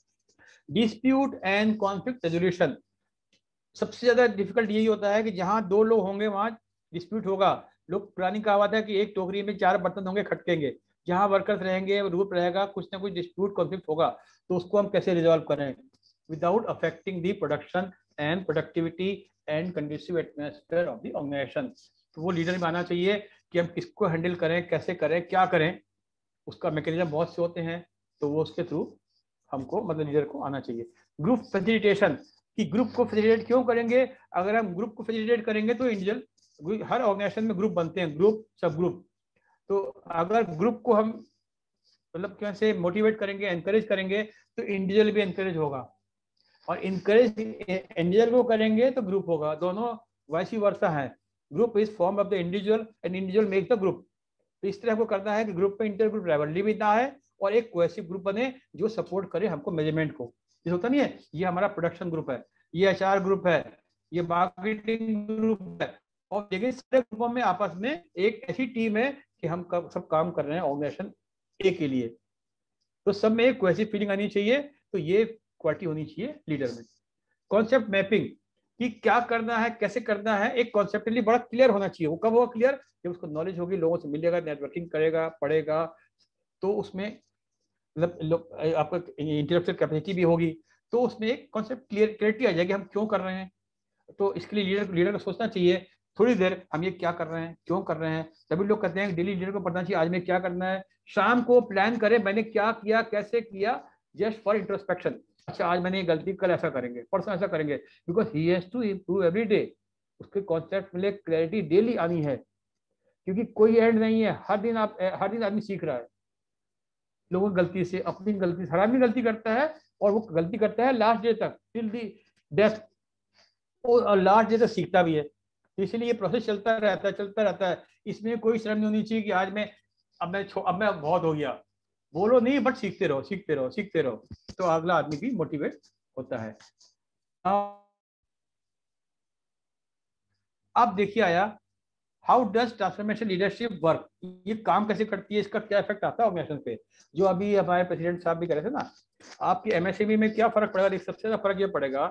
Dispute and conflict resolution, सबसे ज्यादा डिफिकल्ट यही होता है कि जहां दो लोग होंगे वहां डिस्प्यूट होगा। लोग पुरानी कहावत है कि एक टोकरी में 4 बर्तन होंगे खटकेंगे, जहां वर्कर्स रहेंगे, रूप रहेगा, कुछ ना कुछ डिस्प्यूट कॉन्फ्लिक्ट होगा, तो उसको हम कैसे रिजॉल्व करें without affecting the production and productivity and conducive atmosphere of the organization. तो वो लीडर में आना चाहिए कि हम किसको हैंडल करें, कैसे करें, क्या करें, उसका मैकेनिज्म बहुत से होते हैं, तो वो उसके थ्रू हमको मतलब लीडर को आना चाहिए। ग्रुप फैसिलिटेशन, कि ग्रुप को फैसिलिटेट क्यों करेंगे, अगर हम ग्रुप को फैसिलिटेट करेंगे तो इंडिविजुअल, हर ऑर्गेनाइजेशन में ग्रुप बनते हैं, ग्रुप सब ग्रुप, तो अगर ग्रुप को हम मतलब कैसे मोटिवेट करेंगे, एनकरेज करेंगे, तो इंडिविजुअल भी एनकरेज होगा, और इनकरेज इंडिविजुअल को करेंगे तो ग्रुप होगा, दोनों वैसी वर्षा है। Group is form of the individual and individual make the group. तो इस तरह को करना है कि ग्रुप में इंटर ग्रुप राइवलरी भी ना है और एक कोहेसिव ग्रुप बने जो सपोर्ट करे हमको मैनेजमेंट को। ये होता नहीं है, ये हमारा प्रोडक्शन ग्रुप है, ये एचआर ग्रुप है, ये मार्केटिंग ग्रुप है, और लेकिन सारे ग्रुपों में आपस में एक ऐसी टीम है कि हम सब काम कर रहे हैं ऑर्गेनाइजेशन ए के लिए। तो सब में एक वैसी फीलिंग आनी चाहिए। तो ये क्वालिटी होनी चाहिए लीडर में। कॉन्सेप्ट मैपिंग कि क्या करना है, कैसे करना है, एक कॉन्सेप्टली बड़ा क्लियर होना चाहिए। वो कब होगा क्लियर? जब उसको नॉलेज होगी, लोगों से मिलेगा, नेटवर्किंग करेगा, पढ़ेगा, तो उसमें मतलब आपका इंटेलेक्चुअल कैपेसिटी भी होगी, तो उसमें एक कॉन्सेप्ट क्लियरिटी आ जाएगी हम क्यों कर रहे हैं। तो इसके लिए लीडर को सोचना चाहिए थोड़ी देर हम ये क्या कर रहे हैं, क्यों कर रहे हैं। सभी लोग कहते हैं डेली लीडर को पढ़ना चाहिए आज मैं क्या करना है। शाम को प्लान करें मैंने क्या किया, कैसे किया, जस्ट फॉर इंट्रोस्पेक्शन। अच्छा आज मैंने ये गलती, कल ऐसा करेंगे, परसों ऐसा करेंगे, because he has to improve every day. उसके कॉन्सेप्ट में क्लैरिटी डेली आनी है, क्योंकि कोई एंड नहीं है। हर दिन आदमी सीख रहा है लोगों की गलती से, अपनी गलती से। हर आदमी गलती करता है और वो गलती करता है लास्ट डे तक, टिल दी डेथ, और लास्ट डे तक सीखता भी है। इसलिए ये प्रोसेस चलता रहता है। इसमें कोई शर्म नहीं होनी चाहिए कि आज मैं अब मैं बहुत हो गया, बोलो नहीं, बट सीखते रहो। तो अगला आदमी भी मोटिवेट होता है। अब देखिए आया how does transformation leadership work. ये काम कैसे करती है, इसका क्या इफेक्ट आता है ऑर्गेनाइजेशन पे। जो अभी हमारे प्रेसिडेंट साहब भी कह रहे थे ना, आपकी एमएसएमई में क्या फर्क पड़ेगा? सबसे ज्यादा फर्क ये पड़ेगा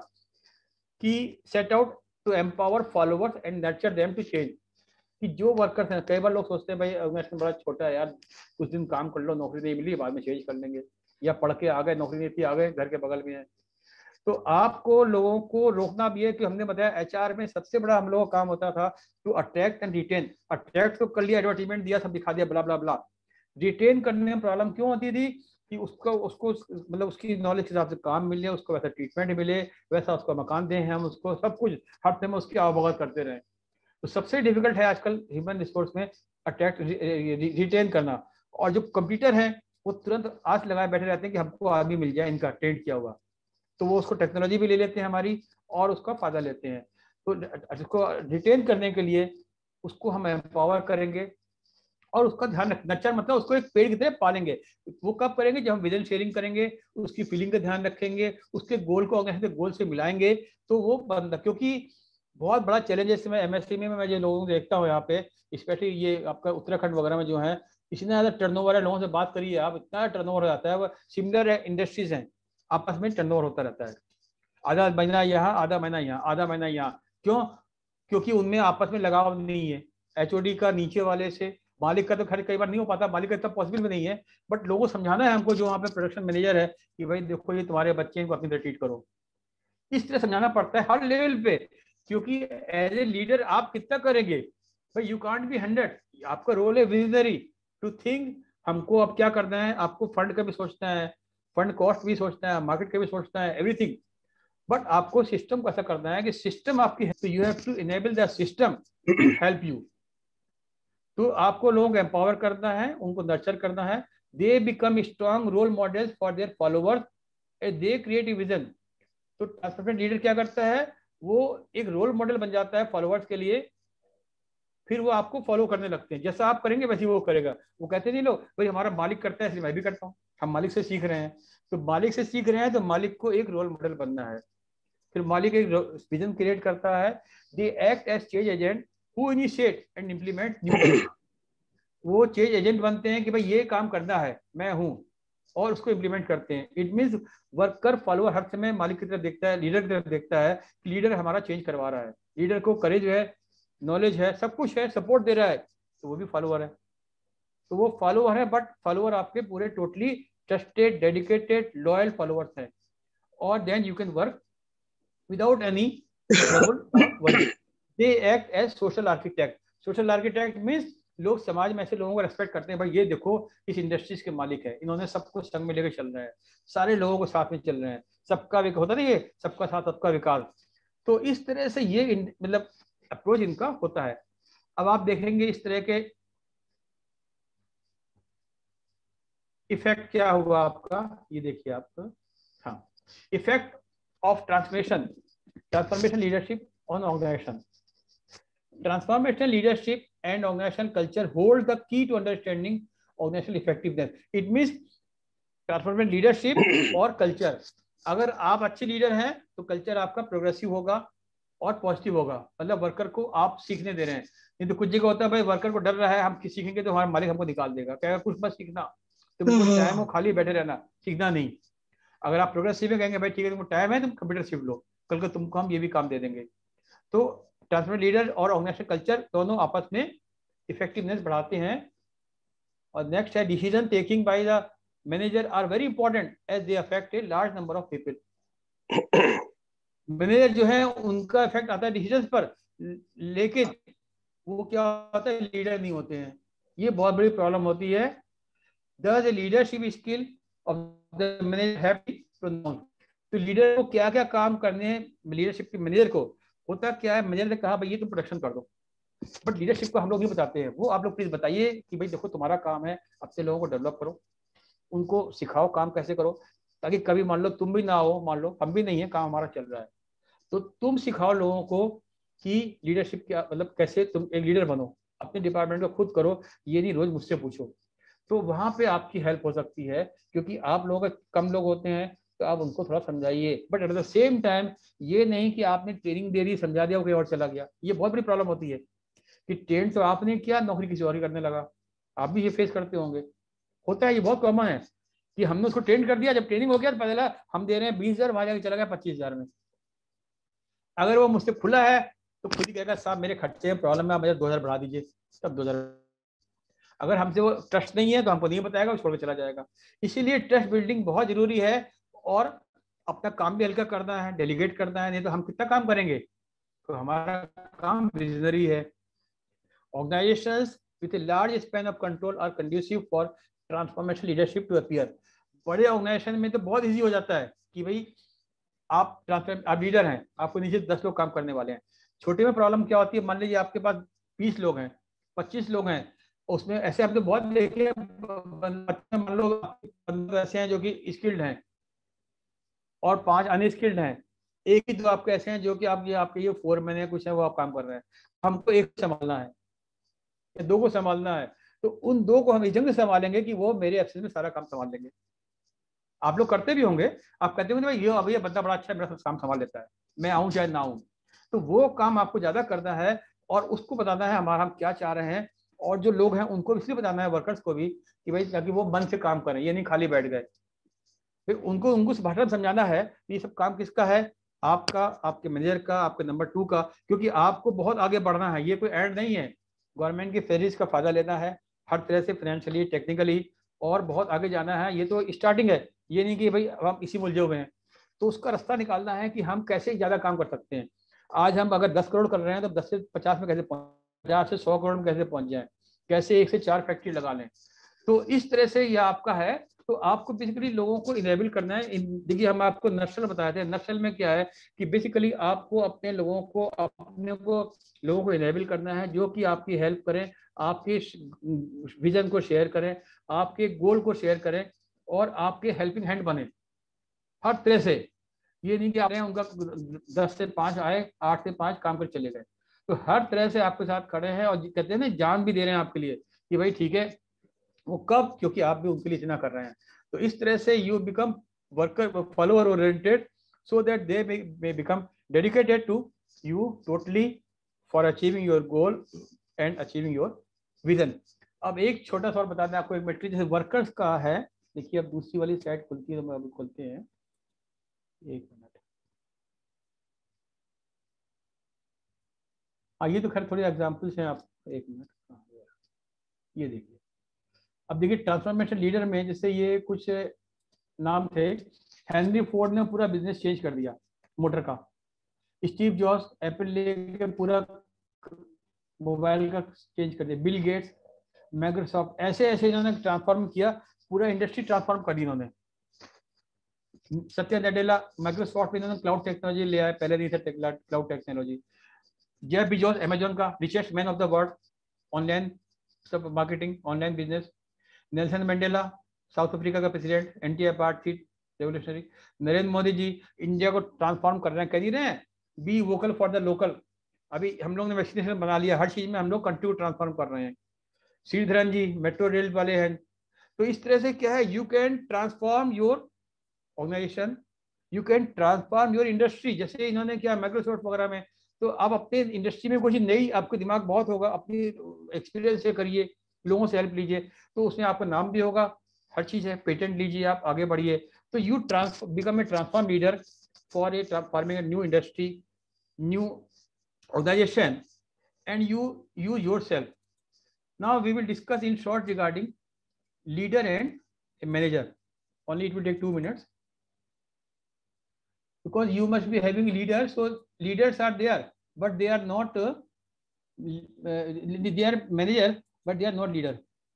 कि set out to empower followers and nurture them to change. कि जो वर्कर्स हैं, कई बार लोग सोचते हैं भाई ऑर्गेनाइजेशन बड़ा छोटा है यार, कुछ दिन काम कर लो, नौकरी नहीं मिली बाद में चेंज कर लेंगे, या पढ़ के आ गए, नौकरी नहीं थी, आ गए, घर के बगल में है। तो आपको लोगों को रोकना भी है कि हमने बताया एचआर में सबसे बड़ा हम लोगों का काम होता था to attract and retain. Attract तो कर लिया, एडवर्टाइजमेंट दिया, सब दिखा दिया, ब्ला ब्ला ब्ला। रिटेन करने में प्रॉब्लम क्यों होती थी कि उसको मतलब उसकी नॉलेज के हिसाब से काम मिले, उसको वैसा ट्रीटमेंट मिले, वैसा उसको मकान दें, हम उसको सब कुछ हर समय उसकी अवगत करते रहे। तो सबसे डिफिकल्ट है आजकल ह्यूमन रिसोर्स में अट्रैक्ट रिटेन करना। और जो कंप्यूटर है वो तुरंत आस लगाए बैठे रहते हैं कि हमको आदमी मिल जाए इनका ट्रेंड किया हुआ, तो वो उसको टेक्नोलॉजी भी ले लेते हैं हमारी और उसका फायदा लेते हैं। तो उसको रिटेन करने के लिए उसको हम एम्पावर करेंगे और उसका ध्यान रखना। नर्चर मतलब उसको एक पेड़ की तरह पालेंगे। वो कब करेंगे? जब हम विजन शेयरिंग करेंगे, उसकी फीलिंग का ध्यान रखेंगे, उसके गोल को ऑर्गेनाइजेशन के गोल से मिलाएंगे, तो वो बंदा, क्योंकि बहुत बड़ा चैलेंज है इसमें एमएसएमई में मैं जो लोगों को देखता हूँ यहाँ पे, स्पेशली ये आपका उत्तराखंड वगैरह में जो है, इतना ज्यादा टर्नओवर है, लोगों से बात करिए आप, इतना टर्नओवर हो जाता है। वो सिमिलर इंडस्ट्रीज हैं, आपस में टर्नओवर होता रहता है, आधा महीना यहाँ, आधा महीना यहाँ, आधा महीना यहाँ। क्यों? क्योंकि उनमें आपस में लगाव नहीं है। एचओडी का नीचे वाले से, मालिक का तो खैर कई बार नहीं हो पाता, मालिक का इतना पॉसिबल भी नहीं है, बट लोगों को समझाना है हमको, जो वहाँ पे प्रोडक्शन मैनेजर है, कि भाई देखो ये तुम्हारे बच्चे हैं, इनको अपनी तरह ट्रीट करो। इस तरह समझाना पड़ता है हर लेवल पे, क्योंकि एज ए लीडर आप कितना करेंगे भाई, यू कांट बी 100। आपका रोल है विजनरी, टू थिंक हमको अब क्या करना है। आपको फंड का भी सोचना है, फंड कॉस्ट भी सोचना है, मार्केट का भी सोचना है, एवरीथिंग। बट आपको सिस्टम को ऐसा करना है कि सिस्टम आपकी है, तो you have to enable the system to help you. तो आपको लोगों को एम्पावर करना है, उनको नर्चर करना है। They become strong role models for their followers and they create a vision. तो ट्रांसफॉर्मेशन लीडर क्या करता है? वो एक रोल मॉडल बन जाता है फॉलोवर्स के लिए, फिर वो आपको फॉलो करने लगते हैं। जैसा आप करेंगे वैसे वो करेगा। वो कहते नहीं लोग भाई हमारा मालिक करता है इसलिए मैं भी करता हूँ, हम मालिक से सीख रहे हैं। तो मालिक से सीख रहे हैं तो मालिक को एक रोल मॉडल बनना है। फिर मालिक एक विजन क्रिएट करता है। They act as change agent who initiate and implement new. वो चेंज एजेंट बनते हैं कि भाई ये काम करना है, मैं हूँ, और उसको इम्प्लीमेंट करते हैं। इट मीन्स वर्कर फॉलोअर हर समय मालिक की तरफ देखता है, लीडर की तरफ देखता है कि लीडर हमारा चेंज करवा रहा है, लीडर को करेज है, नॉलेज है, सब कुछ है, सपोर्ट दे रहा है, तो वो भी फॉलोअर है। तो वो फॉलोअर है, बट फॉलोअर आपके पूरे totally trusted, dedicated, loyal followers हैं। और then you can work without any trouble. They act as social architect. Social architect means लोग समाज में ऐसे लोगों को रेस्पेक्ट करते हैं, भाई ये देखो इस इंडस्ट्रीज के मालिक है, इन्होंने सबको संग में लेकर चल रहे हैं, सारे लोगों को साथ में चल रहे हैं, सबका विकास होता नहीं, ये सबका साथ सबका विकास। तो इस तरह से ये मतलब अप्रोच इनका होता है। अब आप देखेंगे इस तरह के इफेक्ट क्या हुआ आपका, ये देखिए आपका। हाँ, effect of transformation leadership on organization. Transformational leadership and organizational culture hold the key to understanding organizational effectiveness. It means transformational leadership और culture। अगर आप अच्छे लीडर हैं तो कल्चर आपका प्रोग्रेसिव होगा, और पॉजिटिव होगा, मतलब वर्कर को आप सीखने दे रहे हैं। नहीं तो कुछ जगह होता है भाई वर्कर को डर रहा है, हम सीखेंगे तो हमारा मालिक हमको निकाल देगा, कहेगा कुछ मत सीखना, तुमको टाइम हो खाली बैठे रहना, सीखना नहीं। अगर आप प्रोग्रेसिव में कहेंगे भाई ठीक है तुमको टाइम है, तुम कंप्यूटर सीख लो, कल को तुमको हम ये भी काम दे देंगे। तो ट्रांसफॉर्मेशन लीडर और ऑर्गेनाइजेशन कल्चर दोनों आपस में इफेक्टिवनेस बढ़ाते हैं। और नेक्स्ट है decision taking by the manager are very important as they affect a large number of people. Manager जो है उनका इफेक्ट आता है डिसीजंस पर, लेकिन वो क्या होता है लीडर नहीं होते हैं, ये बहुत बड़ी प्रॉब्लम होती है। Does the leadership skill of the manager have to be known? तो लीडर को क्या क्या काम करने हैं, लीडरशिप के मैनेजर को होता क्या है, मैनेजर ने कहा भाई ये तुम प्रोडक्शन कर दो, बट लीडरशिप को हम लोग नहीं बताते हैं, वो आप लोग प्लीज बताइए कि भाई देखो तुम्हारा काम है, अपने लोगों को डेवलप करो, उनको सिखाओ काम कैसे करो, ताकि कभी मान लो तुम भी ना हो, मान लो हम भी नहीं है, काम हमारा चल रहा है, तो तुम सिखाओ लोगों को कि लीडरशिप क्या मतलब, कैसे तुम एक लीडर बनो, अपने डिपार्टमेंट को खुद करो, ये नहीं रोज मुझसे पूछो। तो वहां पे आपकी हेल्प हो सकती है, क्योंकि आप लोगों का कम लोग होते हैं तो आप उनको थोड़ा समझाइए, but at the same time ये नहीं कि आपने ट्रेनिंग दे दी समझा दिया कोई और चला गया। ये बहुत बड़ी प्रॉब्लम होती है कि ट्रेन तो आपने किया, नौकरी किसी और ही करने लगा। आप भी ये फेस करते होंगे, होता है, ये बहुत कॉमन है कि हमने उसको ट्रेन कर दिया, जब ट्रेनिंग हो गया तो पता चला हम दे रहे हैं 20,000, वहां जाकर चला गया 25,000 में। अगर वो मुझसे खुला है तो खुद ही कहेगा साहब मेरे खर्चे में प्रॉब्लम है, मुझे 2,000 बढ़ा दीजिए, तब 2,000। अगर हमसे वो ट्रस्ट नहीं है तो हमको नहीं बताएगा, वो छोड़ के चला जाएगा। इसीलिए ट्रस्ट बिल्डिंग बहुत जरूरी है, और अपना काम भी हल्का करना है, डेलीगेट करना है, नहीं तो हम कितना काम करेंगे, तो हमारा काम विजनरी है। Organizations with a large span of control are conducive for transformation leadership to appear. बड़े ऑर्गेनाइजेशन में तो बहुत ईजी हो जाता है कि भाई आप लीडर हैं, आपको नीचे 10 लोग काम करने वाले हैं। छोटे में प्रॉब्लम क्या होती है, मान लीजिए आपके पास 20 लोग हैं, 25 लोग हैं, उसमें ऐसे हम तो बहुत देखे, मान लो 15 ऐसे हैं जो कि स्किल्ड हैं और 5 अनस्किल्ड हैं, एक ही 2 आपके ऐसे हैं जो कि आपके ये फोरमैन है, कुछ है, वो आप काम कर रहे हैं, हमको एक संभालना है या 2 को संभालना है, तो उन 2 को हम इस जंग से संभालेंगे कि वो मेरे एब्सेंस में सारा काम संभाल लेंगे। आप लोग करते भी होंगे, आप कहते होंगे भाई ये बंदा बड़ा अच्छा है, मेरा काम संभाल लेता है, मैं आऊं चाहे ना आऊं, तो वो काम आपको ज्यादा करना है और उसको बताना है हमारा हम क्या चाह रहे हैं, और जो लोग हैं उनको इसलिए बताना है, वर्कर्स को भी, कि भाई ताकि वो मन से काम करें, ये नहीं खाली बैठ गए। फिर उनको भाषा समझाना है कि ये सब काम किसका है, आपका, आपके मैनेजर का, आपके नंबर 2 का, क्योंकि आपको बहुत आगे बढ़ना है, ये कोई एड नहीं है, गवर्नमेंट की फेरीज का फायदा लेना है हर तरह से, फाइनेंशियली, टेक्निकली, और बहुत आगे जाना है। ये तो स्टार्टिंग है, ये नहीं कि भाई हम इसी उलझे हुए हैं, तो उसका रास्ता निकालना है कि हम कैसे ज्यादा काम कर सकते हैं। आज हम अगर 10 करोड़ कर रहे हैं तो 10 से 50 में कैसे पहुंच, 50 से 100 करोड़ में कैसे पहुंच जाए, कैसे 1 से 4 फैक्ट्री लगा लें। तो इस तरह से ये आपका है, तो आपको बेसिकली लोगों को इनेबल करना है। देखिए हम आपको नक्सल बताए थे, नक्सल में क्या है कि बेसिकली आपको अपने लोगों को इनेबल करना है, जो कि आपकी हेल्प करें, आपके विजन को शेयर करें, आपके गोल को शेयर करें, और आपके हेल्पिंग हैंड बने हर तरह से। ये नहीं कि आप उनका 10 से 5 आए, 8 से 5 काम कर चले गए, तो हर तरह से आपके साथ खड़े हैं, और कहते हैं ना जान भी दे रहे हैं आपके लिए कि भाई ठीक है, वो कब, क्योंकि आप भी उनके लिए इतना कर रहे हैं। तो इस तरह से you become worker follower oriented, so that they may become dedicated to you totally for achieving your goal and achieving your vision. अब एक छोटा सा और बता दें आपको, एक मैट्रिक जैसे वर्कर्स का है, देखिए अब दूसरी वाली स्लाइड खुलती है, तो अभी खोलते हैं, एक मिनट। हाँ ये तो खैर थोड़े एग्जाम्पल्स हैं, आप एक मिनट, ये देखिए। अब देखिए ट्रांसफॉर्मेशन लीडर में जैसे ये कुछ नाम थे, हेनरी फोर्ड ने पूरा बिजनेस चेंज कर दिया मोटर का, स्टीव जॉब्स एप्पल लेके पूरा मोबाइल का चेंज कर दिया, बिल गेट्स माइक्रोसॉफ्ट, ऐसे ऐसे इन्होंने ट्रांसफॉर्म किया, पूरा इंडस्ट्री ट्रांसफॉर्म कर दी इन्होंने। सत्या नडेला माइक्रोसॉफ्ट में इन्होंने क्लाउड टेक्नोलॉजी ले आए, पहले नहीं था cloud technology. Jeff Bezos Amazon का richest man of the world, online सब marketing, online business. Nelson Mandela South Africa का president, anti apartheid revolutionary. Narendra Modi ji India को ट्रांसफॉर्म कर रहे हैं, कह नहीं रहे हैं be vocal for the local. अभी हम लोग ने वैक्सीनेशन बना लिया, हर चीज में हम लोग कंट्री को ट्रांसफॉर्म कर रहे हैं। श्रीधरन जी मेट्रो रेल वाले हैं। तो इस तरह से क्या है, you can transform your organization, you can transform your industry, जैसे इन्होंने क्या माइक्रोसॉफ्ट वगैरह में तो आप अपने इंडस्ट्री में कुछ नई, आपको दिमाग बहुत होगा, अपनी एक्सपीरियंस से करिए, लोगों से हेल्प लीजिए, तो उसमें आपका नाम भी होगा, हर चीज़ है, पेटेंट लीजिए, आप आगे बढ़िए। तो you become a transform leader for a forming a new industry, new organization, and you use yourself. Now we will discuss in short regarding leader and a manager. Only it will take 2 minutes, because you must be having leaders. So leaders are there, but they are not they are manager, but they are not leader.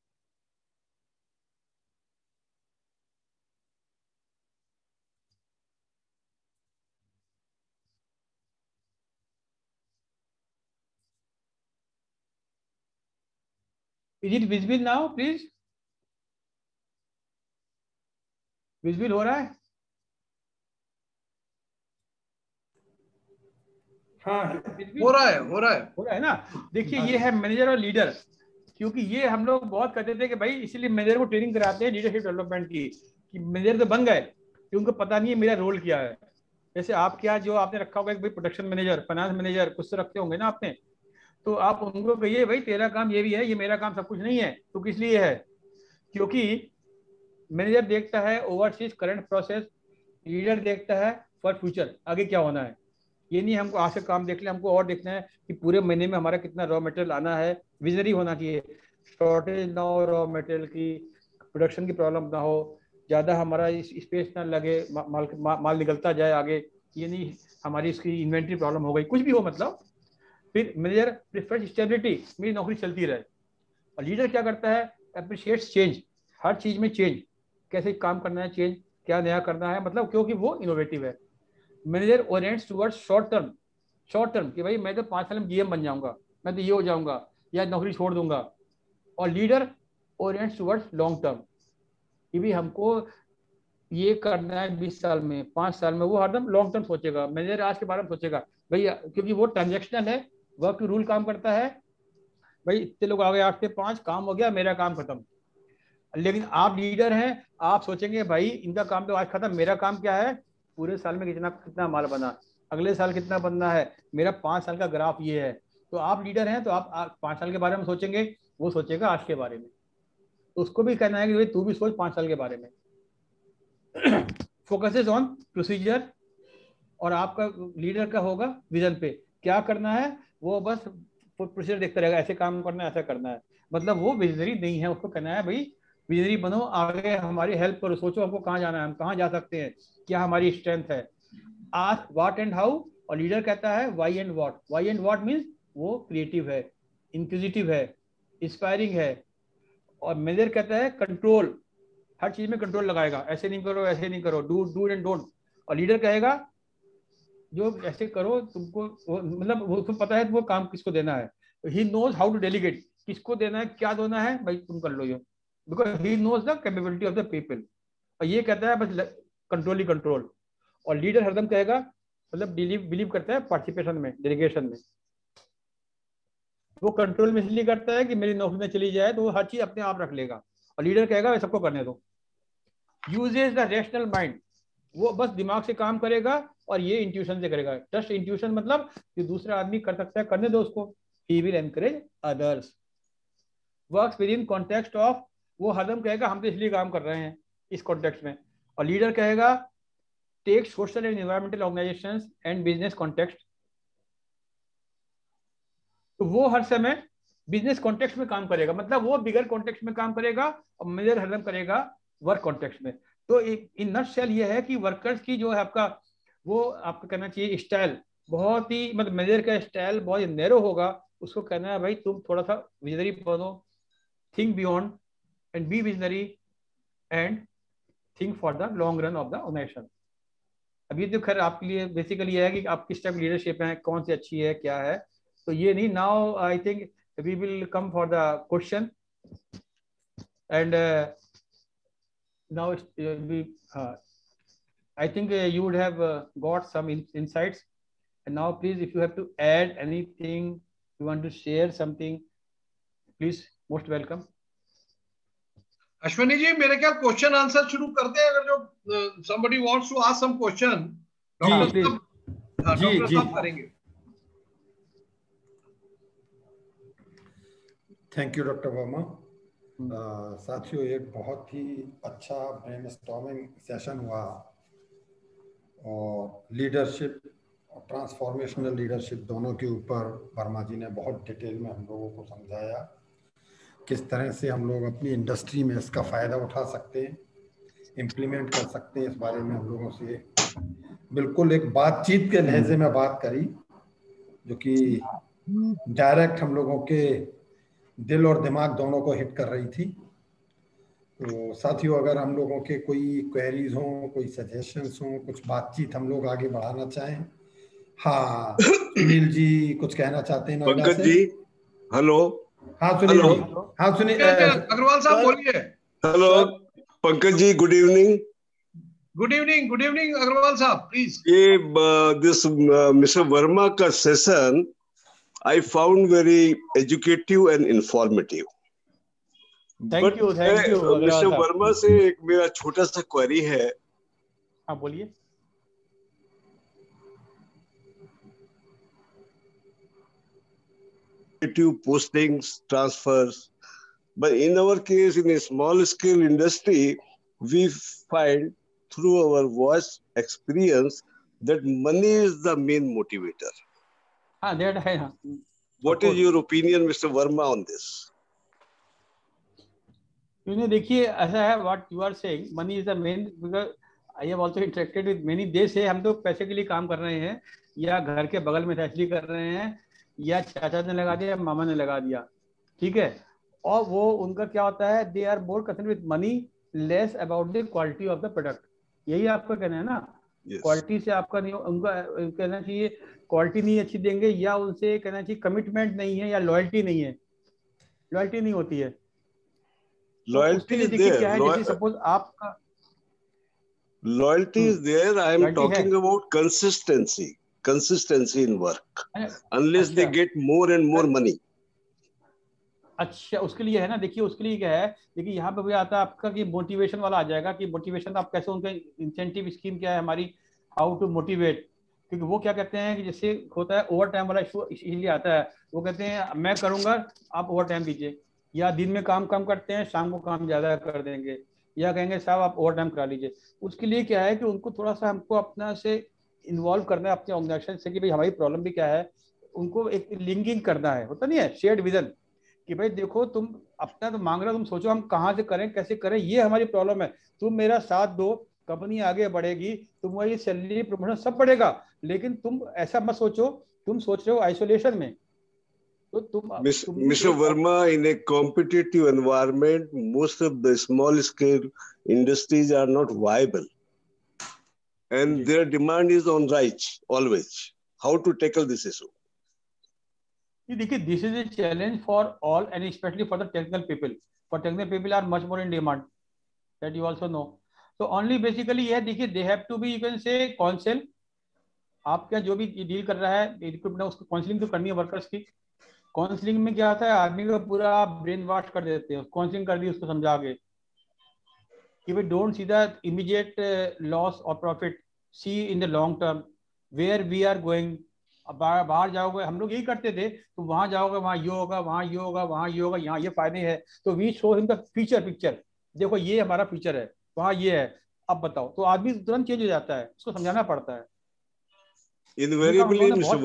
Is it visible now, please? visible हो रहा है? हाँ हो रहा है ना। देखिए ये है मैनेजर और लीडर, क्योंकि ये हम लोग बहुत कहते थे कि भाई इसीलिए मैनेजर को ट्रेनिंग कराते हैं लीडरशिप डेवलपमेंट की, कि मैनेजर तो बन गए कि उनको पता नहीं है मेरा रोल क्या है। जैसे आप क्या जो आपने रखा होगा भाई प्रोडक्शन मैनेजर, फाइनेंस मैनेजर, कुछ तो रखते होंगे ना आपने, तो आप उनको कहिए भाई तेरा काम ये भी है, ये मेरा काम सब कुछ नहीं है। तो किस लिए है? क्योंकि मैनेजर देखता है ओवरसीज करंट प्रोसेस, लीडर देखता है फॉर फ्यूचर, आगे क्या होना है। ये नहीं हमको आज से काम देख ले, हमको और देखना है कि पूरे महीने में हमारा कितना रॉ मटेरियल आना है। विजनरी होना चाहिए, शॉर्टेज ना हो रॉ मटेरियल की, प्रोडक्शन की प्रॉब्लम ना हो, ज़्यादा हमारा स्पेस ना लगे, माल निकलता जाए आगे, ये नहीं हमारी इसकी इन्वेंट्री प्रॉब्लम हो गई, कुछ भी हो मतलब। फिर मैनेजर प्रेफर्स स्टेबिलिटी, मेरी नौकरी चलती रहे। और लीडर क्या करता है? अप्रिशिएट्स चेंज, हर चीज़ में चेंज, कैसे काम करना है, चेंज क्या नया करना है, मतलब क्योंकि वो इनोवेटिव है। Manager orients towards short term कि भाई मैं तो 5 साल में जीएम बन जाऊंगा, मैं तो ये हो जाऊंगा या नौकरी छोड़ दूंगा। और leader orients towards long term कि भी हमको ये करना है 20 साल में, 5 साल में, वो हरदम लॉन्ग टर्म सोचेगा। मैनेजर आज के बारे में सोचेगा भैया, क्योंकि वो ट्रांजेक्शनल है, वर्क टू रूल काम करता है, भाई इतने लोग आ गए 8 से 5, काम हो गया, मेरा काम खत्म। लेकिन आप लीडर हैं, आप सोचेंगे भाई इनका काम तो आज खत्म, मेरा काम क्या है, पूरे साल में कितना माल बना, अगले साल कितना बनना है, मेरा 5 साल का ग्राफ ये है। तो आप लीडर हैं तो आप 5 साल के बारे में सोचेंगे, वो सोचेगा आज के बारे में। तो उसको भी कहना है कि भाई तू भी सोच 5 साल के बारे में। फोकसेस ऑन प्रोसीजर, और आपका लीडर का होगा विजन पे, क्या करना है, वो बस प्रोसीजर देखता रहेगा, ऐसे काम करना है, ऐसा करना है। मतलब वो विजनरी नहीं है, उसको कहना है भाई विजनरी बनो, आगे हमारी हेल्प करो, सोचो हमको कहाँ जाना है, हम कहाँ जा सकते हैं, क्या हमारी स्ट्रेंथ है। आस्क व्हाट एंड हाउ, और लीडर कहता है why and what. Why and what means वो क्रिएटिव है, इंक्विजिटिव है, इंस्पायरिंग है। और मैनेजर कहता है कंट्रोल, हर चीज में कंट्रोल लगाएगा, ऐसे नहीं करो, ऐसे नहीं करो, डू एंड डोंट। और लीडर कहेगा जो ऐसे करो, तुमको मतलब वो उसको पता है वो काम किसको देना है, he knows how to delegate, किसको देना है, क्या देना है, भाई तुम कर लो ये, because he knows the capability of the people. और ये कहता है बस कंट्रोल ही कंट्रोल। और लीडर हरदम कहेगा, मतलब बिलीव करता है पार्टिसिपेशन में, डेलीगेशन में। वो कंट्रोल में इसलिए करता है कि मेरी नौकरी में चली जाए तो वो हर चीज अपने आप रख लेगा। और लीडर कहेगा मैं सबको करने दो। यूजेस द रैशनल माइंड, वो बस दिमाग से काम करेगा, और ये इंट्यूशन से करेगा। ट्रस्ट इंट्यूशन मतलब कि दूसरा आदमी कर सकता है, करने दो उसको। He will encourage others. Works within context of, वो हरदम कहेगा हम तो इसलिए काम कर रहे हैं इस कॉन्टेक्स्ट में। और लीडर कहेगा take social and environmental organizations and business context, तो वो हर समय बिजनेस कॉन्टेक्स्ट में काम करेगा, मतलब वो बिगर कॉन्टेक्स्ट में काम करेगा, और मैनेजर हरदम करेगा वर्क कॉन्टेक्स्ट में। तो इन नटशेल ये है कि वर्कर्स की जो है आपका, वो आपका कहना चाहिए स्टाइल बहुत ही, मतलब मैनेजर का स्टाइल बहुत ही नैरो होगा। उसको कहना है भाई तुम थोड़ा सा विजनरी बनो, think beyond and be visionary and think for the long run of the organization. अभी तो खैर आपके लिए बेसिकली है कि आप किस टाइप लीडरशिप है, कौन सी अच्छी है, क्या है, तो ये नहीं। Now I think we will come for the question and now I think you would have got some insights, and now please if you have to add anything, you want to share something, please, most welcome. Ashwini ji मेरे ख्याल क्वेश्चन आंसर शुरू करते हैं, अगर जो somebody wants to ask some question, doctor साहब करेंगे। Thank you doctor Verma. साथियों, एक बहुत ही अच्छा ब्रेनस्टॉर्मिंग सेशन हुआ और लीडरशिप और ट्रांसफॉर्मेशनल लीडरशिप दोनों के ऊपर वर्मा जी ने बहुत डिटेल में हम लोगों को समझाया किस तरह से हम लोग अपनी इंडस्ट्री में इसका फ़ायदा उठा सकते हैं, इम्प्लीमेंट कर सकते हैं। इस बारे में हम लोगों से बिल्कुल एक बातचीत के लहजे में बात करी, जो कि डायरेक्ट हम लोगों के दिल और दिमाग दोनों को हिट कर रही थी। तो साथियों, अगर हम लोगों के कोई क्वेरीज हों, कोई सजेशंस हों, कुछ बातचीत हम लोग आगे बढ़ाना चाहें। हाँ, सुनील जी कुछ कहना चाहते हैं नोएडा पंकज से। जी, हेलो। हाँ सुनील जी। हाँ सुनील अग्रवाल साहब बोलिए। Hello Pankaj ji, good evening. Good evening Agarwal साहब, प्लीज। ये दिस मिस्टर वर्मा का session I found very educative and informative. Thank you mister Verma से एक मेरा छोटा सा क्वेरी है। हाँ बोलिए। Postings, transfers, but in our case, in a small scale industry, we find through our vast experience that money is the main motivator. That है। What is your opinion, Mr. Verma, on this? देखिए ऐसा है, what you are saying, money is the main, because I have also interacted with many. देश है, हम तो पैसे के लिए काम कर रहे हैं, या घर के बगल में फैसली कर रहे हैं, या चाचा ने लगा दिया, मामा ने लगा दिया, ठीक है। और वो उनका क्या होता है, they are more concern with money, less about the quality of the product. यही आपका कहना है ना? क्वालिटी से आपका नहीं, उनका कहना चाहिए क्वालिटी नहीं अच्छी देंगे, या उनसे कहना चाहिए कमिटमेंट नहीं है, या लॉयल्टी नहीं है, लॉयल्टी नहीं होती है। Loyalty is there. Suppose आपका loyalty is there. I am talking about consistency in work. Unless they get more and more money. अच्छा, उसके लिए है ना, देखिए उसके लिए क्या है, देखिए यहाँ पे भी आता है आपका कि मोटिवेशन वाला आ जाएगा, कि मोटिवेशन आप कैसे, उनका इंसेंटिव स्कीम क्या है हमारी, हाउ टू मोटिवेट। क्योंकि वो क्या कहते हैं कि जैसे होता है ओवर टाइम वाला इशू, इसलिए आता है, वो कहते हैं मैं करूंगा आप ओवर टाइम दीजिए, या दिन में काम कम करते हैं, शाम को काम ज्यादा कर देंगे, या कहेंगे साहब आप ओवर टाइम करा लीजिए। उसके लिए क्या है कि उनको थोड़ा सा हमको अपना से इन्वॉल्व करना है अपने ऑर्गेनाइजेशन से, कि भाई हमारी प्रॉब्लम भी क्या है, उनको एक लिंकिंग करना है, होता नहीं है शेयर्ड विजन, कि भाई देखो तुम अपना तो मांग रहे हो, तुम सोचो हम कहाँ से करें, कैसे करें, ये हमारी प्रॉब्लम है, तुम मेरा साथ दो, कंपनी आगे बढ़ेगी, तुम्हारी सैलरी प्रमोशन सब बढ़ेगा, लेकिन तुम ऐसा मत सोचो, तुम सोच रहे हो आइसोलेशन में। Mr. Verma, in a competitive environment, most of the small scale industries are not viable, and their demand is on rise always. How to tackle this issue? This is a challenge for all, and especially for the technical people. For technical people are much more in demand, that you also know. So only basically they have to be, you can say, counsel. आप क्या जो भी डील कर रहा है रिक्रूटमेंट, उसको काउंसलिंग तो करनी है वर्कर्स की। काउंसलिंग में क्या होता है, आदमी का पूरा आप ब्रेन वॉश कर देते हैं, काउंसलिंग कर दी उसको समझा के कि भाई don't see the immediate loss और profit, see in the long term where we are going. बाहर जाओगे, हम लोग यही करते थे, तो वहां जाओगे वहां ये होगा, वहां ये होगा, वहां ये होगा, यहाँ ये फायदे है, तो we show him the future picture, देखो ये हमारा फ्यूचर है, वहां ये है, अब बताओ। तो आदमी तुरंत चेंज हो जाता है, उसको समझाना पड़ता है। Invariably, Mr.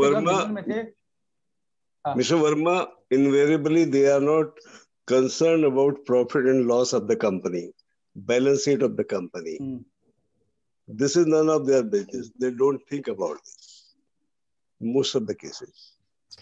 Verma, invariably they are not concerned about profit and loss of the company, balance sheet of the company. This is none of their business. They don't think about this. Most of the cases.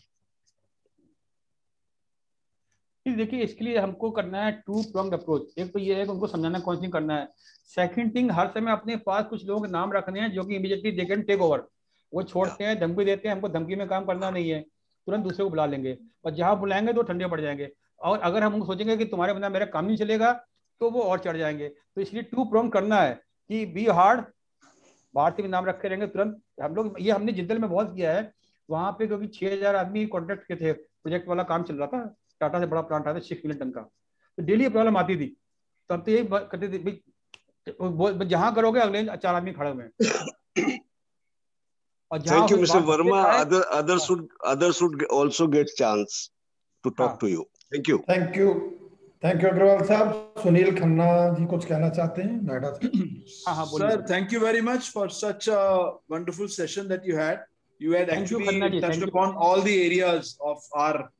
देखिए इसके लिए हमको करना है टू प्रोंग्ड अप्रोच। एक तो ये है कि उनको समझाना, काउंसलिंग करना है। सेकंड थिंग, हर समय अपने पास कुछ लोगों के नाम रखने हैं जो कि immediately they can take over. वो छोड़ते हैं, धमकी देते हैं, हमको धमकी में काम करना नहीं है, तुरंत दूसरे को बुला लेंगे, और जहां बुलाएंगे तो ठंडे पड़ जाएंगे। और अगर हम सोचेंगे कि तुम्हारे बिना मेरा काम नहीं चलेगा, तो वो और चढ़ जाएंगे। तो इसलिए टू प्रोंग करना है कि बी हार्ड, बाहर से भी नाम रखे रहेंगे तुरंत। हम लोग ये हमने जिंदल में बहुत किया है वहां पे, क्योंकि 6000 आदमी कॉन्ट्रैक्ट के थे, प्रोजेक्ट वाला काम चल रहा था, टाटा से बड़ा प्लांट आता था 6 मिलियन टन का, तो डेली प्रॉब्लम आती थी। तो अब तो यही करते थे, जहां करोगे अगले 4 आदमी खड़े हुए हैं। Thank you, Mr. Verma. Others should also get chance to talk to you. Thank you. Thank you Agarwal साहब. सुनील खन्ना जी कुछ कहना चाहते हैं नोएडा से. Sir, thank you very much for such a wonderful session that you had. You had actually touched upon all the areas of our,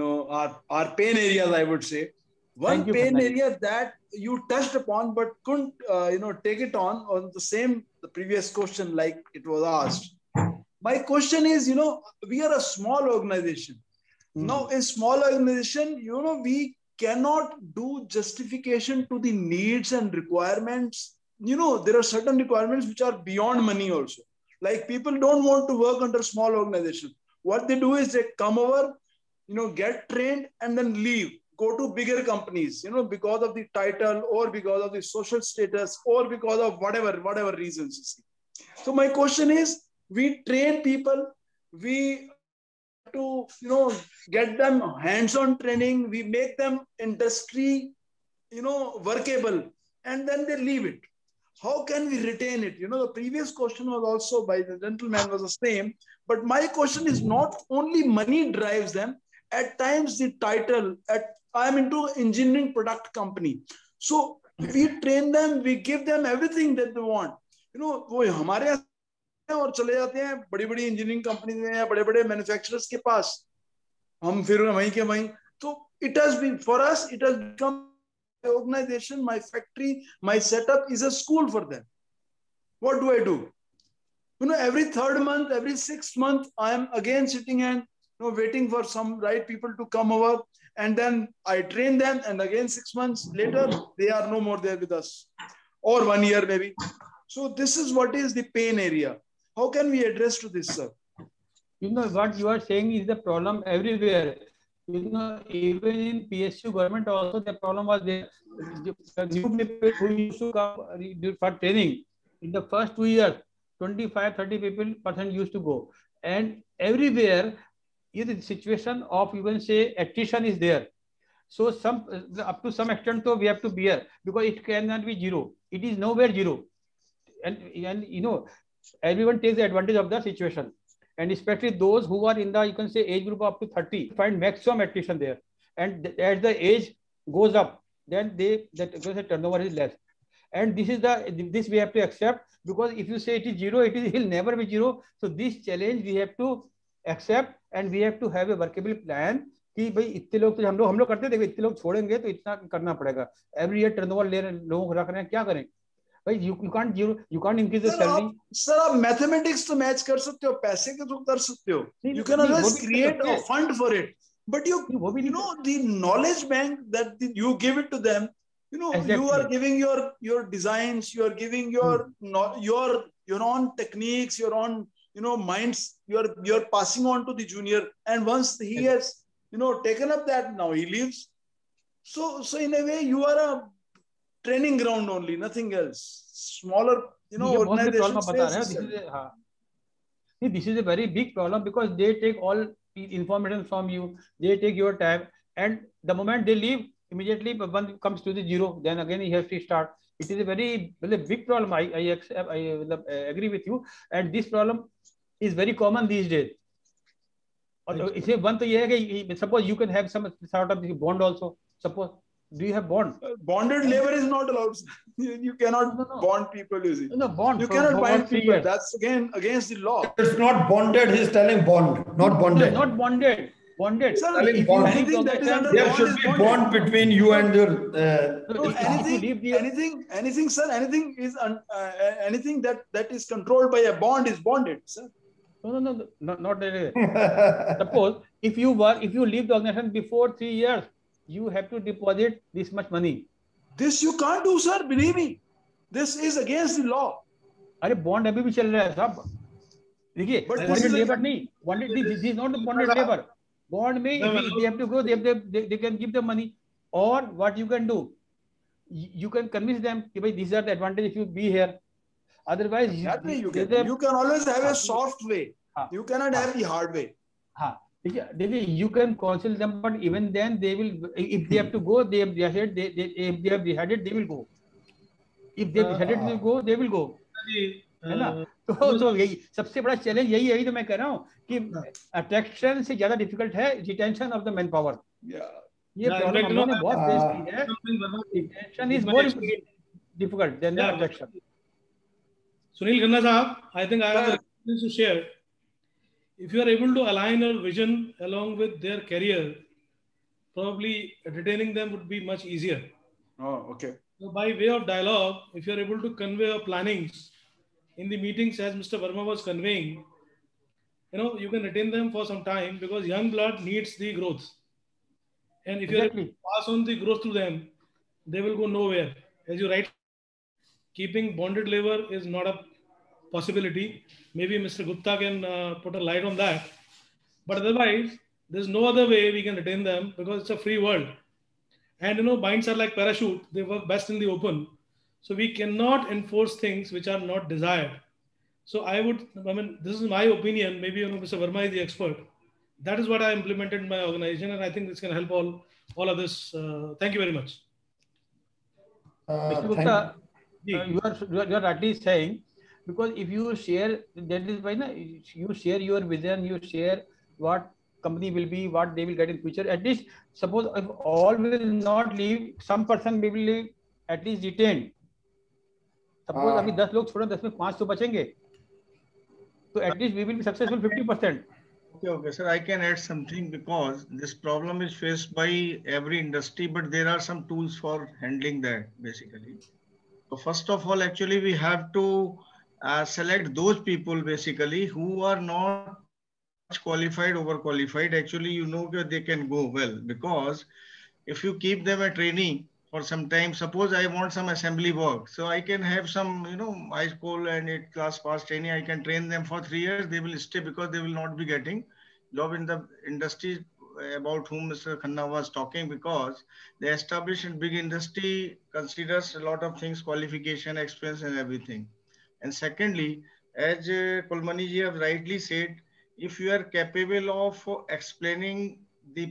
our pain areas, I would say. One pain area that you touched upon but couldn't, take it on the previous question like it was asked. My question is, we are a small organization. Now, in small organization, we cannot do justification to the needs and requirements. There are certain requirements which are beyond money also. Like people don't want to work under small organization. What they do is they come over, get trained and then leave, go to bigger companies, because of the title or because of the social status or because of whatever reasons you see. So my question is, we train people, we to get them hands-on training, we make them industry workable, and then they leave it. How can we retain it? The previous question was also by the gentleman was the same, but my question is not only money drives them, at times the title, I'm into engineering product company, so we train them, we give them everything that they want. वो हमारे और चले जाते हैं बड़ी-बड़ी इंजीनियरिंग कंपनीज में या बड़े-बड़े मैन्युफैक्चरर्स के पास, हम फिर वहीं के वहीं. तो it has been for us, it has become an organization, my factory, my setup is a school for them. What do I do? Every 3rd month, every 6th month, I am again sitting and waiting for some right people to come over, and then I train them, and again 6 months later they are no more there with us, or 1 year maybe. So this is what is the pain area. How can we address to this, sir? What you are saying is the problem everywhere. Even in PSU government also the problem was there. The new people who used to come for training, in the first 2 years, 25-30% used to go. And everywhere, the situation of, you can say, attrition is there. So up to some extent, though, we have to bear, because it cannot be zero. It is nowhere zero. And everyone takes the advantage of the situation, and especially those who are in the, you can say, age group up to 30 find maximum attrition there, and as the age goes up, then the turnover is less. And this we have to accept, because if you say it is zero, it will never be zero. So this challenge we have to accept, and we have to have a workable plan कि भाई इतने लोग तो हम लोग करते थे, इतने लोग छोड़ेंगे तो इतना करना पड़ेगा. एवरी ईयर टर्नओवर ले लोगों को रख रहे हैं, क्या करें भाई? you can't increase the salary. Sir आप मैथमेटिक्स तो मैच कर सकते हो, पैसे के तो कर सकते हो. You can always create a fund for it, but the knowledge bank that you give it to them, exactly. You are giving your designs, you are giving your own techniques, your own minds, you're passing on to the junior, and once he has taken up that, now he leaves. So in a way you are a training ground only, nothing else. Smaller organizations face this is a very big problem, because they take all information from you, they take your time, and the moment they leave, immediately one comes to the zero, then again he has to start. It is a very big problem. I agree with you, and this problem is very common these days. इससे one तो ये है कि suppose you can have some sort of bond also. Suppose, do you have bond? Bonded labor is not allowed. You cannot bond people, you see. No, bond. You cannot bind people. That's again against the law. It's not bonded. He's telling bond, not bonded. No, not bonded. Bonded. Sir, anything that is under there should be bond between you and your. Anything, sir. Anything is anything that is controlled by a bond is bonded, sir. No, not that way. Suppose if you leave the organization before 3 years, you have to deposit this much money. This you can't do, sir. Believe me, this is against the law. अरे bond अभी भी चल रहा है साहब. देखिए, bonded labor नहीं. This is not the bonded labor. Bond में if they have to go, they can give the money. Or what you can do, you can convince them कि भाई these are the advantage if you be here. Otherwise, you can always have a soft way. You cannot have the hard way. You can counsel them, but even then they will, if they have to go, if they have decided, they will go. If they have decided to go, they will go. है ना? तो यही सबसे बड़ा चैलेंज यही तो मैं कह रहा हूँ कि अट्रैक्शन से ज्यादा डिफिकल्ट है retention of the man power. ये प्रॉब्लम हम लोगों ने बहुत फेस की है. Retention is more difficult than the attraction. Sunil Khanna Sahab, I think I have a experience to share. If you are able to align your vision along with their career, probably retaining them would be much easier. Oh, okay. So by way of dialogue, if you are able to convey your plannings in the meetings as Mr. Verma was conveying, you can retain them for some time because young blood needs the growth. And if you are able to pass on the growth to them, they will go nowhere. As you rightly, keeping bonded labor is not a possibility. Maybe Mr. Gupta can put a light on that. But otherwise, there's no other way we can retain them because it's a free world. And binds are like parachute. They work best in the open. So we cannot enforce things which are not desired. So this is my opinion. Maybe Mr. Verma is the expert. That is what I implemented in my organization, and I think this can help all others. Thank you very much. Mr. Gupta, you are rightly saying, because if you share, that is why you share your vision, you share what company will be, what they will get in future. At least, suppose if all will not leave, some person will be at least retained. Suppose अभी 10 लोग छोड़े, 10 में 5 तो बचेंगे. So at least we will be successful 50%. Okay, sir. I can add something because this problem is faced by every industry, but there are some tools for handling that basically. So first of all, actually, we have to select those people basically who are not much qualified, overqualified. Actually, they can go well, because if you keep them at training for some time, suppose I want some assembly work, so I can have some, high school and 8th class pass training. I can train them for 3 years. They will stay because they will not be getting job in the industry about whom Mr. Khanna was talking, because the established and big industry considers a lot of things, qualification, experience and everything. And secondly, as Kulmani ji have rightly said, if you are capable of explaining the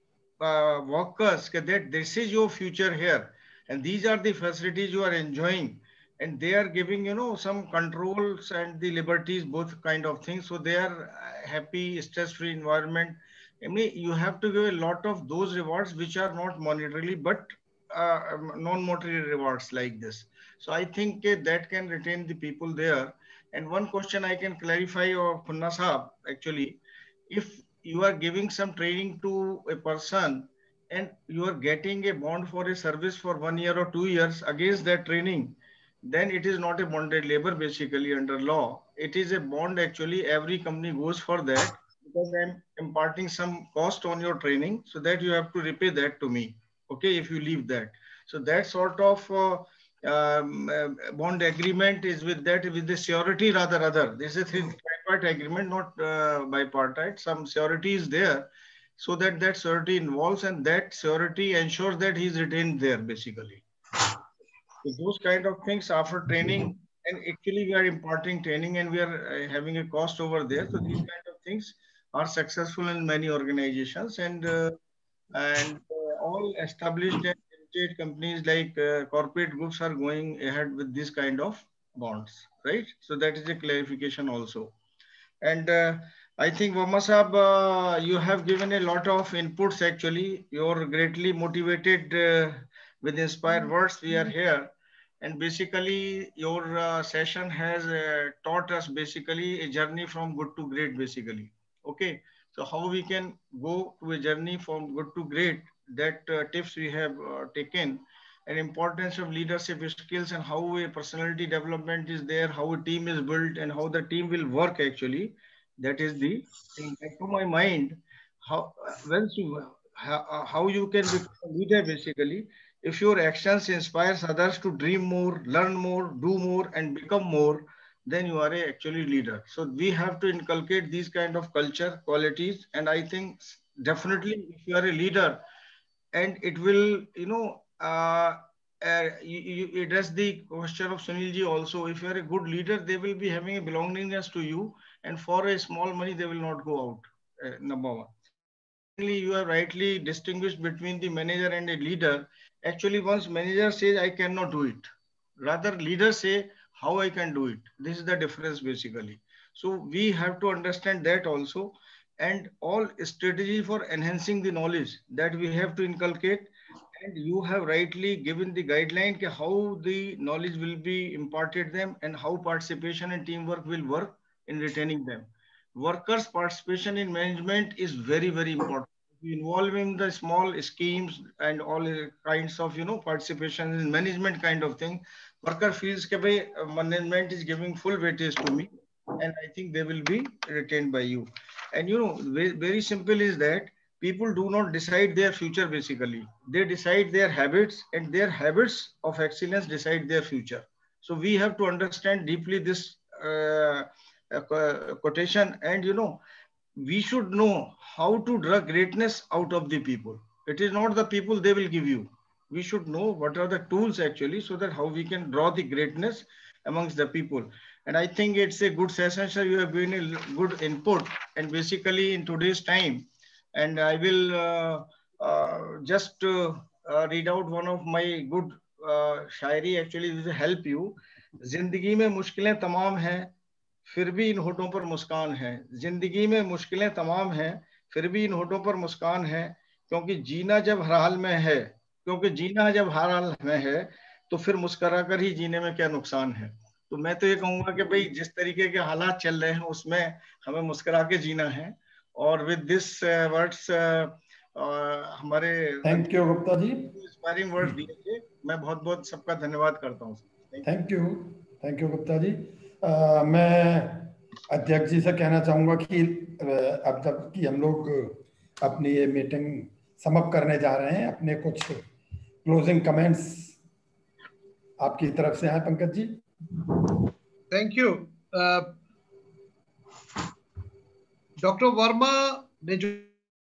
workers that this is your future here and these are the facilities you are enjoying, and they are giving some controls and the liberties, both kind of things, so they are happy, stress-free environment. I mean, you have to give a lot of those rewards which are not monetarily but non-monetary rewards like this. So I think that can retain the people there. And one question I can clarify of Khanna Sahab, actually, if you are giving some training to a person and you are getting a bond for a service for 1 year or 2 years against that training, then it is not a bonded labor basically under law. It is a bond actually. Every company goes for that because I'm imparting some cost on your training, so that you have to repay that to me. Okay, if you leave that. So that sort of bond agreement is with the surety rather other. This is a tripartite agreement, not bipartite. Some surety is there, so that surety involves, and that surety ensures that he is retained there basically. So those kind of things after training, and actually we are imparting training and we are having a cost over there. So these kind of things are successful in many organizations, and all established and limited companies like corporate groups are going ahead with this kind of bonds, right? So that is a clarification also. And I think Verma Sahab, you have given a lot of inputs actually. You're greatly motivated with inspired words. We are here. And basically your session has taught us basically a journey from good to great basically. Okay. So how we can go to a journey from good to great, that tips we have taken, and importance of leadership skills and how a personality development is there, how a team is built and how the team will work actually. That is the thing. To my mind, how you can become a leader basically. If your actions inspires others to dream more, learn more, do more and become more, then you are actually leader. So we have to inculcate these kind of culture qualities. And I think definitely if you are a leader, and it will, you address the question of Sunilji also. If you are a good leader, they will be having a belongingness to you, and for a small money, they will not go out. Number one. You have rightly distinguished between the manager and a leader. Actually, once manager says, I cannot do it. Rather, leaders say, how I can do it. This is the difference basically. So we have to understand that also. and all strategy for enhancing the knowledge that we have to inculcate. And you have rightly given the guideline ke how the knowledge will be imparted them and how participation and teamwork will work in retaining them. Workers' participation in management is very, very important. We involve in the small schemes and all kinds of, participation in management kind of thing. Worker feels that management is giving full weightage to me, and I think they will be retained by you. And very simple is that people do not decide their future basically. They decide their habits, and their habits of excellence decide their future. So we have to understand deeply this quotation, and we should know how to draw greatness out of the people. It is not the people they will give you. We should know what are the tools actually, so that how we can draw the greatness amongst the people. And I think it's a good session, sir. You have given a good input, and basically in today's time, and I will just read out one of my good Shayari actually will help you. जिंदगी में मुश्किलें तमाम हैं, फिर भी इन होठों पर मुस्कान है. जिंदगी में मुश्किलें तमाम हैं, फिर भी इन होठों पर मुस्कान है. क्योंकि जीना जब हर हाल में है, क्योंकि जीना जब हर हाल में है, तो फिर मुस्कुरा कर ही जीने में क्या नुकसान है. तो मैं तो ये कहूंगा कि भाई जिस तरीके के हालात चल रहे हैं उसमें हमें मुस्कुरा के जीना है. और विद दिस वर्ड्स हमारे thank you Gupta ji, inspiring words दिए थे. मैं बहुत बहुत सबका धन्यवाद करता हूँ. Thank you Gupta ji. मैं अध्यक्ष जी से कहना चाहूँगा कि अब जब कि हम लोग अपनी ये मीटिंग समाप्त करने जा रहे हैं, अपने कुछ क्लोजिंग कमेंट्स आपकी तरफ से आए Pankaj ji. Thank you. Doctor Verma ने जो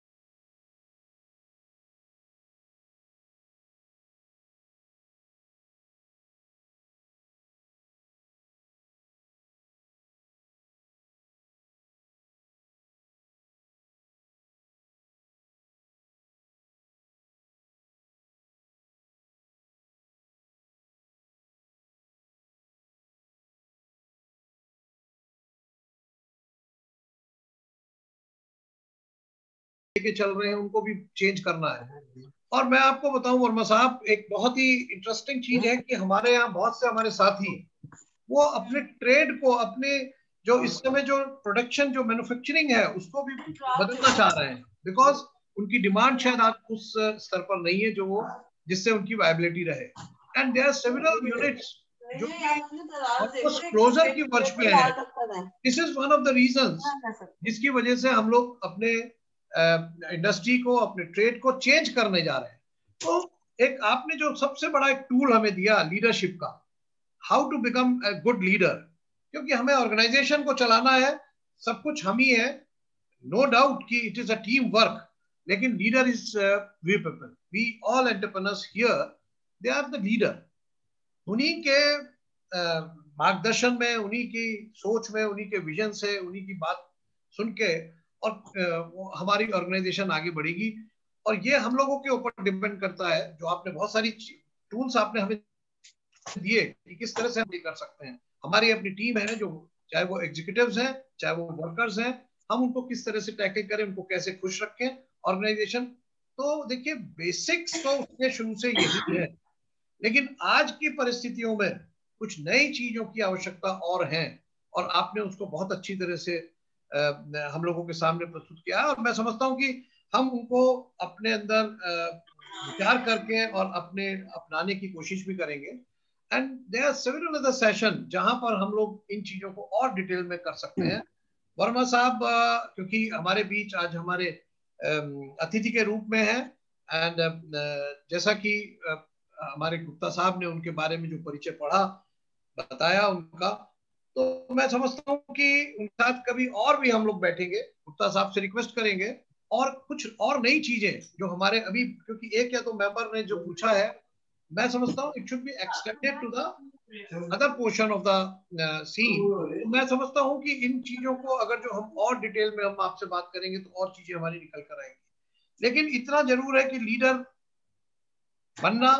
के चल रहे हैं उनको भी चेंज करना है. और मैं आपको बताऊं वर्मा साहब, एक बहुत ही इंटरेस्टिंग चीज है कि हमारे यहाँ बहुत से हमारे साथी वो अपने ट्रेड को, अपने जो इस समय जो प्रोडक्शन जो मैन्युफैक्चरिंग है उसको भी बदलना चाह रहे हैं, बिकॉज उनकी डिमांड शायद आज उस स्तर पर नहीं है जो वो जिससे उनकी वायबिलिटी रहे. And there are several units जो क्लोजर की वर्ष पे है. This is one of the reasons जिसकी वजह से हम लोग अपने इंडस्ट्री को, अपने ट्रेड को चेंज करने जा रहे हैं. तो एक आपने जो सबसे बड़ा एक टूल हमें दिया लीडरशिप का, how to become a good leader, क्योंकि हमें ऑर्गेनाइजेशन को चलाना है, सब कुछ हम ही है, नो डाउट कि it is a team work, लेकिन leader is we people, we all entrepreneurs here, they are the leader. उन्हीं के मार्गदर्शन में, उन्हीं की सोच में, उन्हीं के विजन से, उन्हीं की बात सुन के और हमारी ऑर्गेनाइजेशन आगे बढ़ेगी. और ये हम लोगों के ऊपर डिपेंड करता है. जो आपने बहुत सारी टूल्स आपने हमें दिए कि किस तरह से हम ये कर सकते हैं. हमारी अपनी टीम है, जो चाहे वो एग्जीक्यूटिव्स हैं, चाहे वो वर्कर्स हैं, हम उनको किस तरह से टैकल करें, उनको कैसे खुश रखें ऑर्गेनाइजेशन. तो देखिए बेसिक्स तो उसके शुरू से यही है, लेकिन आज की परिस्थितियों में कुछ नई चीजों की आवश्यकता और है, और आपने उसको बहुत अच्छी तरह से हम लोगों के सामने प्रस्तुत किया. और मैं समझता हूं कि हम उनको अपने अंदर विचार करके और अपनाने की कोशिश भी करेंगे. And there are several other session जहां पर हम लोग इन चीजों को और डिटेल में कर सकते हैं. वर्मा साहब क्योंकि हमारे बीच आज हमारे अतिथि के रूप में है, एंड जैसा कि हमारे गुप्ता साहब ने उनके बारे में जो परिचय पढ़ा, बताया उनका, तो मैं समझता हूँ कि उनके साथ कभी और भी हम लोग बैठेंगे, गुप्ता साहब से रिक्वेस्ट करेंगे, और कुछ और नई चीजें जो हमारे अभी, क्योंकि एक या तो मेंबर ने जो पूछा है, मैं समझता हूँ it should be extended to the other portion of the scene. मैं समझता हूँ कि इन चीजों को अगर जो हम और डिटेल में हम आपसे बात करेंगे तो और चीजें हमारी निकल कर आएंगी. लेकिन इतना जरूर है कि लीडर बनना,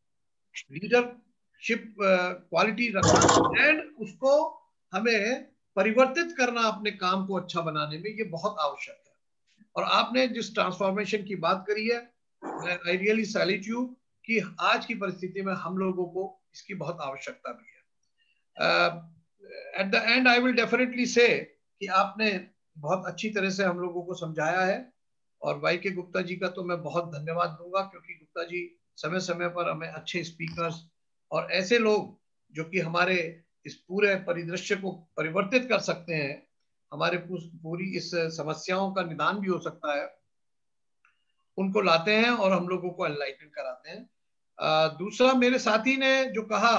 लीडरशिप क्वालिटी रखना, एंड उसको हमें परिवर्तित करना अपने काम को अच्छा बनाने में, ये बहुत आवश्यक है. और आपने जिस ट्रांसफॉर्मेशन की बात करी है, आई रियली सैल्यूट यू कि आज की परिस्थिति में हम लोगों को इसकी बहुत आवश्यकता भी है। At the end I will definitely say कि आपने बहुत अच्छी तरह से हम लोगों को समझाया है, और वाई के गुप्ता जी का तो मैं बहुत धन्यवाद दूंगा, क्योंकि गुप्ता जी समय समय पर हमें अच्छे स्पीकर्स और ऐसे लोग जो कि हमारे इस पूरे परिदृश्य को परिवर्तित कर सकते हैं, हमारे पूरी इस समस्याओं का निदान भी हो सकता है, उनको लाते हैं और हम लोगों को एनलाइटन कराते हैं। दूसरा, मेरे साथी ने जो कहा,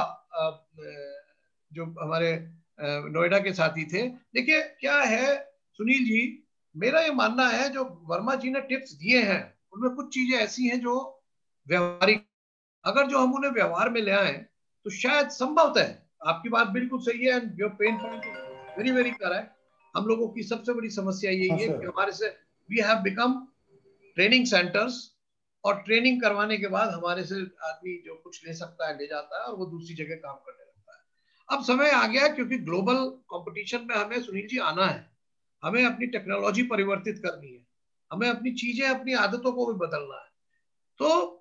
जो हमारे नोएडा के साथी थे, देखिए क्या है सुनील जी, मेरा ये मानना है जो वर्मा जी ने टिप्स दिए हैं उनमें कुछ चीजें ऐसी हैं जो व्यवहारिक, अगर जो हम उन्हें व्यवहार में ले आए तो शायद संभवतः है। आपकी बात बिल्कुल सही है, and your pain point very very correct. हम लोगों की सबसे बड़ी समस्या यही है कि हमारे से we have become training centres, और ट्रेनिंग करवाने के बाद हमारे से आदमी जो कुछ ले सकता है ले जाता है और वो दूसरी जगह काम करने लगता है। अब समय आ गया क्योंकि ग्लोबल कंपटीशन में हमें सुनील जी आना है, हमें अपनी टेक्नोलॉजी परिवर्तित करनी है, हमें अपनी चीजें अपनी आदतों को भी बदलना है। तो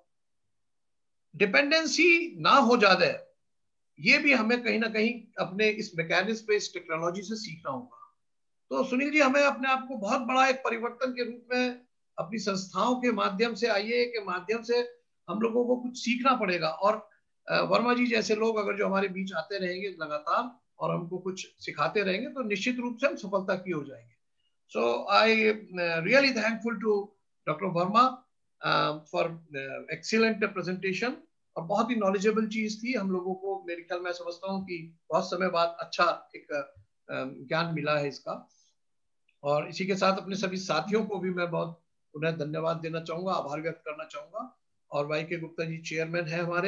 डिपेंडेंसी ना हो ज्यादा, ये भी हमें कहीं ना कहीं अपने इस मैकेनिज्म पे, इस टेक्नोलॉजी से सीखना होगा। तो सुनील जी, हमें अपने आप को बहुत बड़ा एक परिवर्तन के रूप में अपनी संस्थाओं के माध्यम से, आईए के माध्यम से हम लोगों को कुछ सीखना पड़ेगा, और वर्मा जी जैसे लोग अगर जो हमारे बीच आते रहेंगे लगातार और हमको कुछ सिखाते रहेंगे तो निश्चित रूप से हम सफलता की हो जाएंगे। So I really thankful to doctor Verma for excellent presentation, और बहुत ही नॉलेजेबल चीज थी हम लोगों को। मेरे ख्याल, मैं समझता हूँ कि बहुत समय बाद अच्छा एक ज्ञान मिला है इसका। और इसी के साथ अपने सभी साथियों को भी मैं बहुत उन्हें धन्यवाद देना चाहूंगा, आभार व्यक्त करना चाहूंगा। और वाई के गुप्ता जी चेयरमैन है हमारे,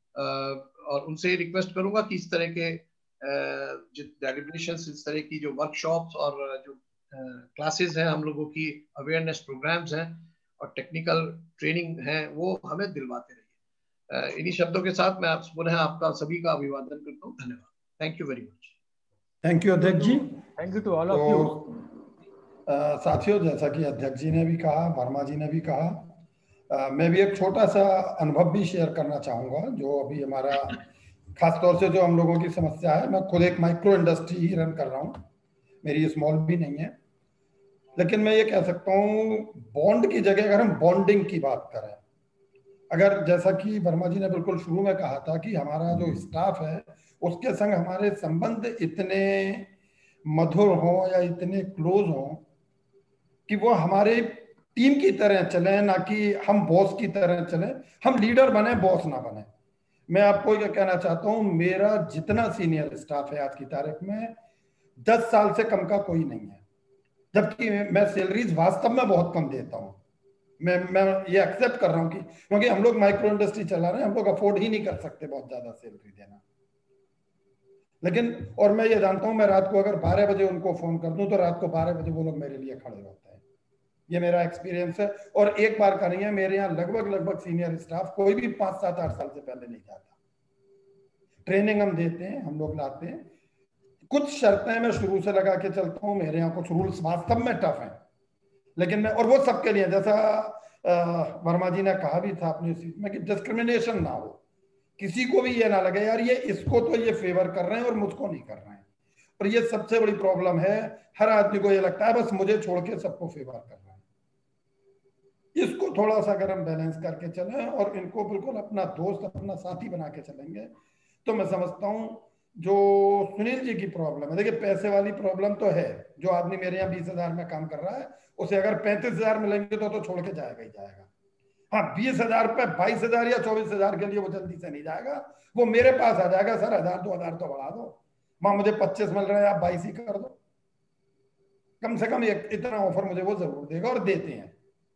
और उनसे रिक्वेस्ट करूंगा कि इस तरह के जो डेलिब्रेशंस, इस तरह की जो वर्कशॉप्स और जो क्लासेस हैं, हम लोगों की अवेयरनेस प्रोग्राम्स हैं और टेक्निकल ट्रेनिंग है, वो हमें दिलवाते रहिए। इन्हीं शब्दों के साथ मैं आप पुनः आपका सभी का अभिवादन करता हूँ। धन्यवाद। Thank you very much. Thank you अध्यक्ष जी। Thank you to all of you. साथियों, जैसा कि अध्यक्ष जी ने भी कहा, वर्मा जी ने भी कहा, मैं भी एक छोटा सा अनुभव भी शेयर करना चाहूँगा। जो अभी हमारा खासतौर से जो हम लोगों की समस्या है, मैं खुद एक माइक्रो इंडस्ट्री ही रन कर रहा हूँ, मेरी स्मॉल भी नहीं है, लेकिन मैं ये कह सकता हूँ बॉन्ड की जगह अगर हम बॉन्डिंग की बात करें, अगर जैसा कि वर्मा जी ने बिल्कुल शुरू में कहा था कि हमारा जो स्टाफ है उसके संग हमारे संबंध इतने मधुर हों या इतने क्लोज हों कि वो हमारे टीम की तरह चले, ना कि हम बॉस की तरह चले। हम लीडर बने, बॉस ना बने। मैं आपको ये कहना चाहता हूं, मेरा जितना सीनियर स्टाफ है आज की तारीख में 10 साल से कम का कोई नहीं है, जबकि मैं सैलरीज वास्तव में बहुत कम देता हूं। मैं ये एक्सेप्ट कर रहा हूं कि क्योंकि हम लोग माइक्रो इंडस्ट्री चला रहे हैं, हम लोग अफोर्ड ही नहीं कर सकते बहुत ज्यादा सैलरी देना। लेकिन और मैं ये जानता हूं, मैं रात को अगर 12 बजे उनको फोन कर दूं तो रात को 12 बजे वो लोग मेरे लिए खड़े होते हैं। ये मेरा एक्सपीरियंस है, और एक बार का नहीं है। मेरे यहाँ लगभग सीनियर स्टाफ कोई भी 5, 7, 8 साल से पहले नहीं जाता। ट्रेनिंग हम देते हैं, हम लोग लाते हैं। कुछ शर्तें मैं शुरू से लगा के चलता हूँ। मेरे यहाँ कुछ रूल्स वास्तव में टफ हैं, लेकिन मैं, और वो सबके लिए, जैसा वर्मा जी ने कहा भी था अपनी सीट में, कि डिस्क्रिमिनेशन ना हो, किसी को भी ये ना लगे यार ये इसको तो ये फेवर कर रहे हैं और मुझको नहीं कर रहे हैं। और ये सबसे बड़ी प्रॉब्लम है, हर आदमी को ये लगता है बस मुझे छोड़ के सबको फेवर कर रहे हैं। इसको थोड़ा सा अगर हम बैलेंस करके चलें और इनको बिल्कुल अपना दोस्त, अपना साथी बना के चलेंगे, तो मैं समझता हूं जो सुनील जी की प्रॉब्लम है, देखिए पैसे वाली प्रॉब्लम तो है। जो आदमी मेरे यहाँ 20,000 में काम कर रहा है, उसे अगर 35,000 मिलेंगे तो छोड़ के जाएगा ही जाएगा। हाँ, 20,000 पे 22,000 या 24,000 के लिए वो जल्दी से नहीं जाएगा, वो मेरे पास आ जाएगा, सर 1,000-2,000 तो बढ़ा दो, वहां मुझे 25 मिल रहे हैं, आप 22 ही कर दो, कम से कम इतना ऑफर मुझे वो जरूर देगा, और देते हैं।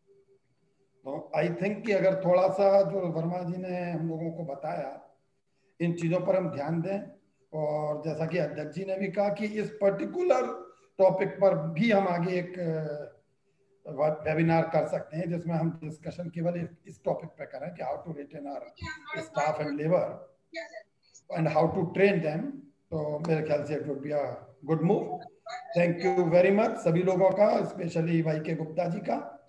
तो आई थिंक कि अगर थोड़ा सा जो वर्मा जी ने हम लोगों को बताया, इन चीजों पर हम ध्यान दें, और जैसा कि अध्यक्ष जी ने भी कहा कि इस पर्टिकुलर टॉपिक पर भी हम आगे एक वेबिनार कर सकते हैं, जिसमें हम डिस्कशन केवल इस टॉपिक पे करें कि how to retain our staff and labour and how to train them. तो मेरे ख्याल से it would be a good move. Thank you very much सभी लोगों का, specially Y K Gupta ji का।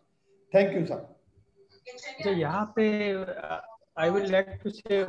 Thank you sir. तो यहाँ पे आई विल लाइक टू से,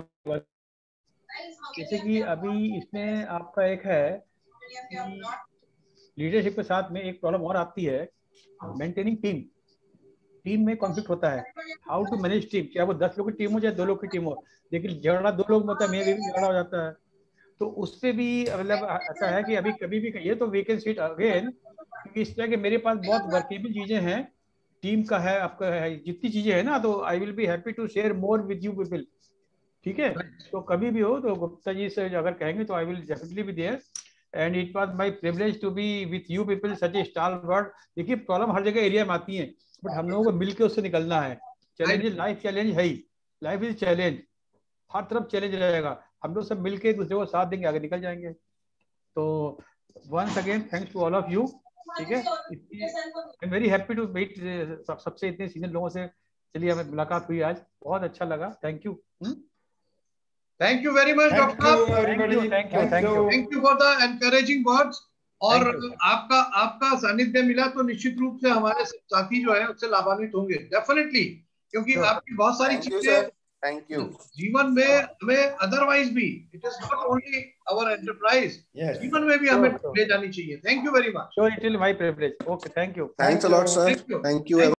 जैसे कि अभी इसमें आपका एक है लीडरशिप के साथ में एक प्रॉब्लम और आती है, मेंटेनिंग टीम। टीम में कॉन्फ्लिक्ट होता है, हाउ टू मैनेज टीम, चाहे वो 10 लोग की टीम हो चाहे 2 लोग की टीम हो, लेकिन झगड़ा 2 लोग में होता है, मेरे भी झगड़ा हो जाता है। तो उस पे भी मतलब ऐसा है कि अभी कभी भी कहिए तो वी कैन सीट अगेन, क्योंकि इस तरह के मेरे पास बहुत वर्केबल चीजें हैं, टीम का है, आपका है, जितनी चीजें हैं ना, तो I will be happy to share more with you people. ठीक है, तो कभी भी हो तो गुप्ता जी से अगर कहेंगे तो I will definitely be there, and it was my privilege to be with you people such a stalwart. देखिए प्रॉब्लम हर जगह एरिया में आती है, बट हम लोगों को मिलकर उससे निकलना है। चैलेंज लाइफ चैलेंज है ही, लाइफ इज चैलेंज, हर तरफ चैलेंज रहेगा, हम लोग सब मिलके एक दूसरे को साथ देंगे, आगे निकल जाएंगे। तो once again thanks to all of you. ठीक है, I am very happy to meet सबसे इतने सीनियर लोगों से। चलिए हमें मुलाकात हुई आज, बहुत अच्छा लगा। Thank you. Thank you very much doctor, thank you for the encouraging words. और आपका सानिध्य मिला तो निश्चित रूप से हमारे साथी जो है उससे लाभान्वित होंगे डेफिनेटली, क्योंकि आपकी बहुत सारी चीजें थैंक यू जीवन में हमें अदरवाइज भी, it is not only our enterprise, जीवन में भी हमें ले जानी चाहिए। Thank you very much. Sure, it will my privilege. Okay, thank you. Thanks a lot sir, thank you.